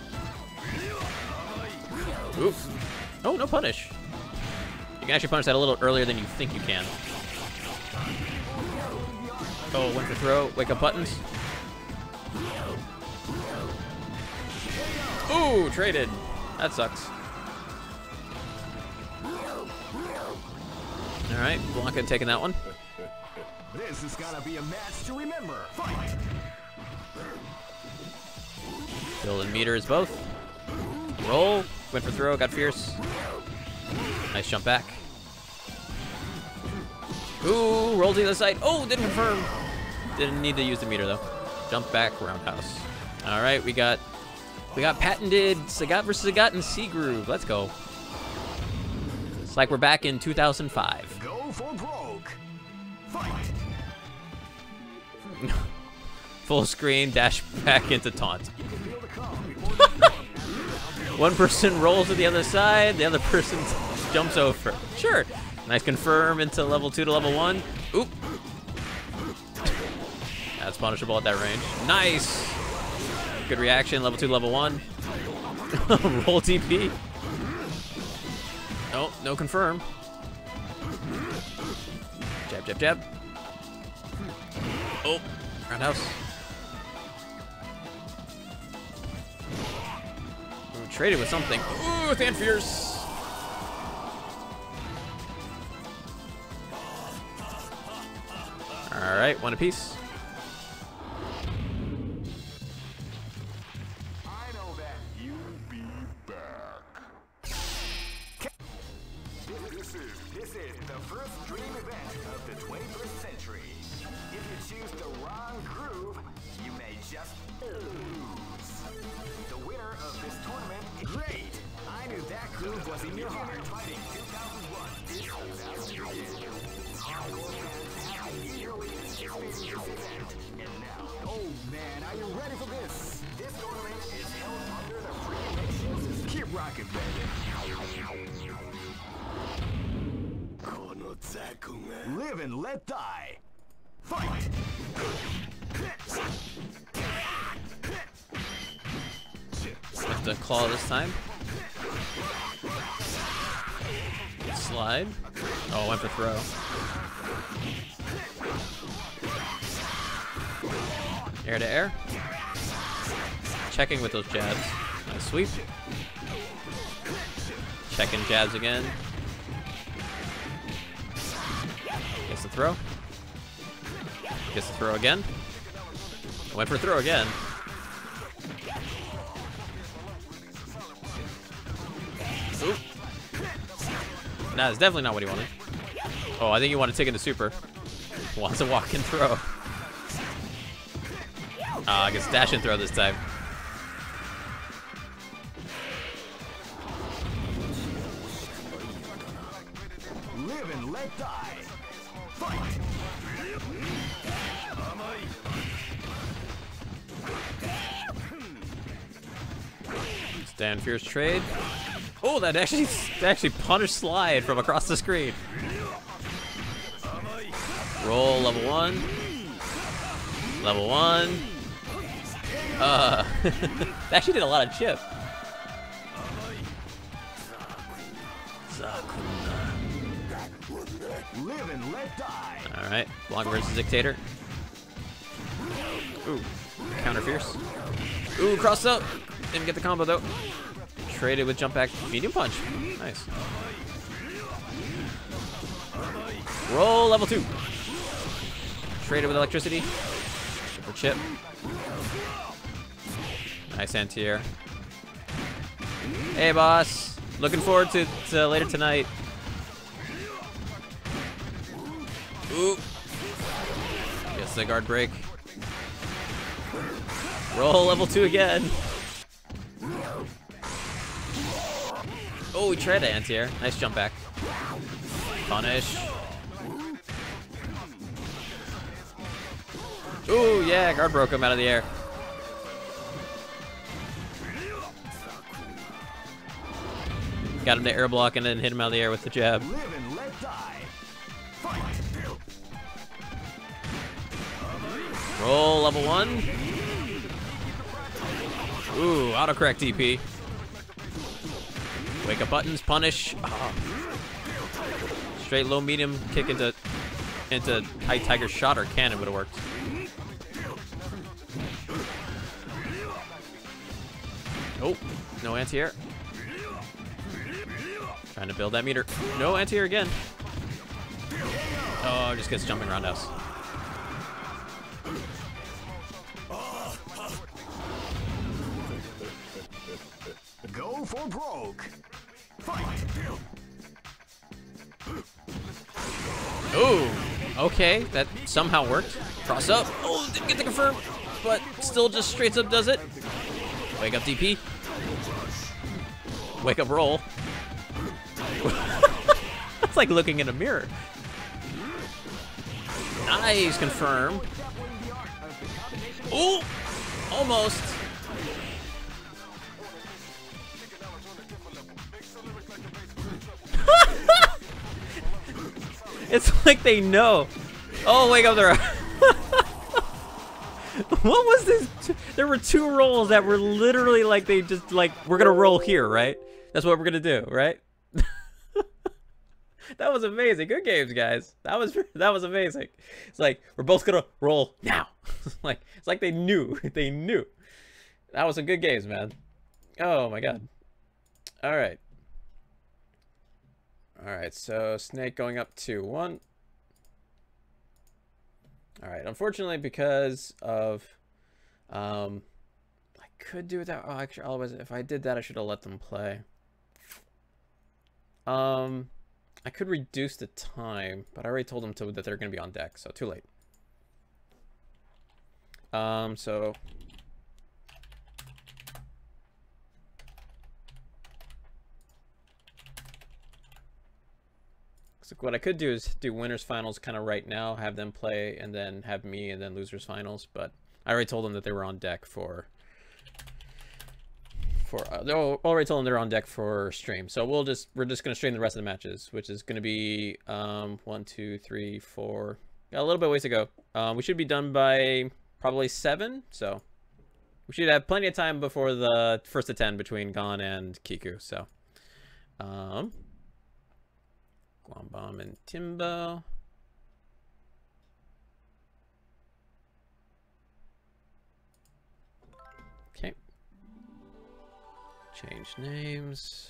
Oop. Oh, no punish. You can actually punish that a little earlier than you think you can. Oh, went for throw. Wake up buttons. Ooh, traded. That sucks. All right, Blanca taking that one. This is gonna be a match to remember. Fight. Building meters both. Roll. Went for throw. Got fierce. Nice jump back. Ooh, roll to the other side. Oh, didn't confirm. Didn't need to use the meter though. Jump back, roundhouse. All right, we got we got patented Sagat versus Sagat and C Groove. Let's go. It's like we're back in two thousand five. Go for broke. Fight. Full screen, dash back into taunt. One person rolls to the other side, the other person jumps over. Sure. Nice confirm into level two to level one. Oop. That's punishable at that range. Nice. Good reaction, level two, level one. Roll T P. Oh, no confirm. Jab, jab, jab. Oh, roundhouse. Ooh, traded with something. Ooh, Than Fierce. All right, one apiece. I know that you'll be back. This is this is the first dream event of the twenty-first century. If you choose the wrong groove, you may just lose. The winner of this tournament is great. I knew that groove was in your heart. Fighting two thousand one. Hardcore fans have been eagerly anticipating this event. And now, oh man, are you ready for this? This tournament is held under the regulations. Keep rocking, baby. Live and let die. Fight. With the claw this time. Slide. Oh, went for throw. Air to air. Checking with those jabs. Nice sweep. Checking jabs again. Gets the throw. Gets the throw again. Went for throw again. Oop. Nah, that's definitely not what he wanted. Oh, I think he wanted to take it to super. Wants a walk and throw. Ah, uh, I guess dash and throw this time. Live and let die. Fight. Stand fierce trade. Oh, that actually that actually punished slide from across the screen. Roll level one. Level one. Uh, that actually did a lot of chip. Live and let die. All right, Blanc versus Dictator. Ooh, counter fierce. Ooh, cross up. Didn't get the combo though. Traded with jump back medium punch. Nice. Roll level two. Traded with electricity. For chip. Nice anti-air. Hey boss. Looking forward to, to later tonight. Ooh. Gets the guard break. Roll level two again. Oh, we tried to anti-air. Nice jump back. Punish. Ooh, yeah, guard broke him out of the air. Got him to air block and then hit him out of the air with the jab. Roll level one. Ooh, autocorrect D P. Wake up buttons, punish. Oh. Straight low medium kick into into high tiger shot or cannon would have worked. Oh, no anti-air. Trying to build that meter. No anti-air again. Oh, just gets jumping roundhouse. Go for broke. Fight. Ooh, okay, that somehow worked. Cross up. Oh, didn't get the confirm, but still just straight up does it. Wake up D P. Wake up roll. It's like looking in a mirror. Nice confirm. Ooh, almost. It's like they know. Oh, wake up there. What was this? There were two rolls that were literally like they just like, we're gonna roll here, right? That's what we're gonna do, right? That was amazing. Good games, guys. That was that was amazing. It's like we're both gonna roll now. Like it's like they knew. They knew. That was some good games, man. Oh my god. All right. All right. So Snake going up two one. All right. Unfortunately, because of, um, I could do that. Oh, actually, otherwise, if I did that, I should have let them play. Um. I could reduce the time, but I already told them to, that they're going to be on deck, so too late. Um, so... So what I could do is do winners finals kind of right now, have them play, and then have me, and then losers finals, but I already told them that they were on deck for... For, uh, they already told them they're on deck for stream, so we'll just we're just gonna stream the rest of the matches, which is gonna be um one, two, three, four. Got a little bit of ways to go. Um, we should be done by probably seven, so we should have plenty of time before the first of ten between Gon and Kiku. So, um, Guambom and Timbo. Okay. Change names.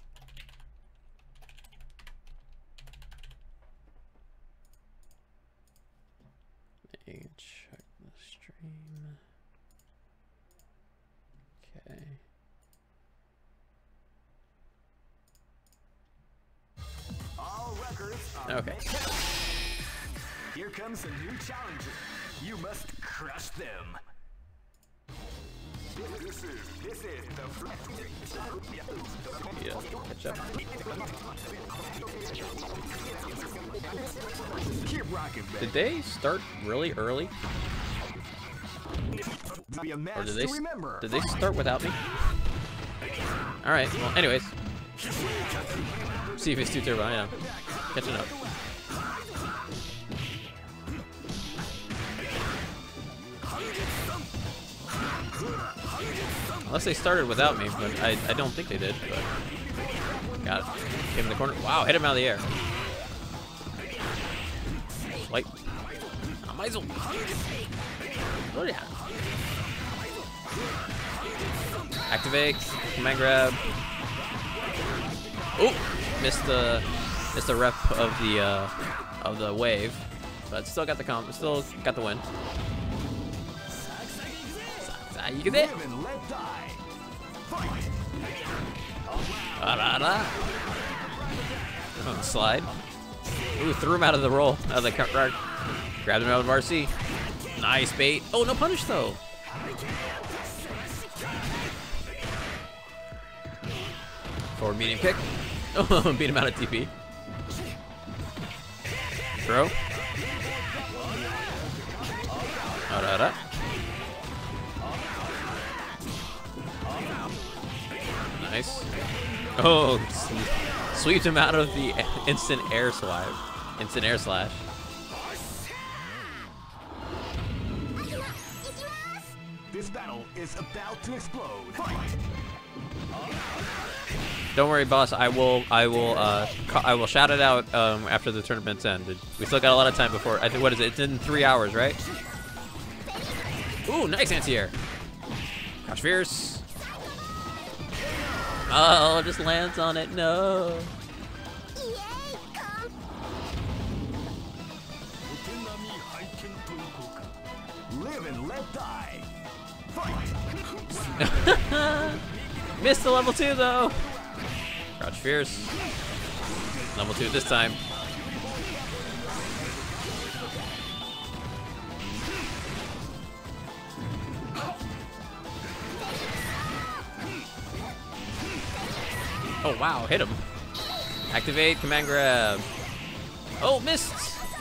Let me check the stream. Okay. All records are Okay. Here comes a new challenger. You must crush them. This is this is the Yeah, catch up. Keep rocking, man. Did they start really early? Be a match Or did they to remember. did they start without me? All right. Well, anyways, C V S two turbo. I know. Catching up. Unless they started without me, but I, I don't think they did. But got it. Came in the corner. Wow, hit him out of the air. Swipe. Oh, Meisel. Oh yeah. Activate. Command grab. Oh, missed the missed the rep of the uh, of the wave, but still got the comp. Still got the win. You get it. Da, da, da. On the slide. Ooh, threw him out of the roll. Out of the cut. Grabbed him out of R C. Nice bait. Oh, no punish though. Forward medium kick. Oh, beat him out of T P. Throw. Da, da, da. Nice. Oh, sweeps him out of the instant air swipe. Instant air slash. This battle is about to explode. Don't worry, boss. I will. I will. Uh, I will shout it out um, after the tournament's ended. We still got a lot of time before. I think. What is it? It's in three hours, right? Ooh, nice anti-air. Crouch fierce. Oh, just lands on it. No. Live and let die. Missed the level two though. Crouch fierce. Level two this time. Oh wow, hit him. Activate, command grab. Oh, missed.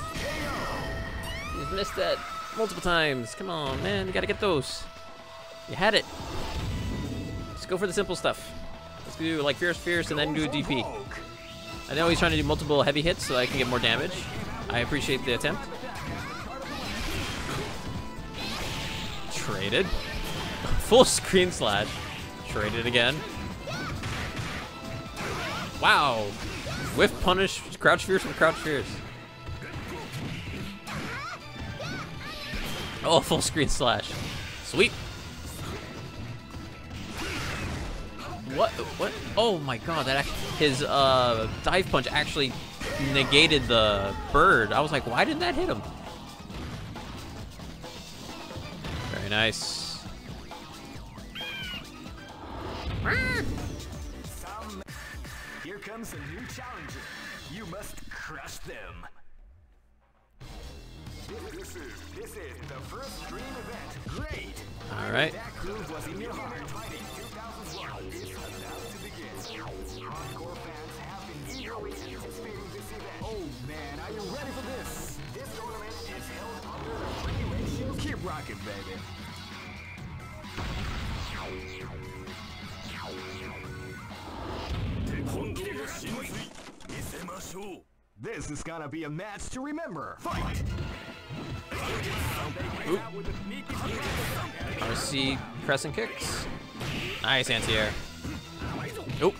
He's missed that multiple times. Come on, man, you gotta get those. You had it. Let's go for the simple stuff. Let's do like fierce, fierce, and then do a D P. I know he's trying to do multiple heavy hits so I can get more damage. I appreciate the attempt. Traded. Full screen slash. Traded again. Wow. Whiff punish, crouch fierce from crouch fierce. Oh, full screen slash. Sweet. What? What? Oh my god, that act his uh, dive punch actually negated the bird. I was like, why didn't that hit him? Very nice. Here comes a new challenger. You must crush them. This is this is the first dream event. Great. All right. That groove was in your heart. Fighting two thousand one is about to begin. Hardcore fans have been eagerly anticipating this event. Oh man, are you ready for this? This tournament is held under the free ratio. Keep rocking, baby. This is gonna be a match to remember. Fight! Oop. R C crescent kicks. Nice anti-air. Oop.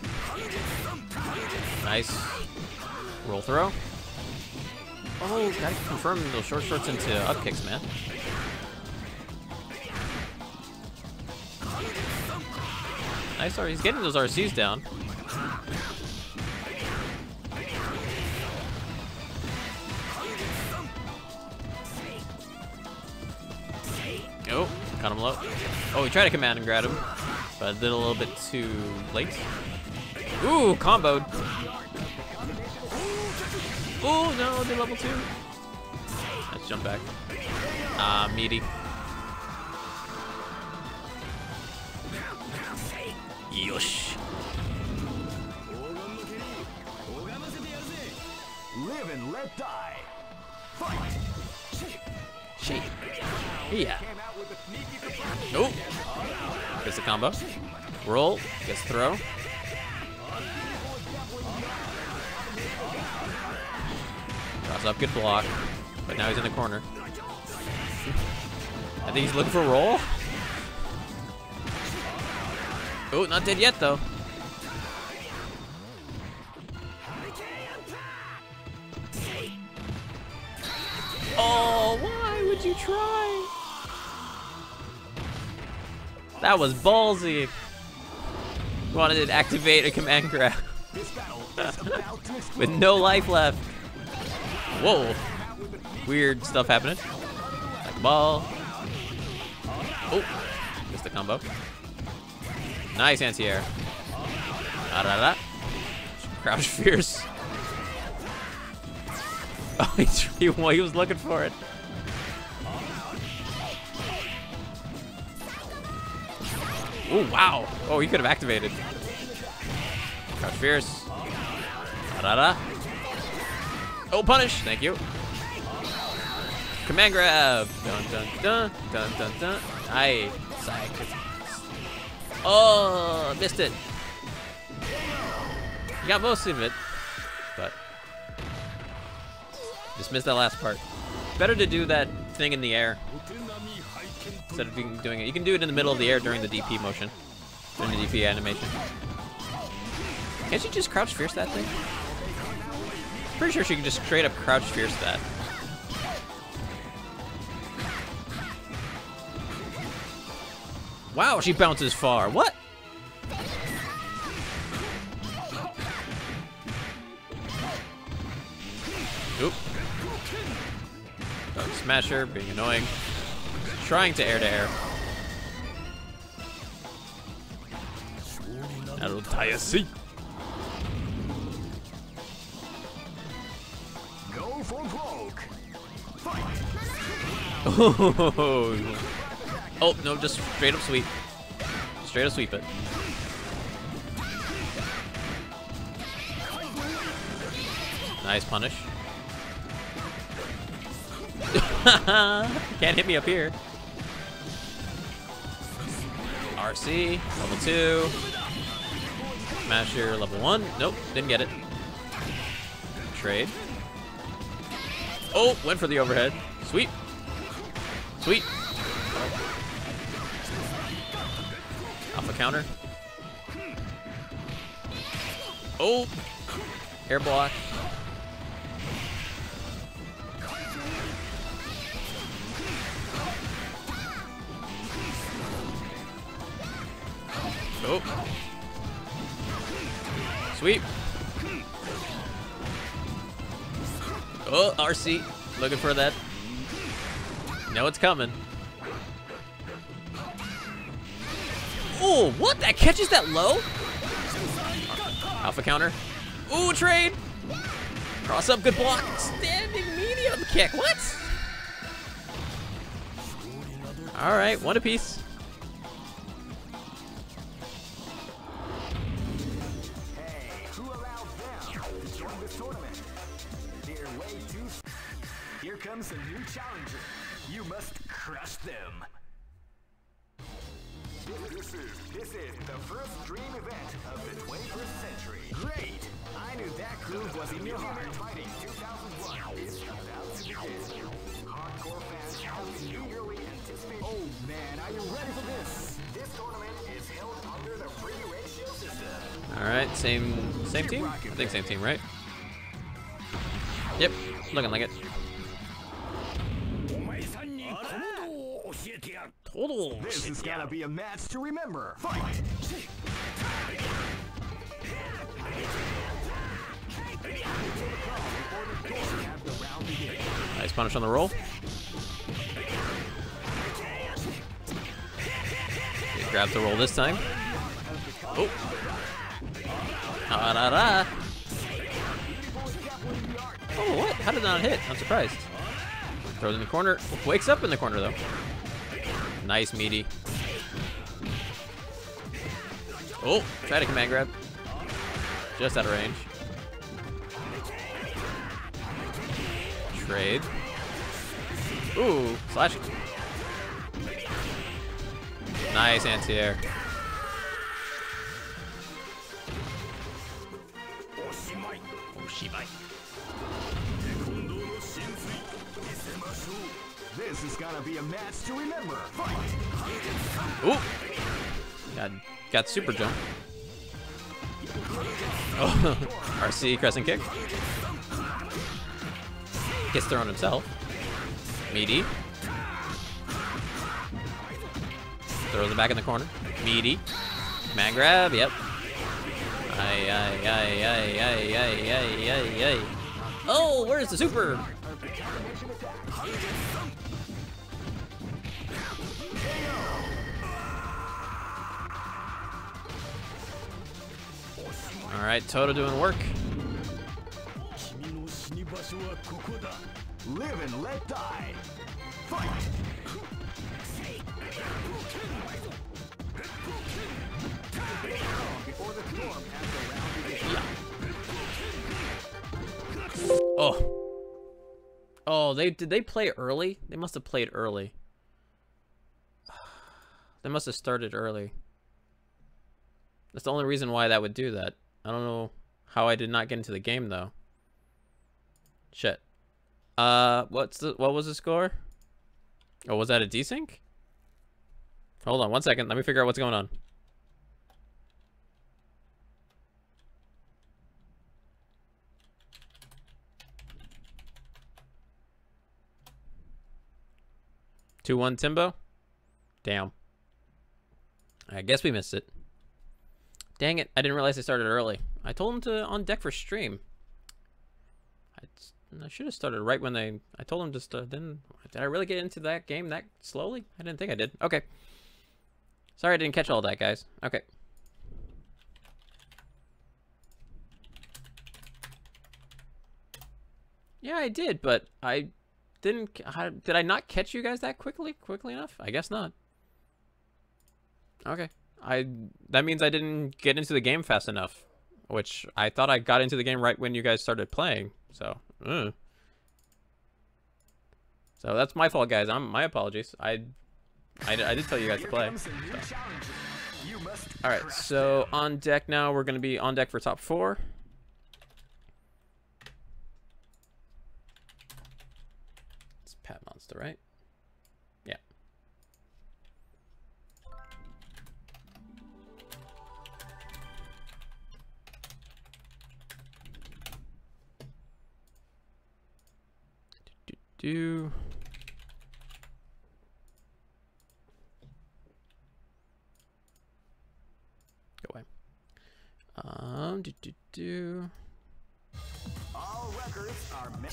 Nice. Roll throw. Oh, gotta confirm those short shorts into up kicks, man. Nice. Sorry, he's getting those R Cs down. Oh, got him low. Oh, we tried to command and grab him, but did a little bit too late. Ooh, comboed. Oh no, did level two. Let's jump back. Ah, uh, meaty. Yosh. Live and let die. Fight! Shake. Yeah. Nope. Gets the combo. Roll. Gets throw. Cross up. Good block. But now he's in the corner. I think he's looking for a roll. Oh, not dead yet though. Oh, why would you try? That was ballsy. Wanted to activate a command grab with no life left. Whoa. Weird stuff happening. Like a ball. Oh, missed the combo. Nice anti-air. Da da da. Crouch fierce. Oh, he, he was looking for it. Oh, wow. Oh, he could have activated. Crouch fierce. Da da da. Oh, punish. Thank you. Command grab. Dun dun dun dun dun dun. Nice. Oh, missed it. You got most of it, but just missed that last part. Better to do that thing in the air instead of doing it. You can do it in the middle of the air during the D P motion, during the D P animation. Can't you just crouch fierce that thing? Pretty sure she can just straight up crouch fierce that. Wow, she bounces far. What? Oop. Dog smasher, being annoying. Trying to air to air. That'll tie a seat. Go for broke. Fight. Oh. Oh, no, just straight up sweep. Straight up sweep it. Nice punish. Can't hit me up here. R C, level two. Smasher, level one. Nope, didn't get it. Trade. Oh, went for the overhead. Sweep. Sweep. Alpha counter. Oh, air block. Oh. Sweep. Oh, R C. Looking for that. Know it's coming. Oh, what? That catches that low? Alpha counter. Ooh, trade. Cross up, good block. Standing medium kick. What? All right, one apiece. Here comes a new challenger. You must crush them. This is, this is the first dream event of the twenty-first century. Great! I knew that groove was in your heart. Fighting two thousand one is about to begin. Hardcore fans have been eagerly anticipating. Oh man, are you ready for this? This tournament is held under the free ratio system. All right, same same team? I think same team, right? Yep, looking like it. Total. This is gonna be a match to remember. Fight! Nice punish on the roll. He grabs the roll this time. Oh. Ah, da, da. Oh, what? How did that not hit? I'm surprised. Throws in the corner. Wakes up in the corner, though. Nice, meaty. Oh, try to command grab. Just out of range. Trade. Ooh, slash. Nice anti-air. This is gonna be a match to remember. Fight! Ooh! Got, got super jump. Oh, R C crescent kick. Gets thrown himself. Meaty. Throws it back in the corner. Meaty. Man grab. Yep. Ay, ay, ay, ay, ay, ay, ay, ay, ay. Oh, where's the super? All right, Toto doing work. Live and let die. Fight. Before the storm has the round begins. Oh. Oh, they did they play early? They must have played early. They must have started early. That's the only reason why that would do that. I don't know how I did not get into the game though. Shit. Uh, what's the what was the score? Oh, was that a desync? Hold on one second. Let me figure out what's going on. two one Timbo? Damn. I guess we missed it. Dang it. I didn't realize I started early. I told him to on deck for stream. I, I should have started right when they... I told him to start... Then, did I really get into that game that slowly? I didn't think I did. Okay. Sorry I didn't catch all that, guys. Okay. Yeah, I did, but I... Didn't how, did I not catch you guys that quickly? Quickly enough? I guess not. Okay. I that means I didn't get into the game fast enough, which I thought I got into the game right when you guys started playing. So, uh. so that's my fault, guys. I'm my apologies. I I, I did tell you guys to play. So. All right. So on deck now, we're gonna be on deck for top four. Pat Monster, right? Yeah. Do, do, do. Go away. Um, do, do, do. All records are met.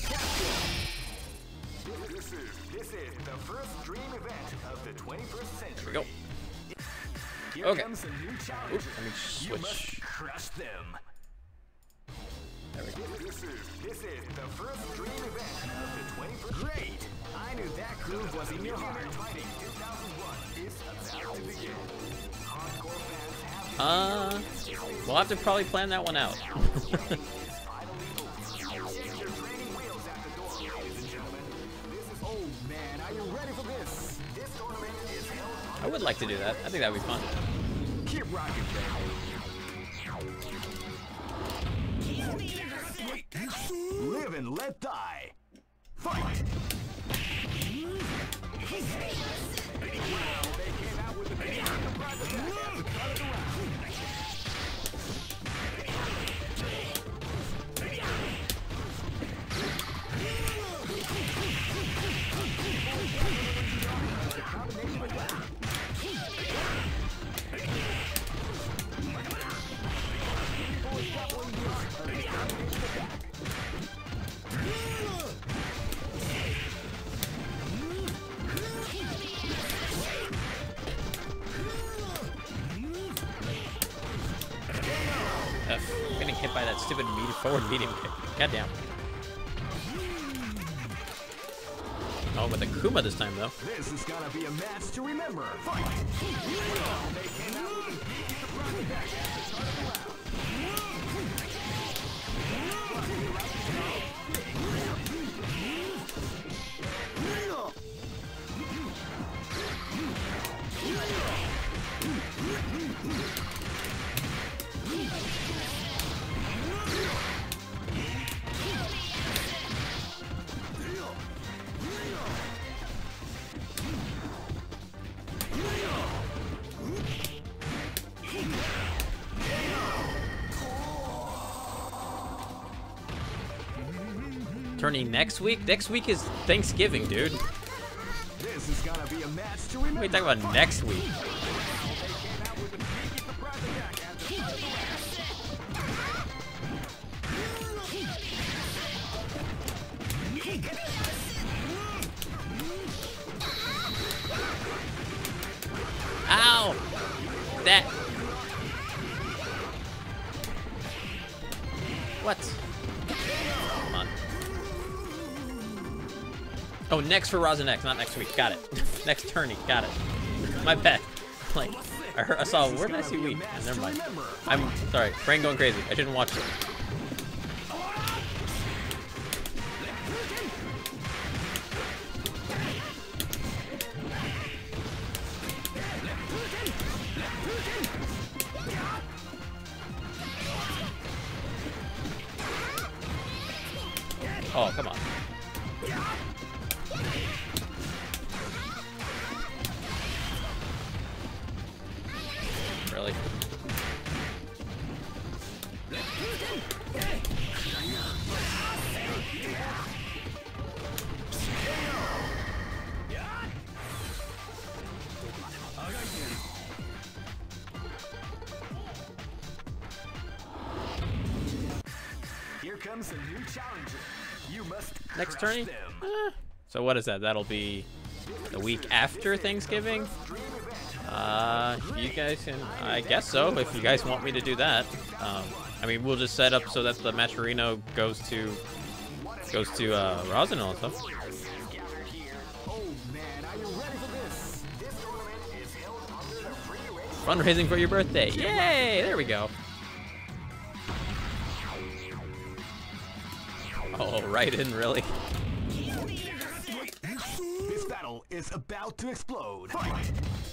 This is, this is the first dream event of the twenty-first century. Here we go. Here Okay. comes a new challenge. Oop, let me You must switch. crush them. There we go. This is, this is the first dream event of the twenty-first. Great! I knew that groove was in your heart. Fighting two thousand one is about to begin. Hardcore fans have Uh, we'll have to probably plan that one out. I would like to do that. I think that would be fun. Keep rocking, baby. Live and let die. Fight. Wow, they came out with the big surprise attack at the start of the round. F. Getting hit by that stupid medium, forward medium kick. Goddamn. Oh, with a Kuma this time, though. This is gonna be a match to remember. Fight! They came out with a big surprise attack at the start of the round. Turning next week? Next week is Thanksgiving, dude. This is gonna be a match to What are remember. you talking about next week? What? Come on. Oh, next for Rosin X, not next week. Got it. Next tourney. Got it. My bad. Like, I, heard, I saw, where did I see Wii? Never mind. I'm sorry. Brain going crazy. I shouldn't watch it. Oh, come on. Really? Here comes a new challenger. You must Next crush tourney? them. Eh. So what is that? That'll be the week after Thanksgiving? Uh, you guys can, I guess so, if you guys want me to do that. Um, I mean, we'll just set up so that the Matcherino goes to, goes to, uh, Rosin and stuff. Fundraising for your birthday. Yay! There we go. Oh, right in, really? This battle is about to explode. Fight!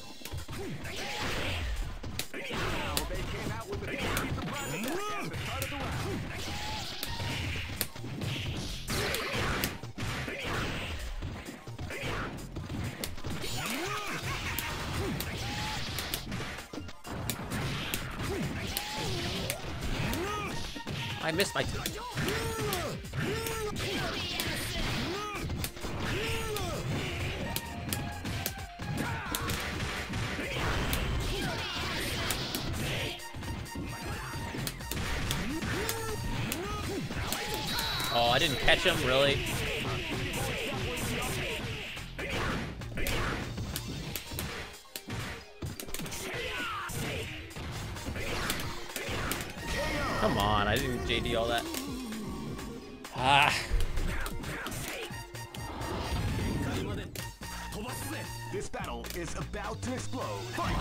Now they came out with a big surprise attack at the start of the round. I missed my time. Oh, I didn't catch him, really? Come on, I didn't J D all that. Ah. This battle is about to explode. Fight!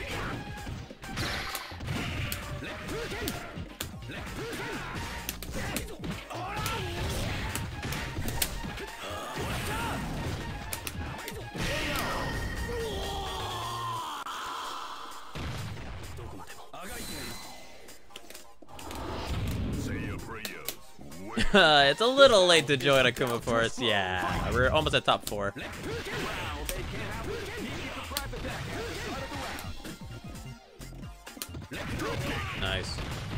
It's a little late to join Akuma Force. Yeah, we're almost at top four. Nice.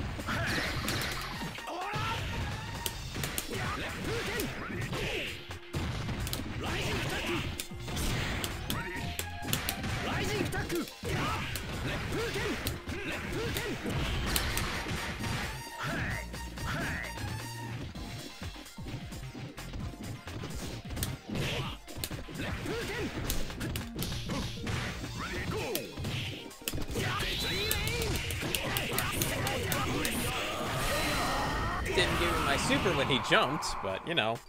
Didn't give him my super when he jumped, but you know.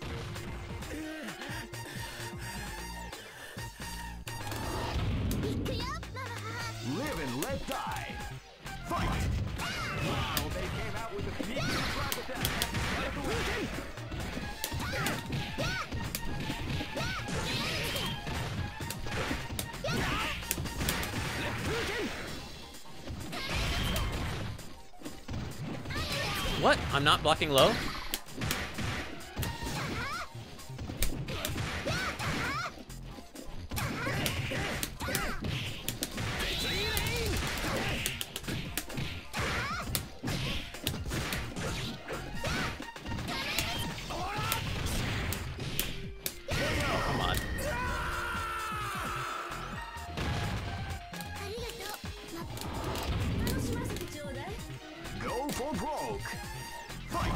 Live and let die. Fight! Wow, they came out with a sneaky surprise attack. What? I'm not blocking low? For broke. Fight!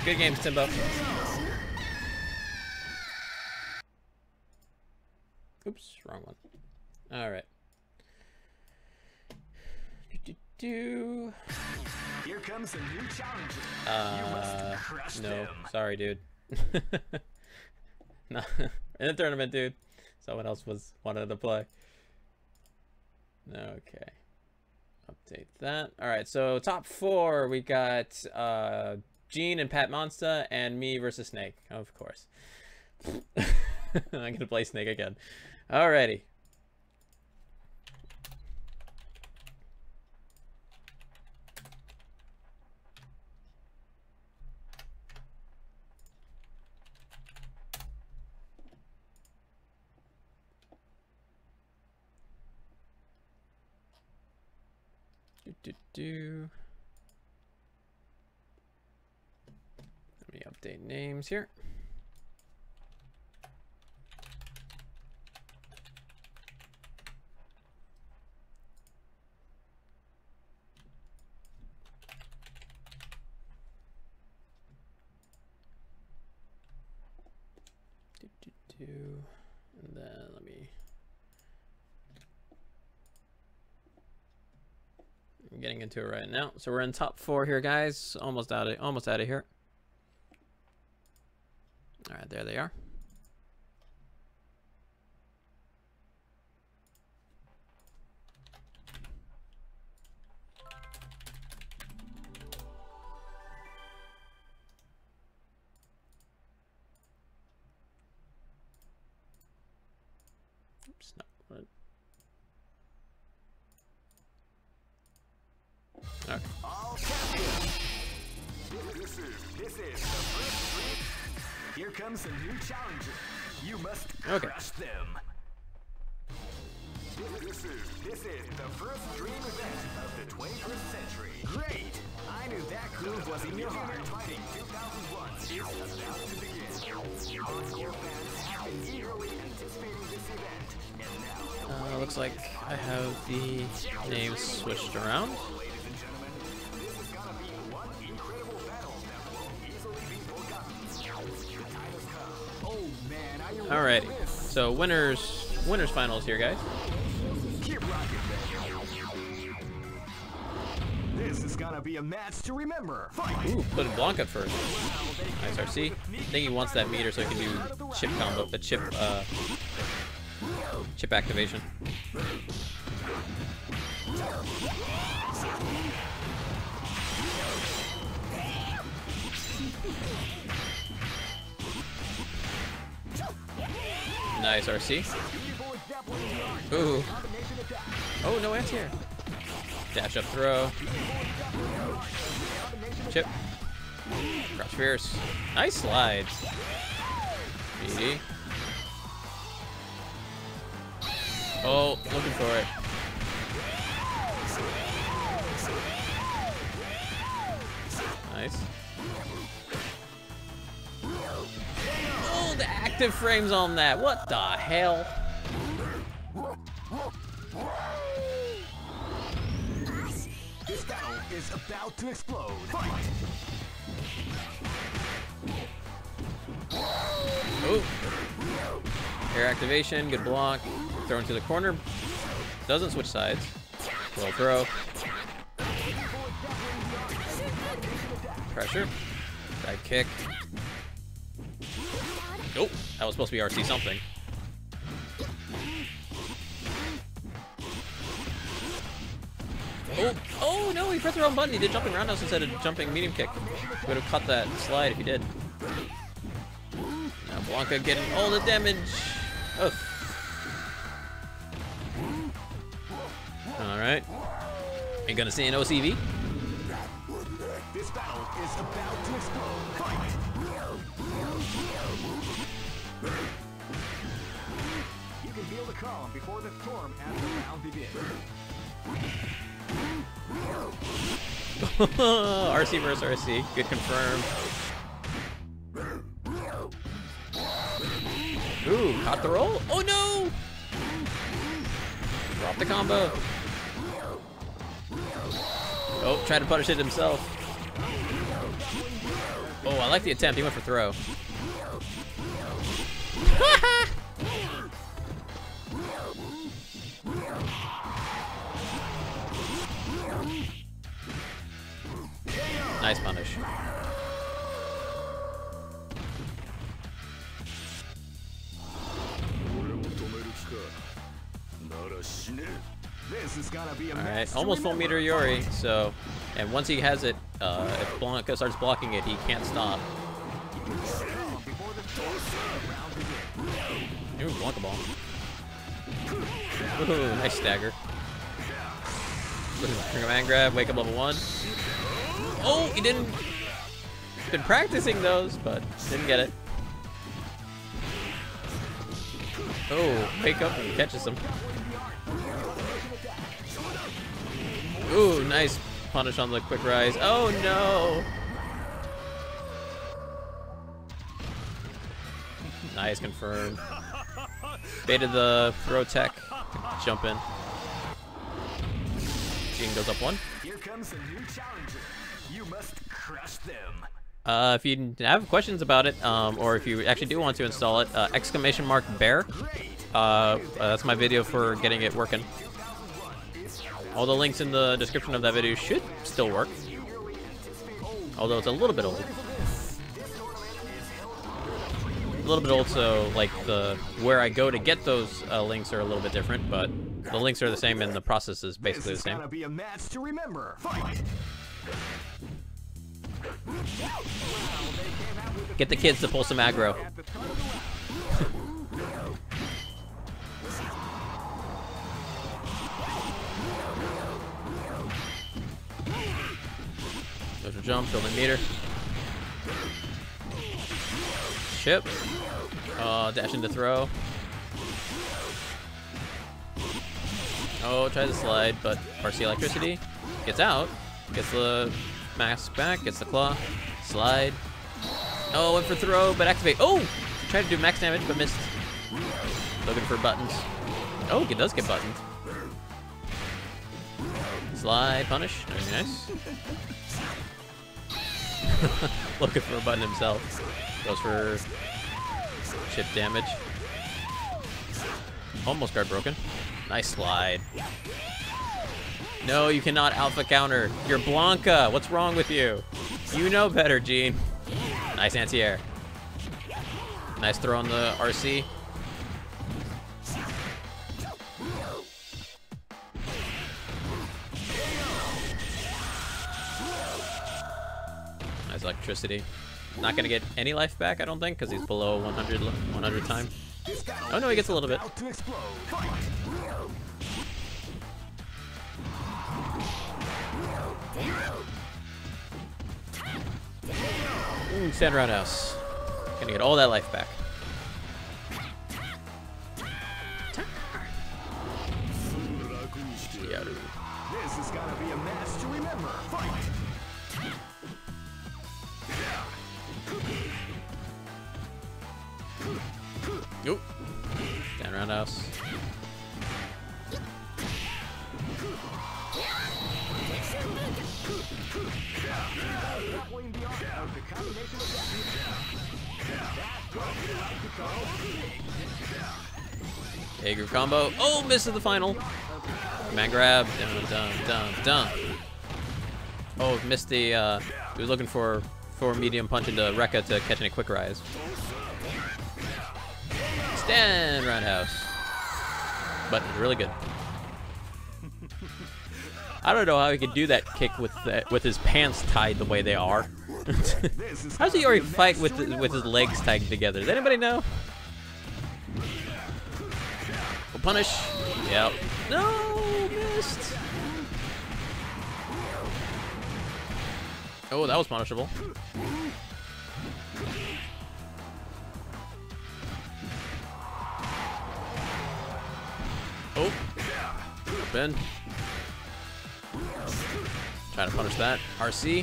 Good games, Timbo. Oops, wrong one. All right. Do, do, do. Here comes a new challenger. Uh, you must crush no, them. sorry, dude. No, in the tournament, dude. Someone else was wanted to play. Okay. Update that. All right, so top four, we got uh, Gene and Pat Monsta, and me versus Snake, of course. I'm gonna play Snake again. Alrighty. Do, do, do. Let me update names here. Do, do, do. And then let me. I'm getting into it right now. So we're in top four here, guys. Almost out of almost out of here. All right, there they are. Oops, no. What? Okay. All champions. This is this is the first dream. Here comes a new challenger. You must crush Okay. them. This is this is the first dream event of the twenty-first century. Great! I knew that groove was in your heart. Fighting two thousand one is about to begin. Hardcore fans have been eagerly anticipating this event, and now. Uh, looks like I have the names switched around. Ladies and gentlemen, this is gonna be one incredible battle that won't easily be forgotten. The time has come. Oh man, are you ready for Alrighty. this? So winners winners finals here, guys. Keep rocking, baby. This is gonna be a match to remember. Fight! Ooh, put Blanca first. Nice R C. I think he wants that meter so he can do chip combo, the chip uh chip activation. Nice R C. Ooh. Oh, no anti-air. Dash up throw. Chip. Crouch fierce. Nice slide. B D. Oh, looking for it. Nice. Oh, the active frames on that. What the hell? This battle is about to explode. Fight! Oh. Air activation, good block. Throw into the corner. Doesn't switch sides. Roll throw. Pressure. Side kick. Nope. That was supposed to be R C something. Oh, oh no, he pressed the wrong button. He did jumping roundhouse instead of jumping medium kick. Would have caught that slide if he did. Now Blanca getting all the damage. Ugh. Alright. Are you gonna see an O C V? This battle is about to explode. Fight! You can feel the calm before the storm as the round begins. R C versus R C. Good confirm. Ooh, caught the roll. Oh no! Drop the combo. Oh, tried to punish it himself. Oh, I like the attempt. He went for throw. Nice punish. This is gonna be a All right, match to almost full remember. meter Yori. So, and once he has it, uh, if Blanca starts blocking it, he can't stop. Ooh, Blanca ball. Ooh, nice stagger. Command grab, wake up level one. Oh, he didn't. Been practicing those, but didn't get it. Oh, wake up and catches him. Ooh, nice punish on the quick rise. Oh no! Nice, confirmed. Baited the throw tech. Jump in. Gene goes up one. Here comes a new challenger. You must crush them. Uh, if you have questions about it, um, or if you actually do want to install it, uh, exclamation mark bear. Uh, uh, that's my video for getting it working. All the links in the description of that video should still work. Although it's a little bit old. A little bit old, so like the where I go to get those uh, links are a little bit different, but the links are the same and the process is basically the This is same. gonna be a match to remember. Fight. Get the kids to pull some aggro. Social jump, building meter. Chip. Uh, dash into throw. Oh, tries to slide, but R C electricity. Gets out. Gets the mask back. Gets the claw. Slide. Oh, went for throw, but activate. Oh! Tried to do max damage, but missed. Looking for buttons. Oh, it does get buttons. Slide, punish. Very nice. Looking for a button himself. Goes for chip damage. Almost guard broken. Nice slide. No, you cannot alpha counter. You're Blanca. What's wrong with you? You know better, Gene. Nice anti-air. Nice throw on the R C. Nice electricity. Not gonna get any life back, I don't think, because he's below one hundred, one hundred time. Oh no, he gets a little bit. Ooh, stand roundhouse. Gonna get all that life back. This is gonna be a match to remember. Fight. Oop. Stand roundhouse. A group combo. Oh, misses the final. Man grab. Dun, dun, dun, dun. Oh, missed the. Uh, he was looking for for medium punch into Rekka to catch any quick rise. Stand roundhouse. But really good. I don't know how he could do that kick with the, with his pants tied the way they are. How does he already fight with the, with his legs tied together? Does anybody know? We'll punish. Yep. No, missed. Oh, that was punishable. Oh, up in. Trying to punish that. R C.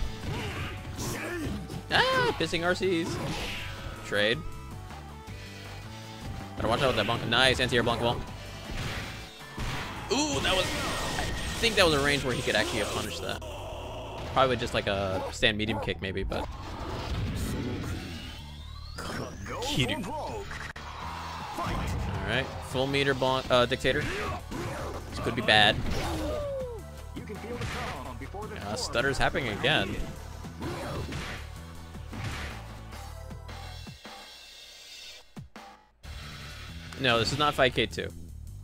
Ah, pissing R Cs. Trade. Gotta watch out with that Blanca. Nice anti-air Blanca ball. Ooh, that was. I think that was a range where he could actually have punished that. Probably just like a stand medium kick, maybe, but. Kiru. Alright, full meter bon uh, dictator. This could be bad. Uh, stutter's happening again. No, this is not Fight K two.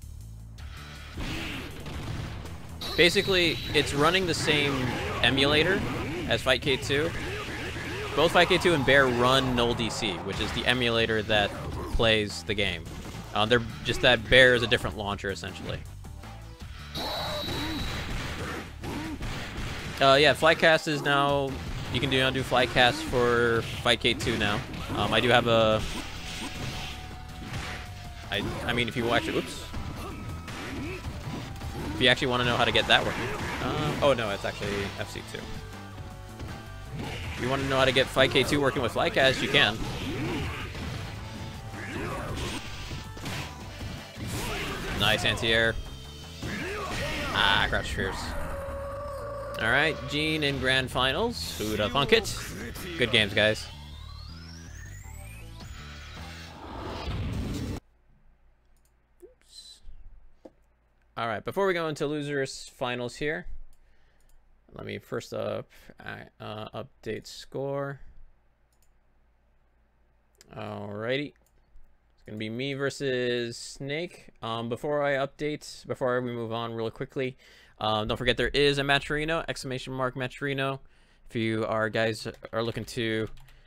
Basically, it's running the same emulator as Fight K two. Both Fight K two and Bear run null D C, which is the emulator that plays the game. Uh, they're just that Bear is a different launcher, essentially. Uh, yeah, Flycast is now... You can do undo Flycast for Fight K two now. Um, I do have a... I, I mean, if you actually... Oops. If you actually want to know how to get that working. Um, oh, no, it's actually F C two. If you want to know how to get Fight K two working with Flycast, you can. Nice anti-air. Ah, crouch fierce. Alright, Gene in Grand Finals. Who'da thunk it? Good games, guys. Alright, before we go into losers finals here, let me first up uh, update score. Alrighty. It's going to be me versus Snake. Um, before I update, before we move on really quickly, um, don't forget there is a Matcherino, exclamation mark Matcherino. If you are guys are looking to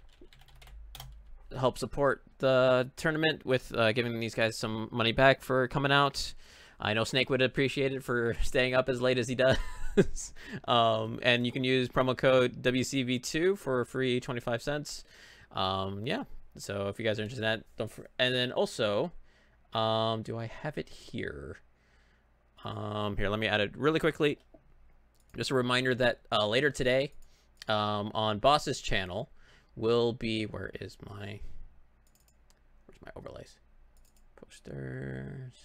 help support the tournament with uh, giving these guys some money back for coming out. I know Snake would appreciate it for staying up as late as he does. um, and you can use promo code W C V two for free twenty-five cents. Um, yeah. So if you guys are interested in that, don't for and then also, um, do I have it here? Um, here, let me add it really quickly. Just a reminder that uh, later today, um, on Boss's channel, will be where is my where's my overlays? Posters.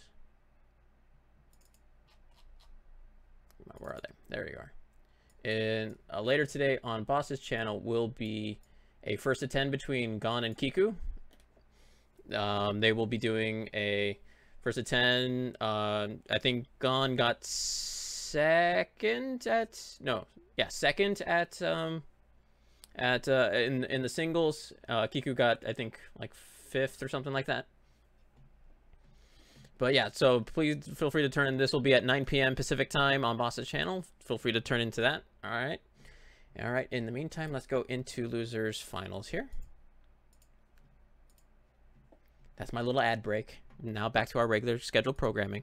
Where are they? There you are. And uh, later today on Boss's channel will be a first to ten between Gon and Kiku. Um, they will be doing a first to ten. Uh, I think Gon got second at no, yeah, second at um, at uh, in in the singles. Uh, Kiku got I think like fifth or something like that. But yeah, so please feel free to turn in. This will be at nine P M Pacific time on Boss's channel. Feel free to turn into that. All right. All right. In the meantime, let's go into losers finals here. That's my little ad break. Now back to our regular scheduled programming.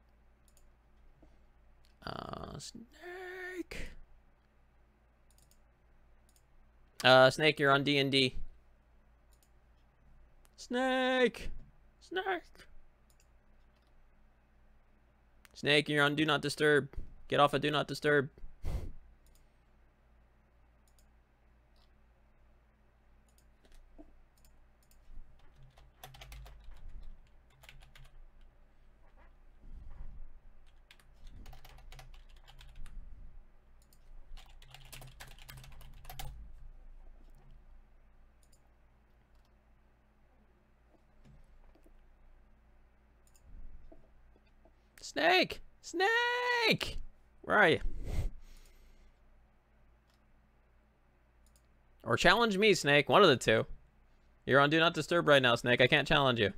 Uh, Snake. Uh, Snake, you're on D and D. Snake. Snake. Snake, you're on Do Not Disturb. Get off of Do Not Disturb. Snake! Snake! Where are you? Or challenge me, Snake. One of the two. You're on Do Not Disturb right now, Snake. I can't challenge you.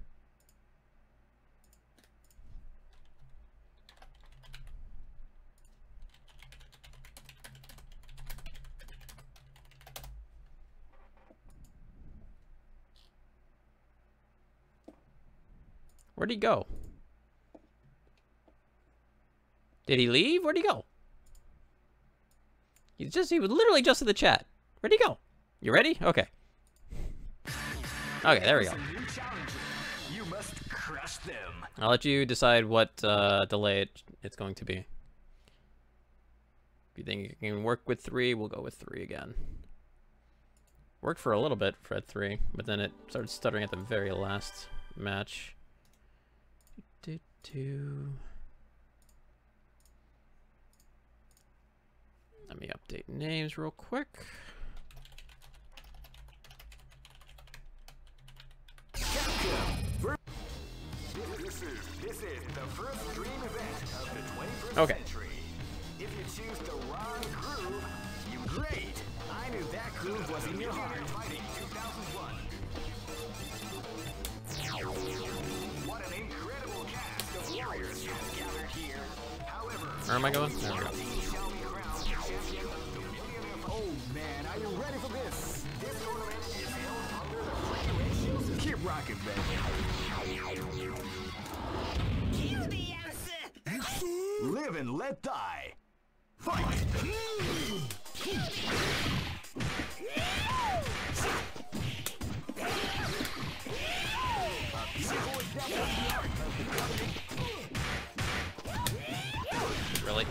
Where'd he go? Did he leave? Where'd he go? He's just, he was literally just in the chat. Where'd he go? You ready? Okay. Okay, there we go. You must crush them. I'll let you decide what uh, delay it, it's going to be. If you think you can work with three, we'll go with three again. Worked for a little bit for at three, but then it started stuttering at the very last match. Do, do. Let me update names real quick. This is the first dream event of the twenty-first Okay. century. If you choose the wrong groove, you great. I knew that groove was in your heart. Fighting two thousand one. What an incredible cast of warriors has gathered here. However, Where am I going? There we go. shall be crowned champion of the Millionaire. Oh man, are you ready for this? This tournament is held under the free ratios. Keep rocking, baby. Live and let die. Fight! Really?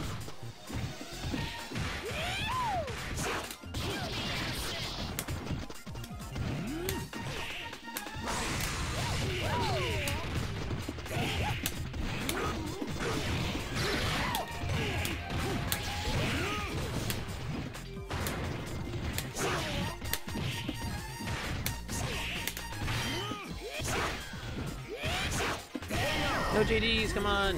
No J Ds, come on.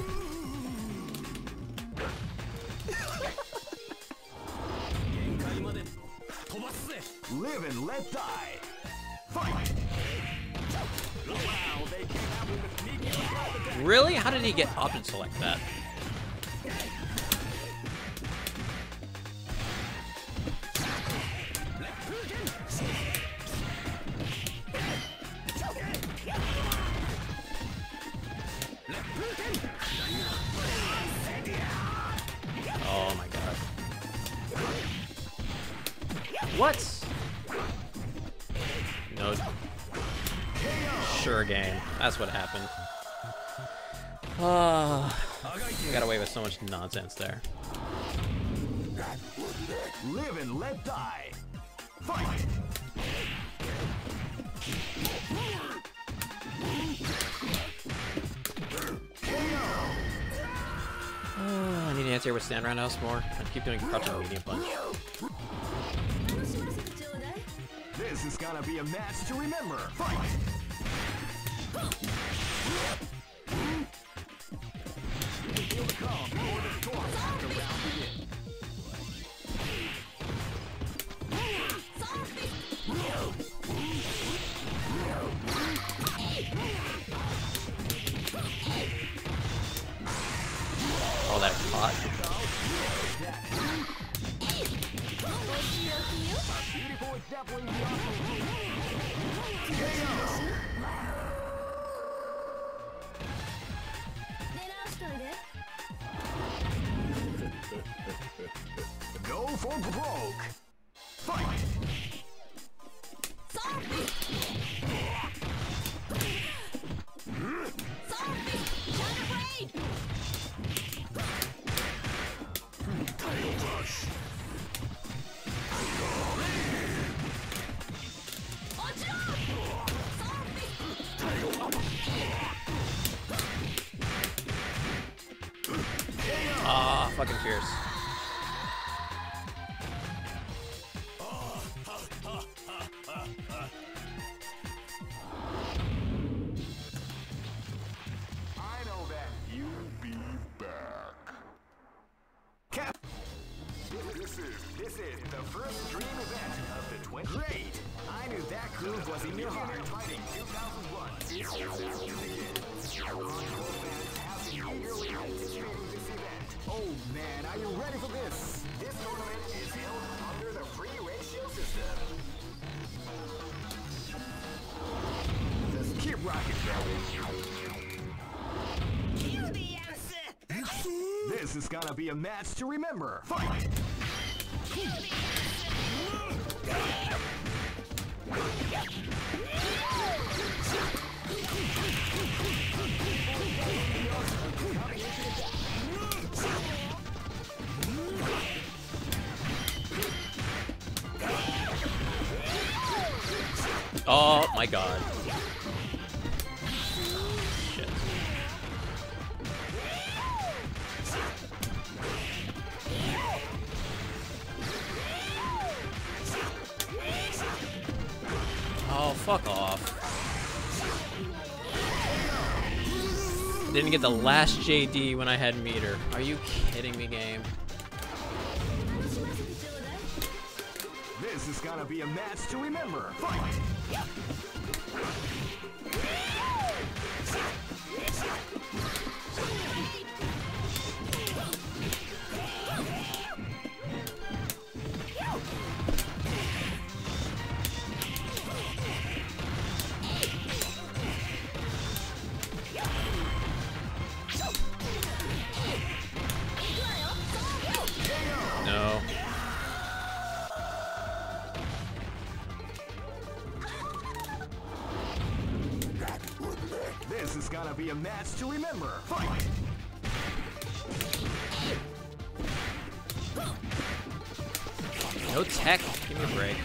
Live and let die. Fight! Wow, they came out with a sneaky attack. Really? How did he get up and select that? Oh my god. What? No. Sure game. That's what happened. Ah, uh, got away with so much nonsense there. Live and let die. Fight! Uh, I need to answer with stand roundhouse more. I keep doing crouching medium punch. This is gonna be a match to remember. Fight! Feel the calm before the storm. The round begins. Oh, that caught. Beautiful example. Go for broke. Fight! Ah, fucking fierce. I know that you'll be back. Cap. This is this is the first dream event of the twenty. Great! I knew that groove was in your heart. Fighting two thousand one. It's about to begin. Hardcore fans have been eagerly anticipating this event. Oh man, are you ready for this? This tournament is held under the free ratio system. Just keep rocking, baby. This is gonna be a match to remember. Fight! Oh my god. Shit. Oh, fuck off. Didn't get the last J D when I had meter. Are you kidding me, game? This is gonna be a match to remember. Fight! No. This is gonna be a match to remember. Fight! No tech. Give me a break.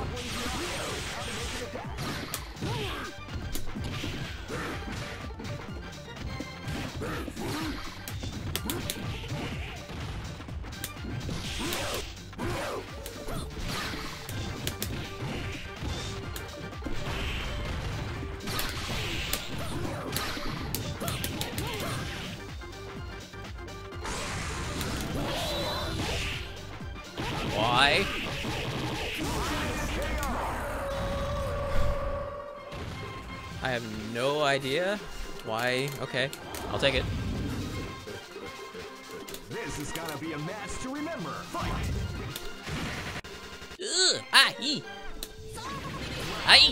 Why? I have no idea why. Okay, I'll take it. This is gonna be a match to remember. Fight! Ugh! Ah! Ee! Aye!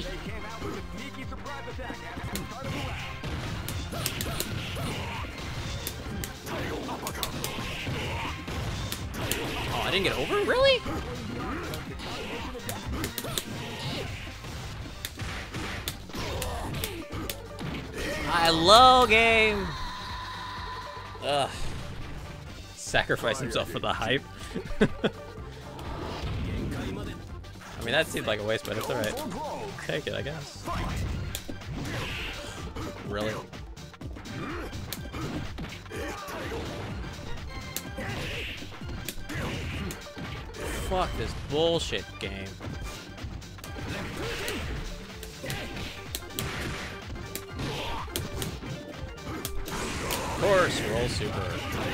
Oh, I didn't get over? Really? Hello, game. Ugh. Sacrifice himself for the hype. I mean, that seemed like a waste, but it's alright. Take it, I guess. Really? Fuck this bullshit game. Of course, roll super.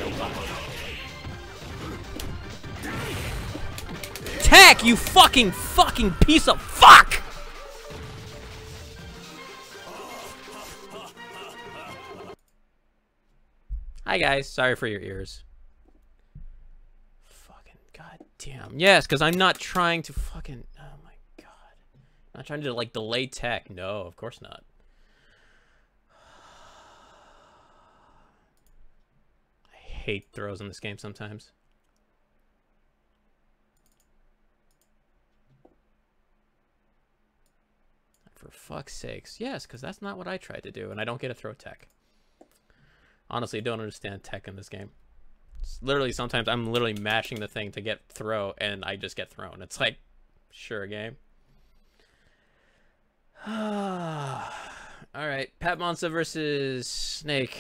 Tech, you fucking fucking piece of fuck! Hi guys, sorry for your ears. Fucking goddamn. Yes, because I'm not trying to fucking. Oh my god. I'm not trying to like delay tech. No, of course not. I hate throws in this game sometimes. For fuck's sakes. Yes, because that's not what I tried to do, and I don't get a throw tech. Honestly, I don't understand tech in this game. It's literally, sometimes I'm literally mashing the thing to get throw, and I just get thrown. It's like, sure, game. Alright, Pat Monza versus Snake.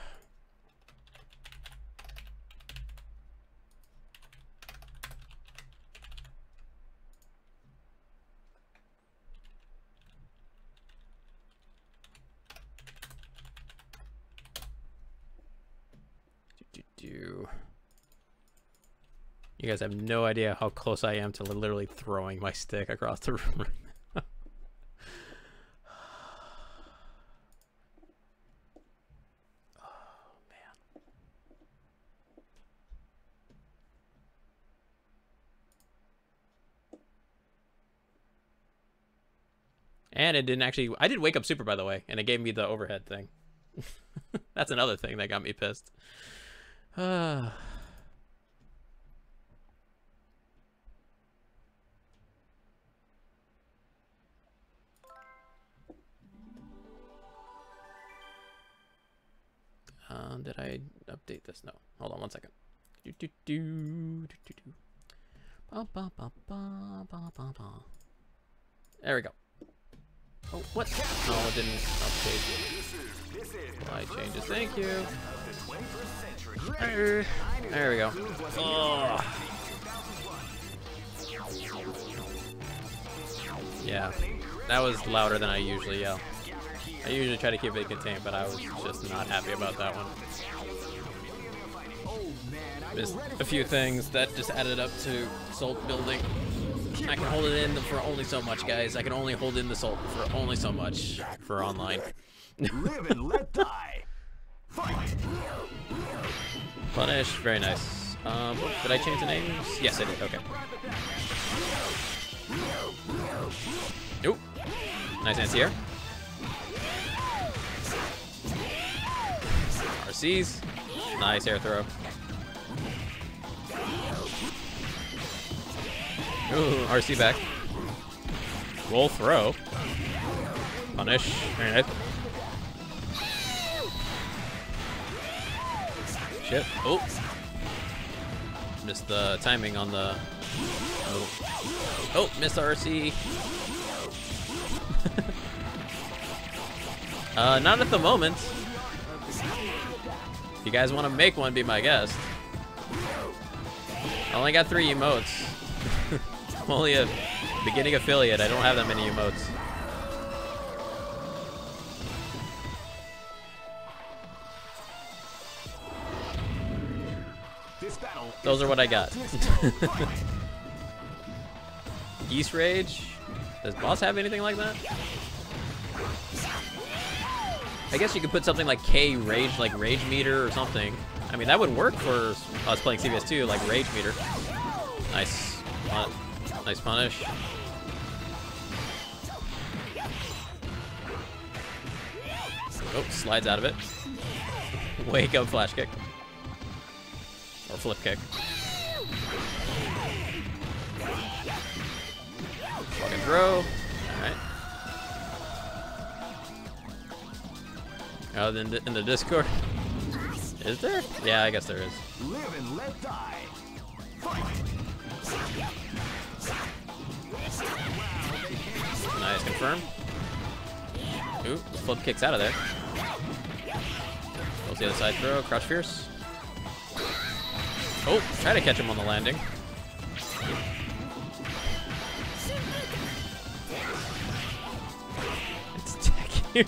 Do you guys have no idea how close I am to literally throwing my stick across the room? Oh man. And it didn't actually. I did wake up super, by the way, and it gave me the overhead thing. That's another thing that got me pissed. Uh. Um, did I update this? No. Hold on one second. Do, do, do, do, do, do. Ba, ba, ba, ba, ba, ba, ba. There we go. Oh, what? No, it didn't update. Why changes? Thank you. There, there we go. Oh. Yeah, that was louder than I usually yell. I usually try to keep it contained, but I was just not happy about that one. Missed a few things that just added up to Salt building. I can hold it in for only so much, guys. I can only hold in the Salt for only so much for online. Live and let die. Fight. Punish, very nice. Um, did I change the names? Yes, I did. Okay. Oop. Nice anti-air. R Cs. Nice air throw. Ooh, R C back. Roll throw. Punish. Very nice. Shit. Oh. Missed the timing on the... Oh, oh missed the R C. uh, not at the moment. If you guys want to make one, be my guest. I only got three emotes. I'm only a beginning affiliate. I don't have that many emotes. Those are what I got. Geese Rage? Does boss have anything like that? I guess you could put something like K Rage, like Rage Meter or something. I mean, that would work for us playing C V S two, like Rage Meter. Nice. Nice punish. Oh, slides out of it. Wake up flash kick. Or flip kick. Fucking throw. Alright. Oh, then in the Discord. Is there? Yeah, I guess there is. Live and let die. Fight. Nice, confirm. Ooh, flip kicks out of there. Goes the other side throw, crouch fierce. Oh, try to catch him on the landing. It's tech.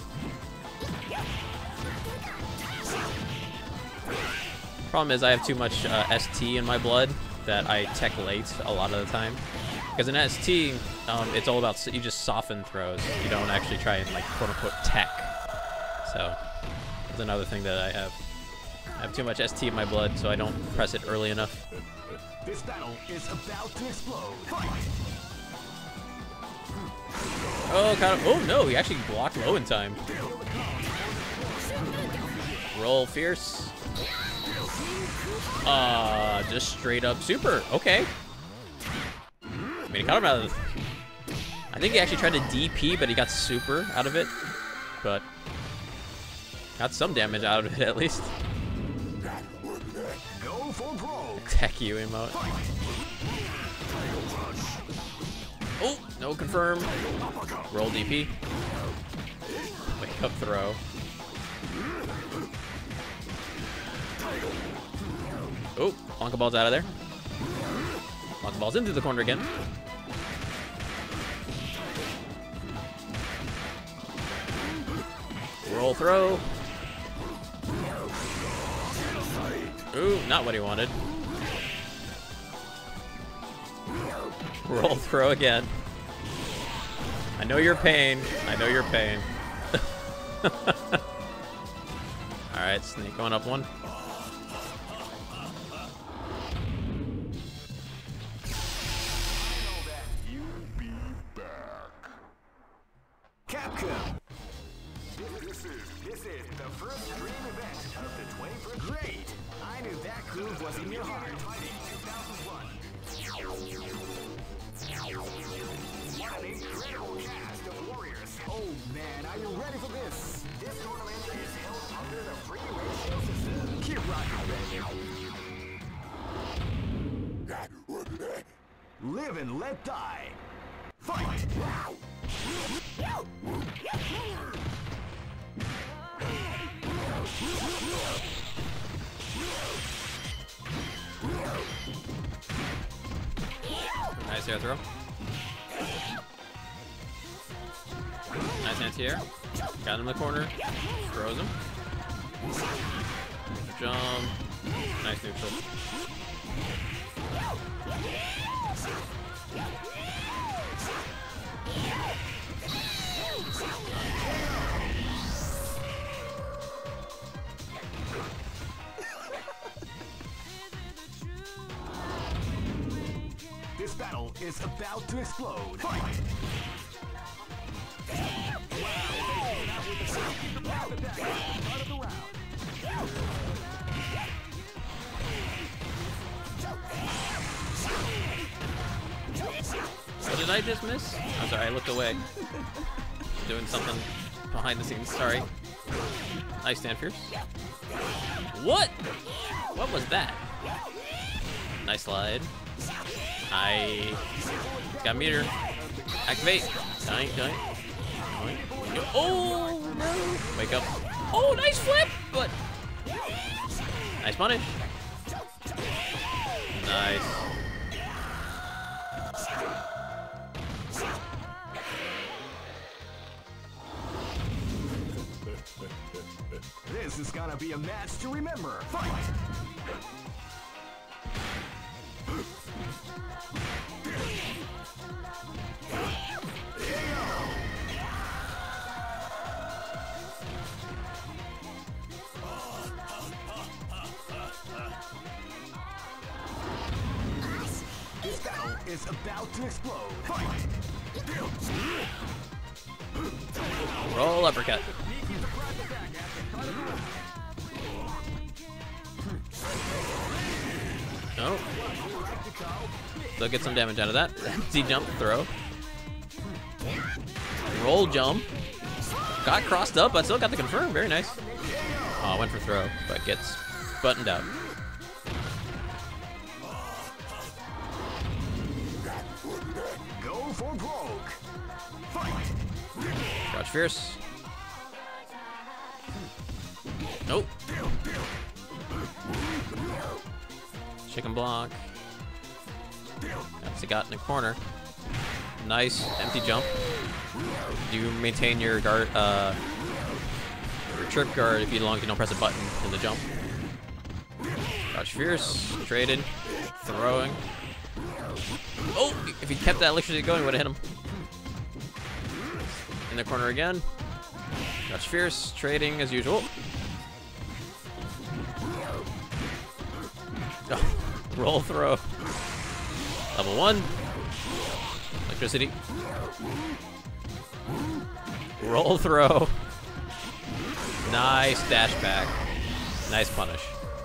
Problem is I have too much uh, S T in my blood that I tech late a lot of the time. Because in S T, um, it's all about, you just soften throws. You don't actually try and, like, quote-unquote tech. So, that's another thing that I have. I have too much S T in my blood, so I don't press it early enough. This battle is about to explode. Oh, kind of, oh no, he actually blocked low in time. Roll fierce. Uh, just straight up super. Okay. I mean, he caught him out of the... I think he actually tried to D P, but he got super out of it. But got some damage out of it at least. Attack you emote. Oh, no confirm. Roll D P. Wake up throw. Oh, Wonka Ball's out of there. Wonka Ball's into the corner again. Roll throw. Ooh, not what he wanted. Roll throw again. I know your pain. I know your pain. Alright, Snake going up one. Capcom. This is this is the first dream event of the twenty-first. Great. I knew that groove was in your heart. Fighting two thousand one. What an incredible cast of warriors. Oh man, are you ready for this? This tournament is held under the free ratio system. Keep rocking, baby. Live and let die. Fight. Nice air throw. Nice anti-air. Got him in the corner. Throws him. Jump. Nice neutral. This battle is about to explode. Fight! What did I just miss? I'm sorry, I looked away. Doing something behind the scenes, sorry. Nice stand fierce. What? What was that? Nice slide. I got meter. Activate. Dying, dying. Oh no! Wake up. Oh, nice flip, but nice punish. Nice. This is gonna be a match to remember. Fight! This battle is about to explode. Fight! Roll uppercut. Oh. Still get some damage out of that. Z jump, throw. Roll jump. Got crossed up, but still got the confirm. Very nice. Oh, went for throw, but gets buttoned out. Go for broke. Fight! Crouch fierce. Nope. Chicken block. That's a got in the corner. Nice empty jump. You maintain your guard, uh, your trip guard if you long as you don't press a button in the jump. Crouch fierce, traded, throwing. Oh, if he kept that electricity going, he would have hit him. In the corner again. Crouch fierce, trading as usual. Oh, roll throw. Level one. Electricity. Roll throw. Nice dash back. Nice punish.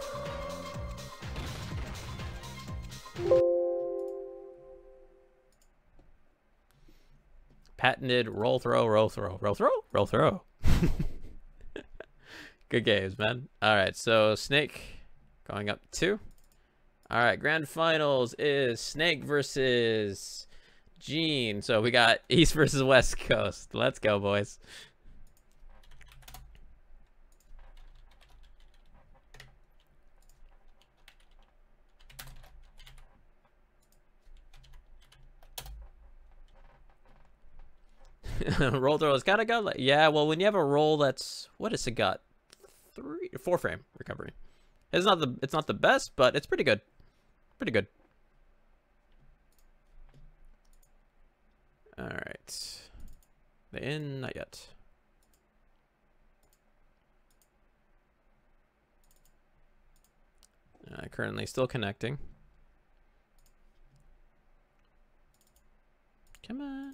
Patented roll throw, roll throw, roll throw, roll throw. Good games, man. All right, so Snake going up two. All right, grand finals is Snake versus Gene. So we got East versus West Coast. Let's go, boys. Roll throw has kind of got like, yeah, well, when you have a roll that's, what has it got? Three, four frame recovery. It's not the, it's not the best, but it's pretty good. Pretty good. All right. The in, not yet. Uh, currently still connecting. Come on.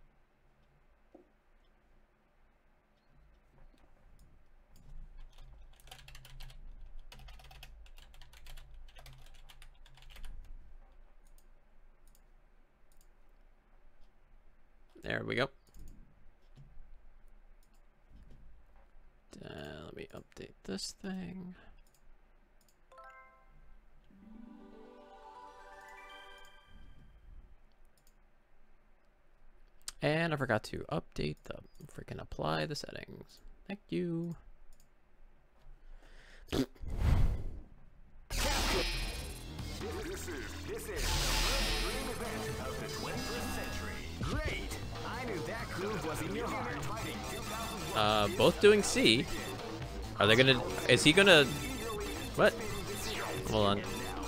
There we go. Uh, let me update this thing. And I forgot to update the freaking apply the settings. Thank you. This is, this is the first dream event of the twenty-first century. Great! I knew that groove was in your heart. Uh, both doing C. Are they gonna? Is he gonna? What? Hold on.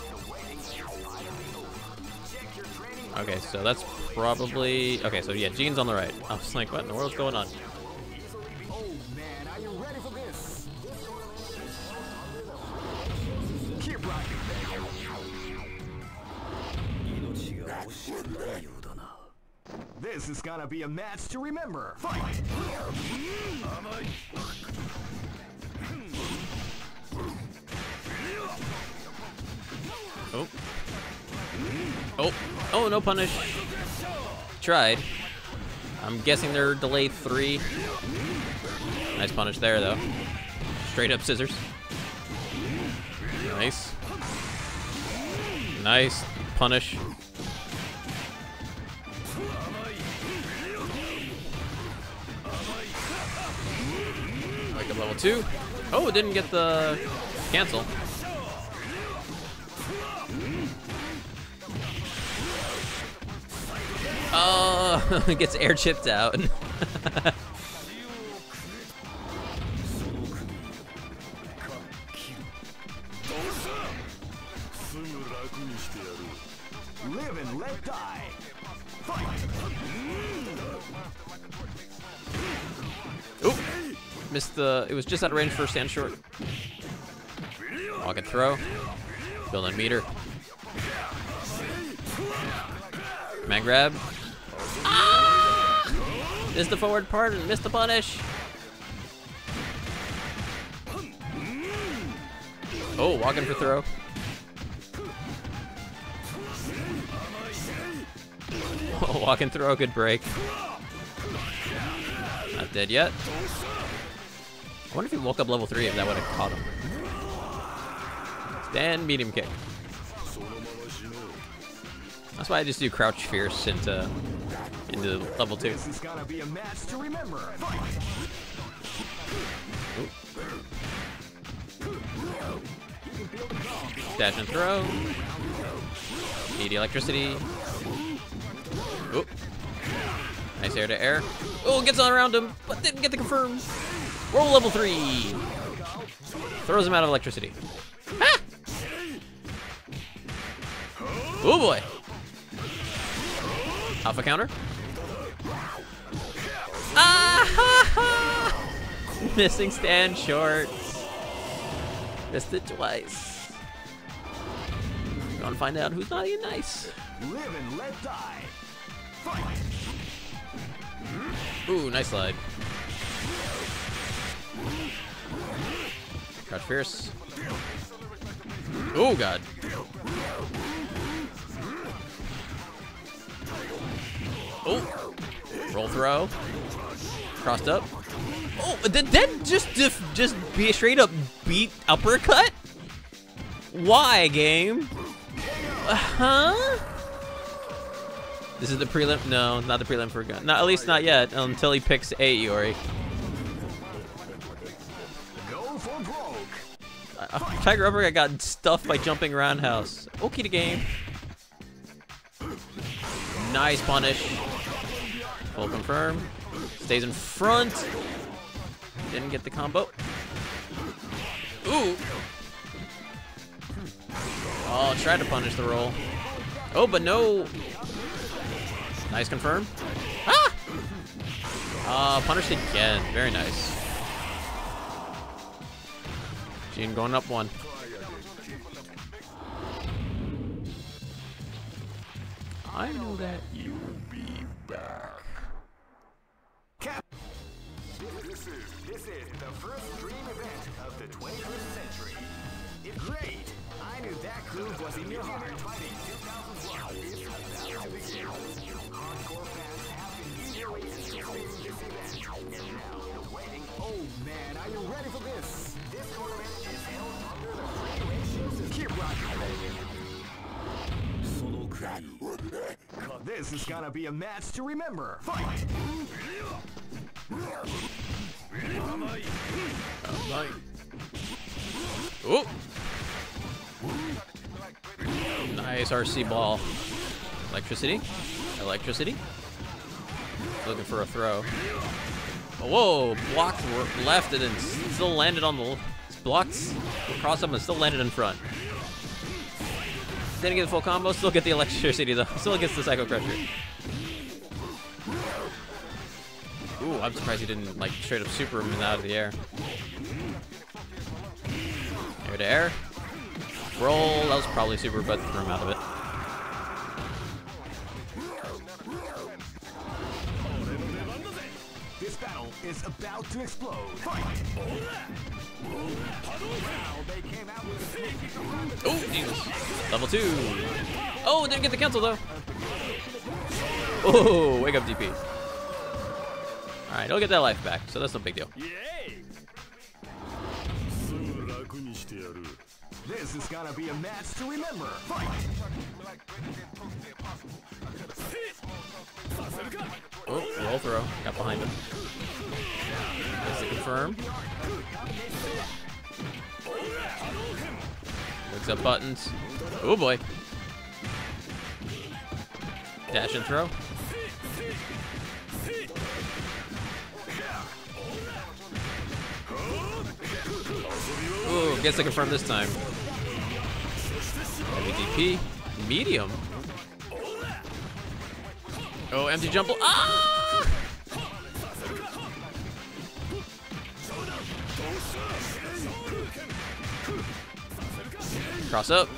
Okay, so that's probably okay. So yeah, Gene's on the right. I was like, what in the world's going on? Oh man, are you ready for this? Keep rocking. This is gonna be a match to remember. Fight! Oh. Oh. Oh, no punish. Tried. I'm guessing they're delayed three. Nice punish there, though. Straight up scissors. Nice. Nice punish. Like a level two. Oh, it didn't get the cancel. Oh, gets air chipped out. Live and let die. Fight! Oop. Missed the, it was just out of range for a stand short. Walk and throw. Building meter. Man grab. Ah! Missed the forward part and missed the punish. Oh, walking for throw. Oh, walk and throw, good break. Not dead yet. I wonder if he woke up level three, if that would have caught him. Stand medium kick. That's why I just do crouch fierce into into level two. This is gonna be a match to remember. Dash and throw. Need electricity. Oop. Nice air to air. Oh, gets on around him, but didn't get the confirm. Roll level three. Throws him out of electricity. Ah! Oh boy. Alpha counter. Ah! Ha, ha. Missing stand short. Missed it twice. Gonna find out who's naughty and nice. Live and let die. Fight! Ooh, nice slide. Crouch fierce. Oh god. Oh, roll throw. Crossed up. Oh, did that just just be a straight up beat uppercut? Why, game? Uh huh? This is the prelim. No, not the prelim for gun. Not at least not yet. Until he picks a Iori. Go for broke. Uh, Tiger Uppercut got stuffed by jumping roundhouse. Okay, the game. Nice punish. Full confirm. Stays in front. Didn't get the combo. Ooh. Oh, tried to punish the roll. Oh, but no. Nice confirm. Ah! Uh, punished again. Very nice. Gene going up one. I know that you'll be back. Cap. This is this is the first dream event of the twenty-first century. It's great. I knew that groove was in your heart. Fighting two thousand one is about to begin. Hardcore fans have been eagerly anticipating this event, and now they're waiting. Oh man, are you ready for this? This tournament is held under the free ratio system. Keep rocking, baby. This is gonna be a match to remember. Fight! Oh! Nice R C ball. Electricity. Electricity. Looking for a throw. Whoa, blocked left and then still landed on the blocked cross up and still landed in front. Didn't get the full combo, still get the electricity though. Still gets the Psycho Crusher. Ooh, I'm surprised he didn't like straight up super him out of the air. Air to air. Roll, that was probably super, but threw him out of it. This battle is about to explode. Fight! Oh, Jesus. Level two. Oh, didn't get the cancel though. Oh, wake up D P. Alright, he'll get that life back, so that's no big deal. This is gonna be a match to remember. Fight! Oh, roll throw. Got behind him. Just to confirm. Looks up buttons. Oh boy. Dash and throw. Ooh, gets to confirm this time. Heavy D P. Medium. Oh, empty jump. Ah! Cross up.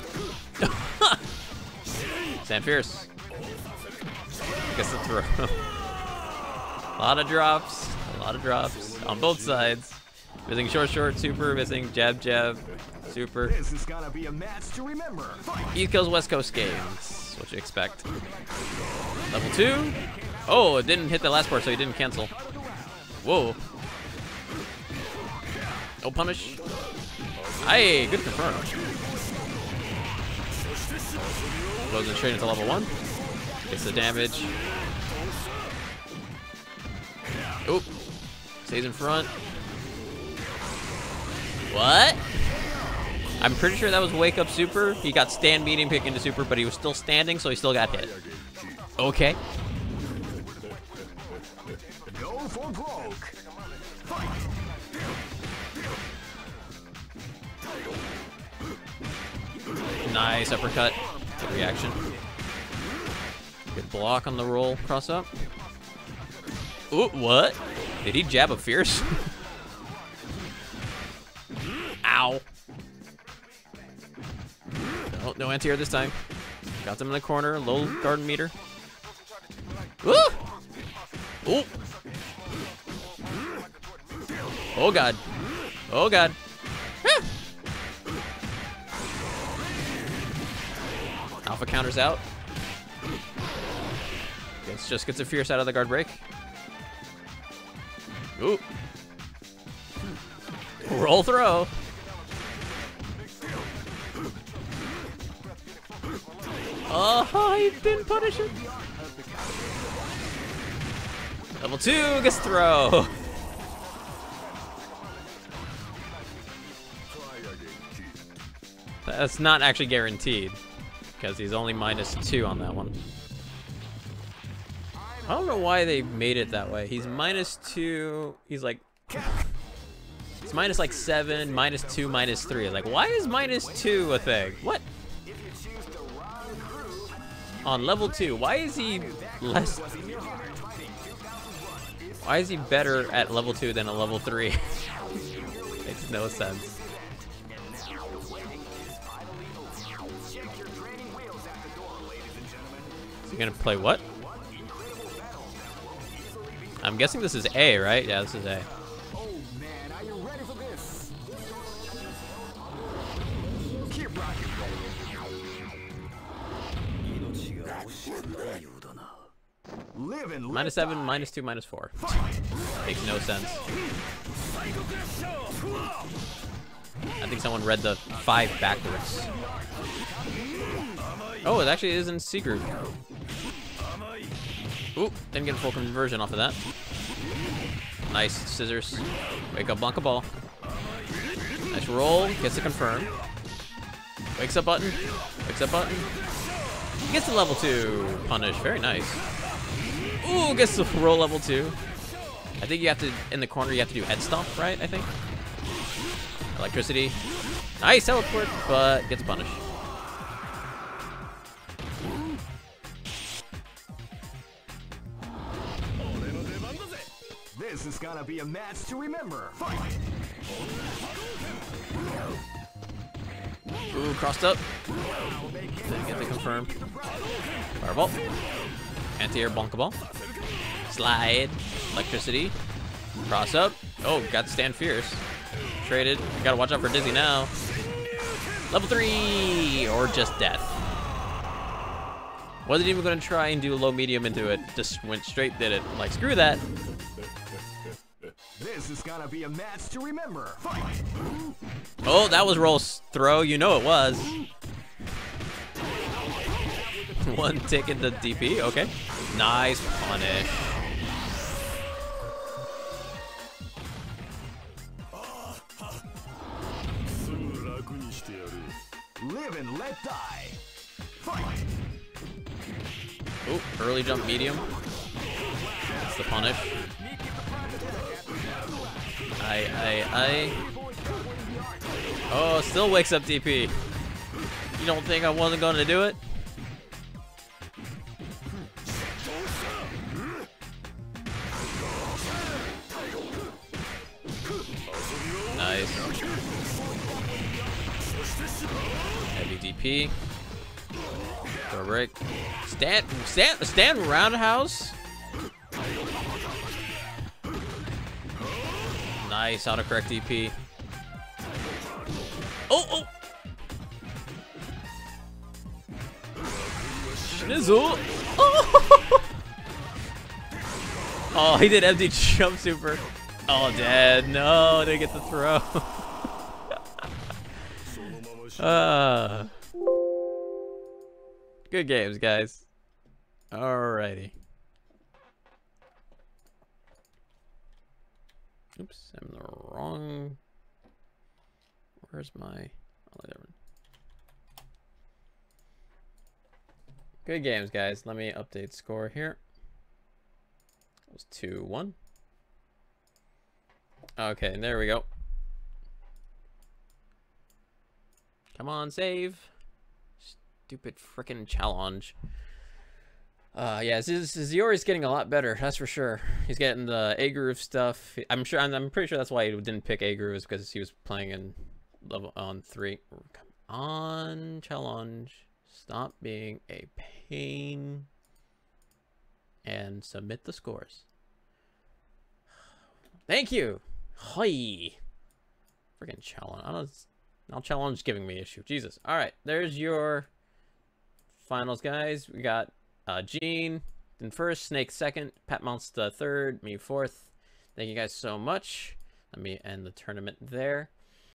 Sand Fierce. Gets the throw. A lot of drops. A lot of drops on both sides. Missing short, short, super. Missing jab, jab, super. This is gonna be a match to remember. East Coast, West Coast games. What you expect. Level two. Oh, it didn't hit the last part, so he didn't cancel. Whoa. Oh, punish. Aye, good confirm. Goes in straight into level one. Gets the damage. Oop. Stays in front. What? I'm pretty sure that was wake up super. He got stand medium pick into super, but he was still standing, so he still got hit. Okay. Go for broke. Nice uppercut. Good reaction. Good block on the roll cross up. Ooh, what? Did he jab a fierce? Ow. No, no anti-air this time. Got them in the corner. Low garden meter. Ooh! Ooh! Oh god. Oh god. Ah! Alpha counters out. Gets, just gets a fierce out of the guard break. Ooh. Roll throw. Oh, he didn't punish it. Level two gets throw. That's not actually guaranteed because he's only minus two on that one. I don't know why they made it that way. He's minus two. He's like, it's minus like seven, minus two, minus three. Like, why is minus two a thing? What? On level two, why is he less? Why is he better at level two than at level three? Makes no sense. Is he gonna play what? I'm guessing this is A, right? Yeah, this is A. Oh man, are you ready for this? Keep rocking, Live and Minus seven, minus two, minus four. Makes no sense. I think someone read the five backwards. Oh, it actually is in secret. Ooh, didn't get a full conversion off of that. Nice scissors. Wake up, Blanca ball. Nice roll. Gets to confirm. Wakes up button. Wakes up button. Gets to level two. Punish. Very nice. Ooh, gets the roll level two. I think you have to, in the corner, you have to do head stomp, right? I think. Electricity. Nice teleport, but gets punished. This is gonna be a match to remember. Fight! Ooh, crossed up. Didn't get to confirm. Fireball. Anti-air bonka ball. Slide. Electricity. Cross up. Oh, got to stand fierce. Traded. Gotta watch out for Dizzy now. Level three! Or just death. Wasn't even gonna try and do low medium into it. Just went straight, did it. Like, screw that. This is gonna be a match to remember. Fight! Oh, that was Roll's throw. You know it was. One tick into D P. Okay. Nice punish. Live and let die. Fight! Oh, early jump medium. That's the punish. I, I, I. Oh, still wakes up D P. You don't think I wasn't going to do it? Nice. Heavy D P. Throw break. Stand, stand, stand roundhouse. Nice autocorrect D P. Oh, oh. Schnizzle. Oh. Oh, he did empty jump super. Oh, dead. No, didn't get the throw. uh, good games, guys. Alrighty. Oops, I'm in the wrong. Where's my? Oh, there. Good games, guys. Let me update score here. It was two one. Okay, there we go. Come on, save. Stupid frickin' challenge. Uh, yeah, Ziori's getting a lot better, that's for sure. He's getting the A groove stuff. I'm sure. I'm, I'm pretty sure that's why he didn't pick A grooves, because he was playing in level on three. Come on, challenge. Stop being a pain and submit the scores. Thank you. Hi. Freaking challenge. I don't. Now challenge giving me issue. Jesus. All right. There's your finals, guys. We got uh, Gene in first, Snake second, Pat Monster third, me fourth. Thank you guys so much. Let me end the tournament there.